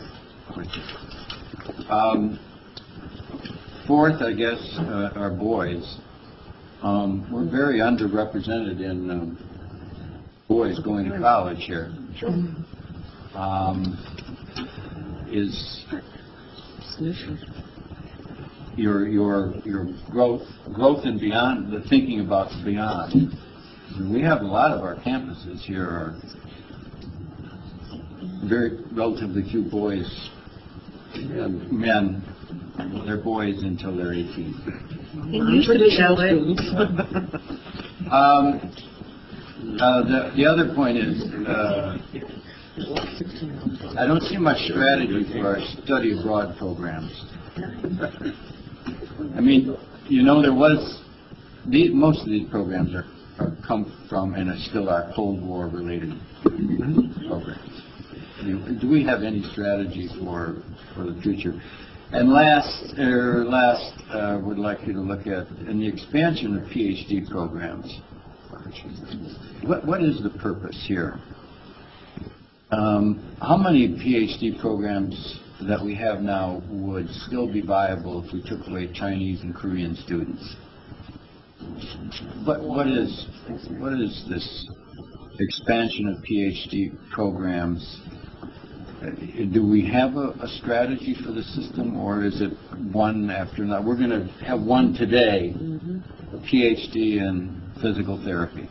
Um, fourth, I guess, uh, are boys. Um, we're very underrepresented in um, boys going to college here. Um, is your your your growth growth and beyond, the thinking about beyond. We have a lot of our campuses here are very relatively few boys, uh, men. They're boys until they're eighteen. um, uh, the, the other point is, uh, I don't see much strategy for our study abroad programs. I mean, you know, there was, the, most of these programs are, are come from and are still are Cold War related programs. I mean, do we have any strategy for for the future? And last, er, last, uh, would like you to look at in the expansion of PhD programs. What what is the purpose here? Um, how many PhD programs that we have now would still be viable if we took away Chinese and Korean students? What what is what is this expansion of PhD programs? Uh, do we have a, a strategy for the system, or is it one after another? We're going to have one today, a PhD in physical therapy.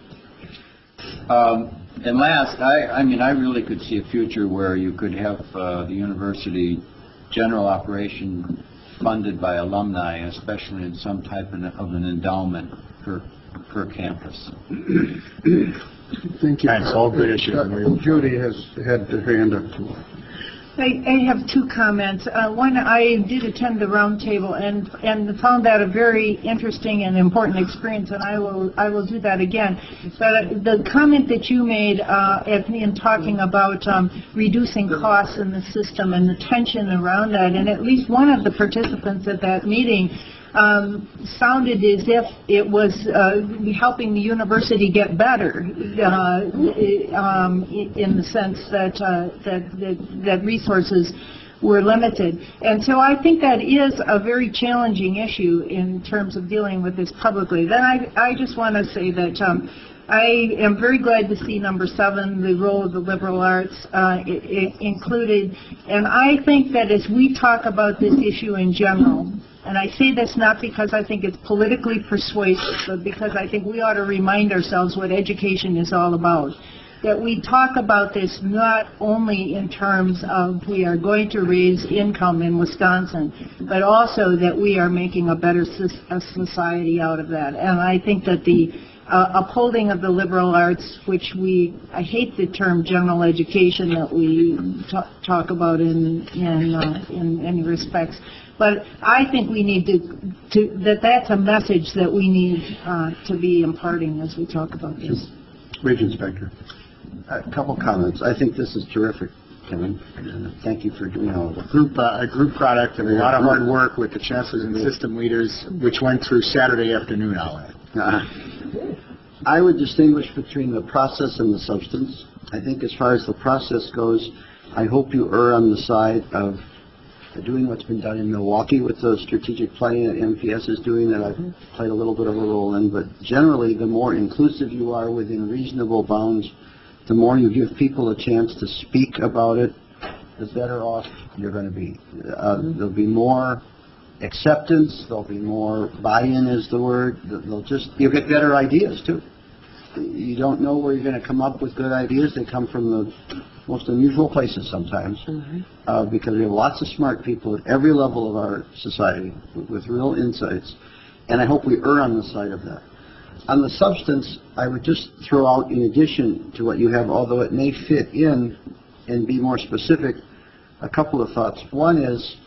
Um, and last, I, I mean, I really could see a future where you could have uh, the university general operation funded by alumni, especially in some type of, of an endowment per, per campus. Thank you. Thanks, all good issues. Uh, Judy has had her hand up too. I, I have two comments. Uh, one, I did attend the roundtable and and found that a very interesting and important experience, and I will I will do that again. But the comment that you made uh, in talking about um, reducing costs in the system and the tension around that, and at least one of the participants at that meeting Um, sounded as if it was uh, helping the university get better, uh, um, in the sense that, uh, that, that that resources were limited. And so I think that is a very challenging issue in terms of dealing with this publicly. Then I, I just want to say that um, I am very glad to see number seven, the role of the liberal arts, uh, I I included. And I think that as we talk about this issue in general, and I say this not because I think it's politically persuasive, but because I think we ought to remind ourselves what education is all about. That we talk about this not only in terms of we are going to raise income in Wisconsin, but also that we are making a better society out of that. And I think that the uh, upholding of the liberal arts, which we, I hate the term general education that we talk about in, in, uh, in many respects, but I think we need to, to that that's a message that we need uh, to be imparting as we talk about this. Region Inspector. A couple comments. I think this is terrific, Kevin. Uh, thank you for doing all of it. Group, uh, a group product of a lot of hard work with the chancellors and system leaders, which went through Saturday afternoon, I'll add. Uh, I would distinguish between the process and the substance. I think as far as the process goes, I hope you err on the side of doing what's been done in Milwaukee with the strategic planning that M P S is doing that I've played a little bit of a role in. But generally, the more inclusive you are within reasonable bounds, the more you give people a chance to speak about it, the better off you're going to be. Uh, there'll be more acceptance. There'll be more buy-in is the word. They'll just, you'll get better ideas, too. You don't know where you're going to come up with good ideas. They come from the most unusual places sometimes, mm-hmm. uh, because we have lots of smart people at every level of our society with, with real insights, and I hope we err on the side of that. On the substance, I would just throw out, in addition to what you have, although it may fit in and be more specific, a couple of thoughts. One is,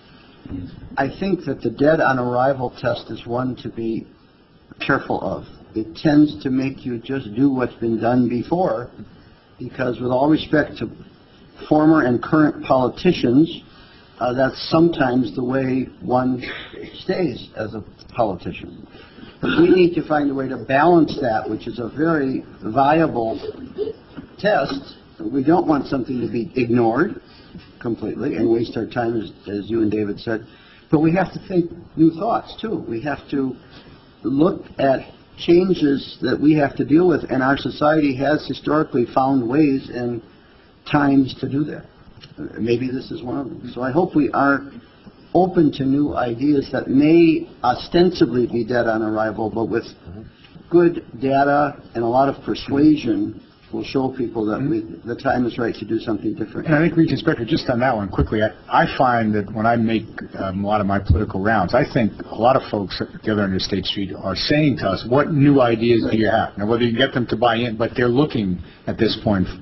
I think that the dead on arrival test is one to be careful of. It tends to make you just do what's been done before, because with all respect to former and current politicians, uh, that's sometimes the way one stays as a politician. But we need to find a way to balance that, which is a very viable test. We don't want something to be ignored completely and waste our time, as, as you and David said. But we have to think new thoughts, too. We have to look at changes that we have to deal with, and our society has historically found ways and times to do that. Maybe this is one of them. So I hope we are open to new ideas that may ostensibly be dead on arrival, but with good data and a lot of persuasion will show people that we, the time is right to do something different. And I think, Region Inspector, just on that one quickly, I, I find that when I make um, a lot of my political rounds, I think a lot of folks at the other end of State Street are saying to us, what new ideas do you have? Now, whether you get them to buy in, but they're looking at this point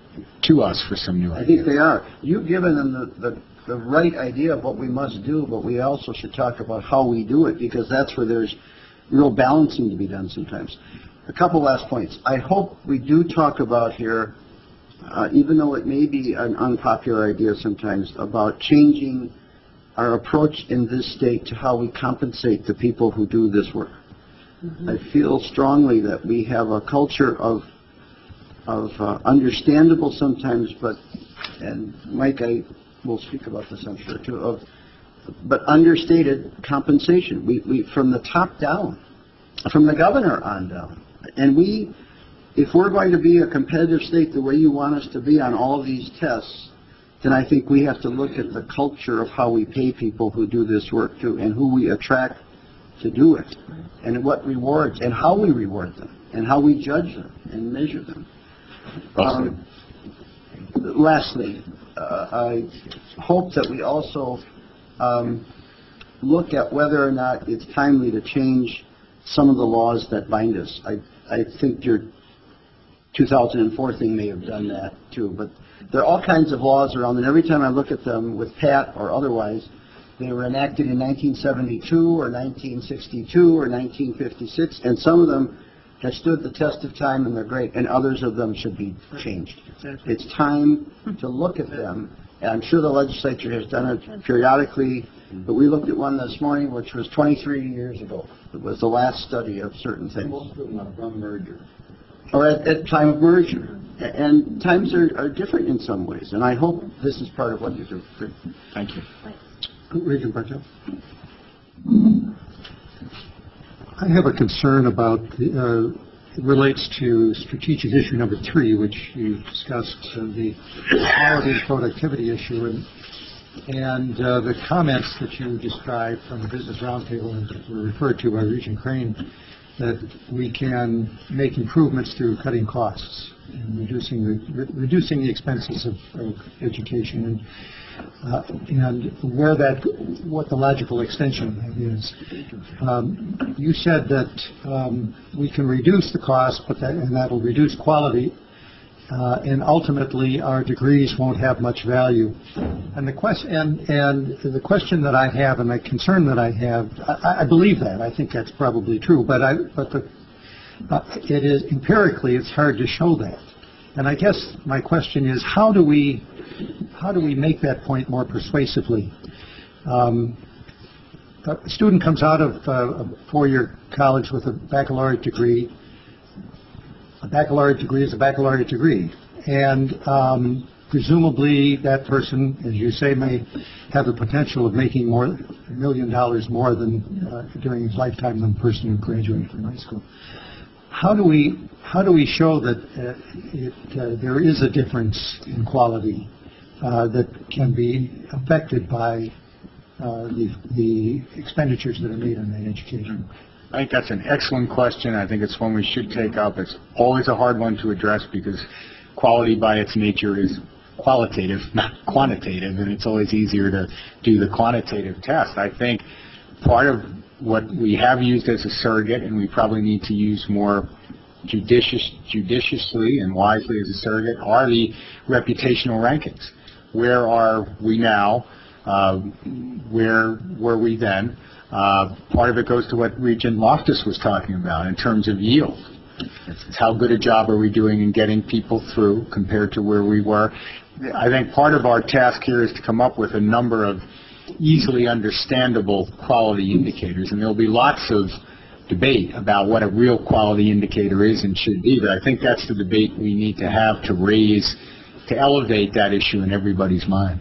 to us for some new I ideas. think they are. You've given them the, the, the right idea of what we must do, but we also should talk about how we do it, because that's where there's real balancing to be done sometimes. A couple last points. I hope we do talk about here, uh, even though it may be an unpopular idea sometimes, about changing our approach in this state to how we compensate the people who do this work. Mm-hmm. I feel strongly that we have a culture of of uh, understandable sometimes, but, and Mike, I will speak about this, I'm sure, too, of, but understated compensation. We, we, from the top down, from the governor on down. And we, if we're going to be a competitive state the way you want us to be on all of these tests, then I think we have to look at the culture of how we pay people who do this work too, and who we attract to do it, and what rewards, and how we reward them, and how we judge them and measure them. Um, lastly, uh, I hope that we also um, look at whether or not it's timely to change some of the laws that bind us. I, I think your two thousand four thing may have done that too, but there are all kinds of laws around, and every time I look at them with Pat or otherwise, they were enacted in nineteen seventy-two or nineteen sixty-two or nineteen fifty-six, and some of them have stood the test of time and they're great, and others of them should be changed. It's time to look at them, and I'm sure the legislature has done it periodically, but we looked at one this morning which was twenty-three years ago. It was the last study of certain things. From merger. Or at, at time of merger. And times are, are different in some ways, and I hope this is part of what you do. Good. Thank you. Regent Bartow. I have a concern about, the, uh, it relates to strategic issue number three, which you discussed, uh, the quality and productivity issue, and, and uh, the comments that you described from the Business Roundtable and were referred to by Regent Crane, that we can make improvements through cutting costs and reducing the, re reducing the expenses of, of education, and Uh, and where that, what the logical extension is. Um, you said that um, we can reduce the cost, but that, and that'll reduce quality, uh, and ultimately our degrees won't have much value. And the question, and, and the question that I have, and the concern that I have, I, I believe that. I think that's probably true, but I, but the, uh, it is empirically, it's hard to show that. And I guess my question is, how do we How do we make that point more persuasively? Um, a student comes out of uh, a four-year college with a baccalaureate degree. A baccalaureate degree is a baccalaureate degree. And um, presumably that person, as you say, may have the potential of making more, a million dollars more than uh, during his lifetime than the person who graduated from high school. How do we, how do we show that uh, it, uh, there is a difference in quality Uh, that can be affected by uh, the, the expenditures that are made on that education? I think that's an excellent question. I think it's one we should take up. It's always a hard one to address because quality by its nature is qualitative, not quantitative, and it's always easier to do the quantitative test. I think part of what we have used as a surrogate, and we probably need to use more judicious, judiciously and wisely as a surrogate, are the reputational rankings. Where are we now? Uh, where were we then? Uh, part of it goes to what Regent Loftus was talking about in terms of yield. It's how good a job are we doing in getting people through compared to where we were. I think part of our task here is to come up with a number of easily understandable quality indicators, and there will be lots of debate about what a real quality indicator is and should be, but I think that's the debate we need to have to raise, to elevate that issue in everybody's mind.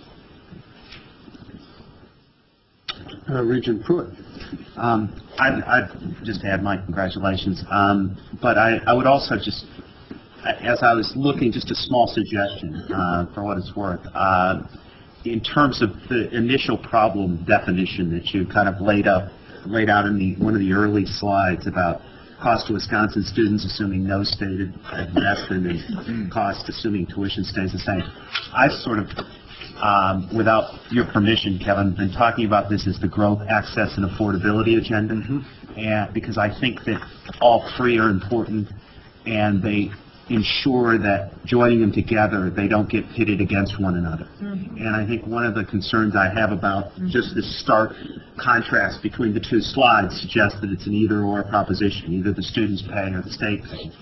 Uh, Regent Pruitt. Um, I'd, I'd just add my congratulations, um, but I, I would also just, as I was looking, just a small suggestion uh, for what it's worth. Uh, in terms of the initial problem definition that you kind of laid up, laid out in the, one of the early slides about cost to Wisconsin students assuming no stated investment and cost assuming tuition stays the same. I've sort of, um, without your permission, Kevin, been talking about this as the growth, access, and affordability agenda, mm-hmm. and because I think that all three are important, and they ensure that joining them together, they don't get pitted against one another. Mm-hmm. And I think one of the concerns I have about mm-hmm. just this stark contrast between the two slides suggests that it's an either-or proposition. Either the students pay or the state pays.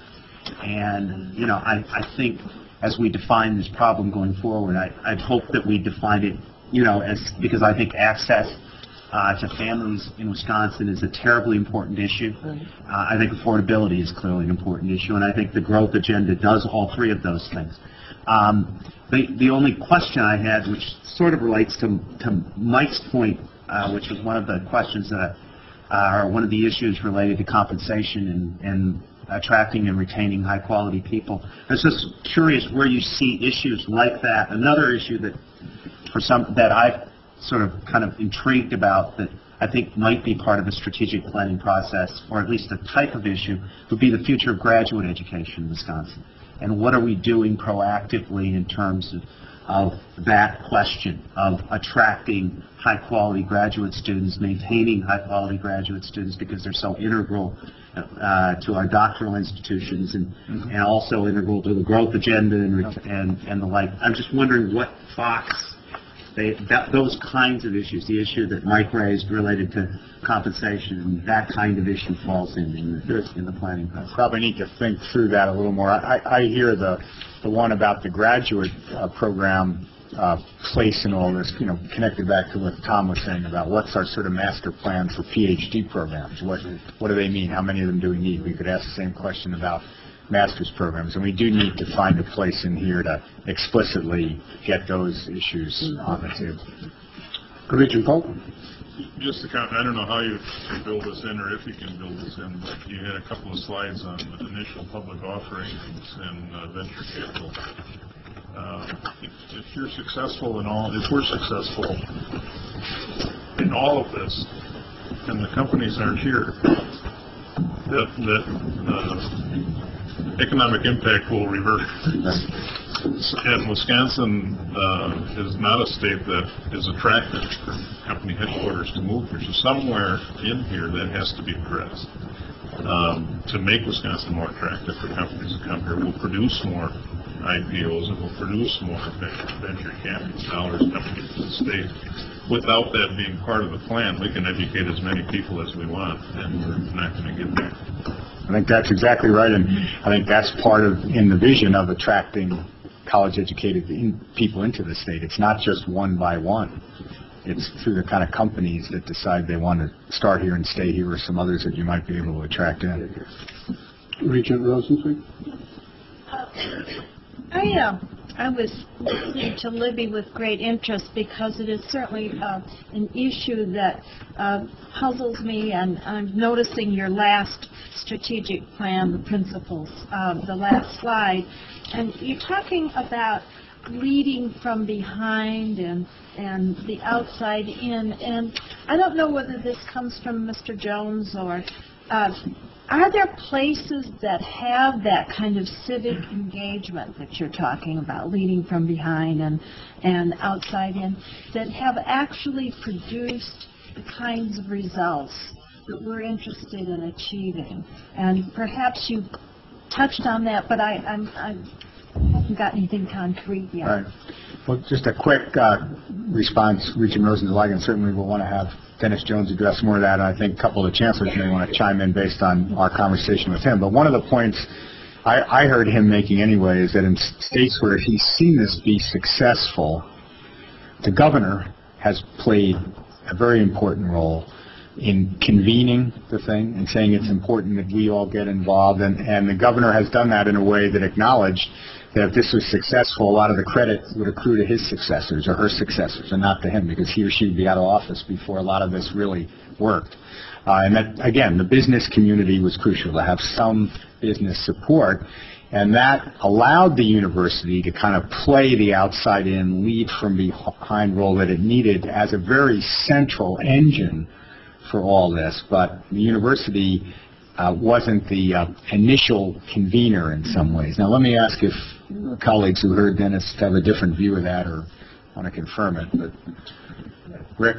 And, you know, I, I think as we define this problem going forward, I, I'd hope that we define it, you know, as, because I think access uh, to families in Wisconsin is a terribly important issue. Uh, I think affordability is clearly an important issue, and I think the growth agenda does all three of those things. Um, the, the only question I had, which sort of relates to, to Mike's point, uh, which was one of the questions that, uh, or one of the issues related to compensation and, and attracting and retaining high-quality people. I was just curious where you see issues like that. Another issue that, for some, that I've sort of kind of intrigued about that I think might be part of a strategic planning process, or at least a type of issue, would be the future of graduate education in Wisconsin. And what are we doing proactively in terms of, of that question of attracting high-quality graduate students, maintaining high-quality graduate students because they're so integral uh, to our doctoral institutions and, mm-hmm. and also integral to the growth agenda and, and, and the like. I'm just wondering what Fox, they, that, those kinds of issues, the issue that Mike raised related to compensation, that kind of issue falls in in the, in the planning process. Probably need to think through that a little more. I, I hear the, the one about the graduate uh, program uh, place in all this, you know, connected back to what Tom was saying about what's our sort of master plan for PhD programs. What, what do they mean? How many of them do we need? We could ask the same question about master's programs, and we do need to find a place in here to explicitly get those issues on the table. Regent Polk? Just to comment, I don't know how you can build this in or if you can build this in, but you had a couple of slides on initial public offerings and uh, venture capital. Uh, if, if you're successful in all, if we're successful in all of this, and the companies aren't here, that, that uh, economic impact will revert. And Wisconsin uh, is not a state that is attractive for company headquarters to move here. So somewhere in here that has to be addressed um, to make Wisconsin more attractive for companies to come here. We'll produce more I P Os and we'll produce more venture capital dollars coming into the state. Without that being part of the plan, we can educate as many people as we want, and we're not going to get there. I think that's exactly right, and I think that's part of, in the vision of attracting college-educated in, people into the state. It's not just one by one. It's through the kind of companies that decide they want to start here and stay here, or some others that you might be able to attract in. Regent Rosenzweig? Uh, I, uh, I was listening to Libby with great interest because it is certainly uh, an issue that uh, puzzles me, and I'm noticing your last strategic plan, the principles, uh, the last slide, and you're talking about leading from behind and and the outside in, and I don't know whether this comes from Mister Jones or uh, are there places that have that kind of civic engagement that you're talking about, leading from behind and and outside in, that have actually produced the kinds of results that we're interested in achieving? And perhaps you touched on that, but I I'm, I'm I haven't got anything concrete yet. All right. Well, just a quick uh, response, Regent Rosenzweig, and certainly we'll want to have Dennis Jones address more of that, and I think a couple of the chancellors may want to chime in based on our conversation with him. But one of the points I, I heard him making anyway is that in states where he's seen this be successful, the governor has played a very important role in convening the thing and saying it's important that we all get involved, and, and the governor has done that in a way that acknowledged that if this was successful, a lot of the credit would accrue to his successors or her successors and not to him, because he or she would be out of office before a lot of this really worked. Uh, and that, again, the business community was crucial to have some business support, and that allowed the university to kind of play the outside-in, lead from behind role that it needed as a very central engine for all this. But the university uh, wasn't the uh, initial convener in some ways. Now, let me ask if colleagues who heard Dennis have a different view of that or want to confirm it. But Rick?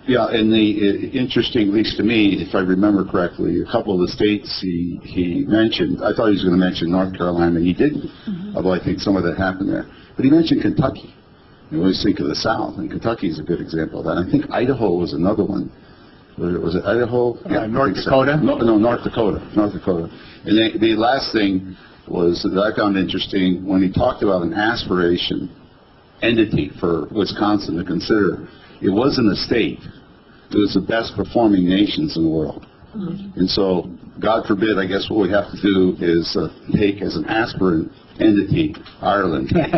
Yeah, and the, uh, interesting, at least to me, if I remember correctly, a couple of the states he, he mentioned, I thought he was going to mention North Carolina, and he didn't, mm-hmm. although I think some of that happened there. But he mentioned Kentucky. You always think of the South, and Kentucky is a good example of that. I think Idaho was another one. Was it, was it Idaho? Uh, yeah, North Dakota? So. No, no, North Dakota. North Dakota. And the, the last thing was that I found interesting when he talked about an aspiration entity for Wisconsin to consider. It wasn't a state. It was the best performing nations in the world. Mm-hmm. And so, God forbid, I guess what we have to do is uh, take as an aspirant entity Ireland. But,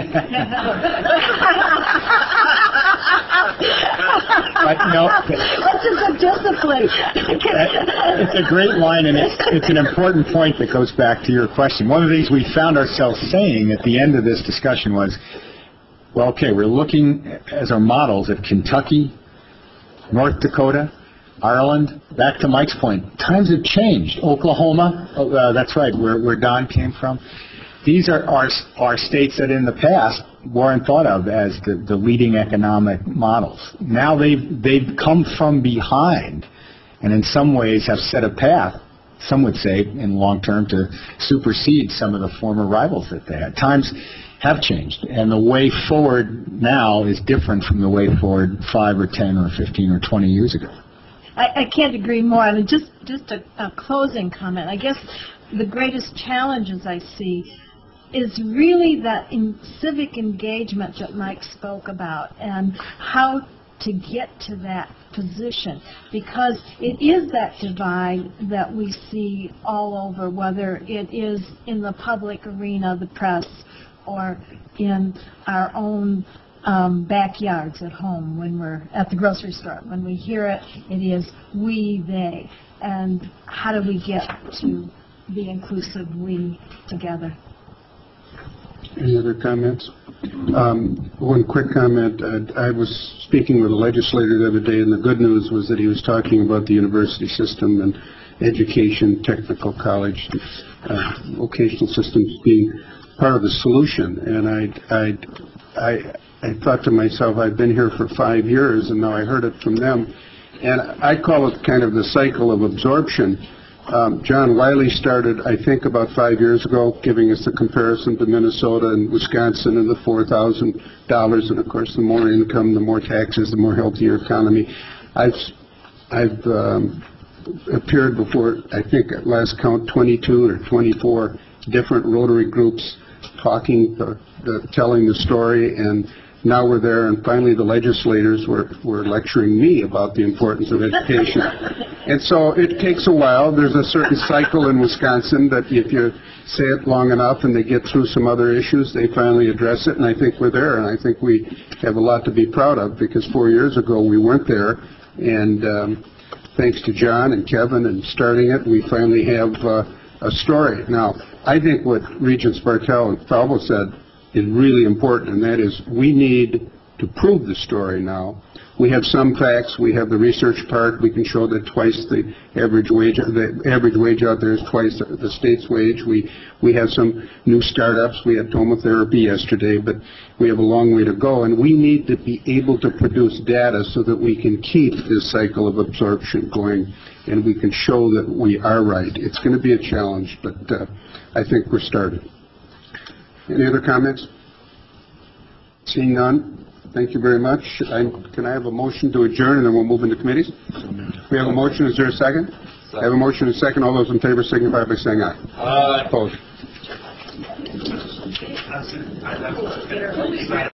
no, This is a discipline. It's a great line, and it's, it's an important point that goes back to your question. One of the things we found ourselves saying at the end of this discussion was, well, okay, we're looking as our models at Kentucky, North Dakota, Ireland. Back to Mike's point, times have changed. Oklahoma, uh, that's right, where, where Don came from. These are our, our states that in the past weren't thought of as the, the leading economic models. Now they've, they've come from behind and in some ways have set a path, some would say, in long term, to supersede some of the former rivals that they had. Times have changed, and the way forward now is different from the way forward five or ten or fifteen or twenty years ago. I, I can't agree more. And just, just a, a closing comment. I guess the greatest challenges I see is really that in civic engagement that Mike spoke about and how to get to that position, because it is that divide that we see all over, whether it is in the public arena, the press, or in our own um, backyards at home when we're at the grocery store. When we hear it, it is we, they. And how do we get to be inclusive, we, together? Any other comments? Um, one quick comment. Uh, I was speaking with a legislator the other day, and the good news was that he was talking about the university system and education, technical college, uh, vocational systems being part of the solution. And I, I, I, I thought to myself, I've been here for five years, and now I heard it from them. And I call it kind of the cycle of absorption. Um, John Wiley started, I think, about five years ago, giving us the comparison to Minnesota and Wisconsin and the four thousand dollars. And, of course, the more income, the more taxes, the more healthier economy. I've, I've um, appeared before, I think, at last count, twenty-two or twenty-four different Rotary groups talking, the, the, telling the story, and now we're there, and finally the legislators were, were lecturing me about the importance of education. And so it takes a while. There's a certain cycle in Wisconsin that if you say it long enough and they get through some other issues, they finally address it, and I think we're there, and I think we have a lot to be proud of, because four years ago we weren't there, and um, thanks to John and Kevin and starting it, we finally have uh, a story. Now, I think what Regents Bartel and Falvo said is really important, and that is we need to prove the story now. We have some facts. We have the research part. We can show that twice the average wage, the average wage out there is twice the state's wage. We we have some new startups. We had tomotherapy yesterday, but we have a long way to go, and we need to be able to produce data so that we can keep this cycle of absorption going, and we can show that we are right. It's going to be a challenge, but uh, I think we're started. Any other comments? Seeing none, thank you very much. I, can I have a motion to adjourn, and then we'll move into committees? We have a motion. Is there a second? I have a motion and a second. All those in favor signify by saying aye. Aye. Opposed?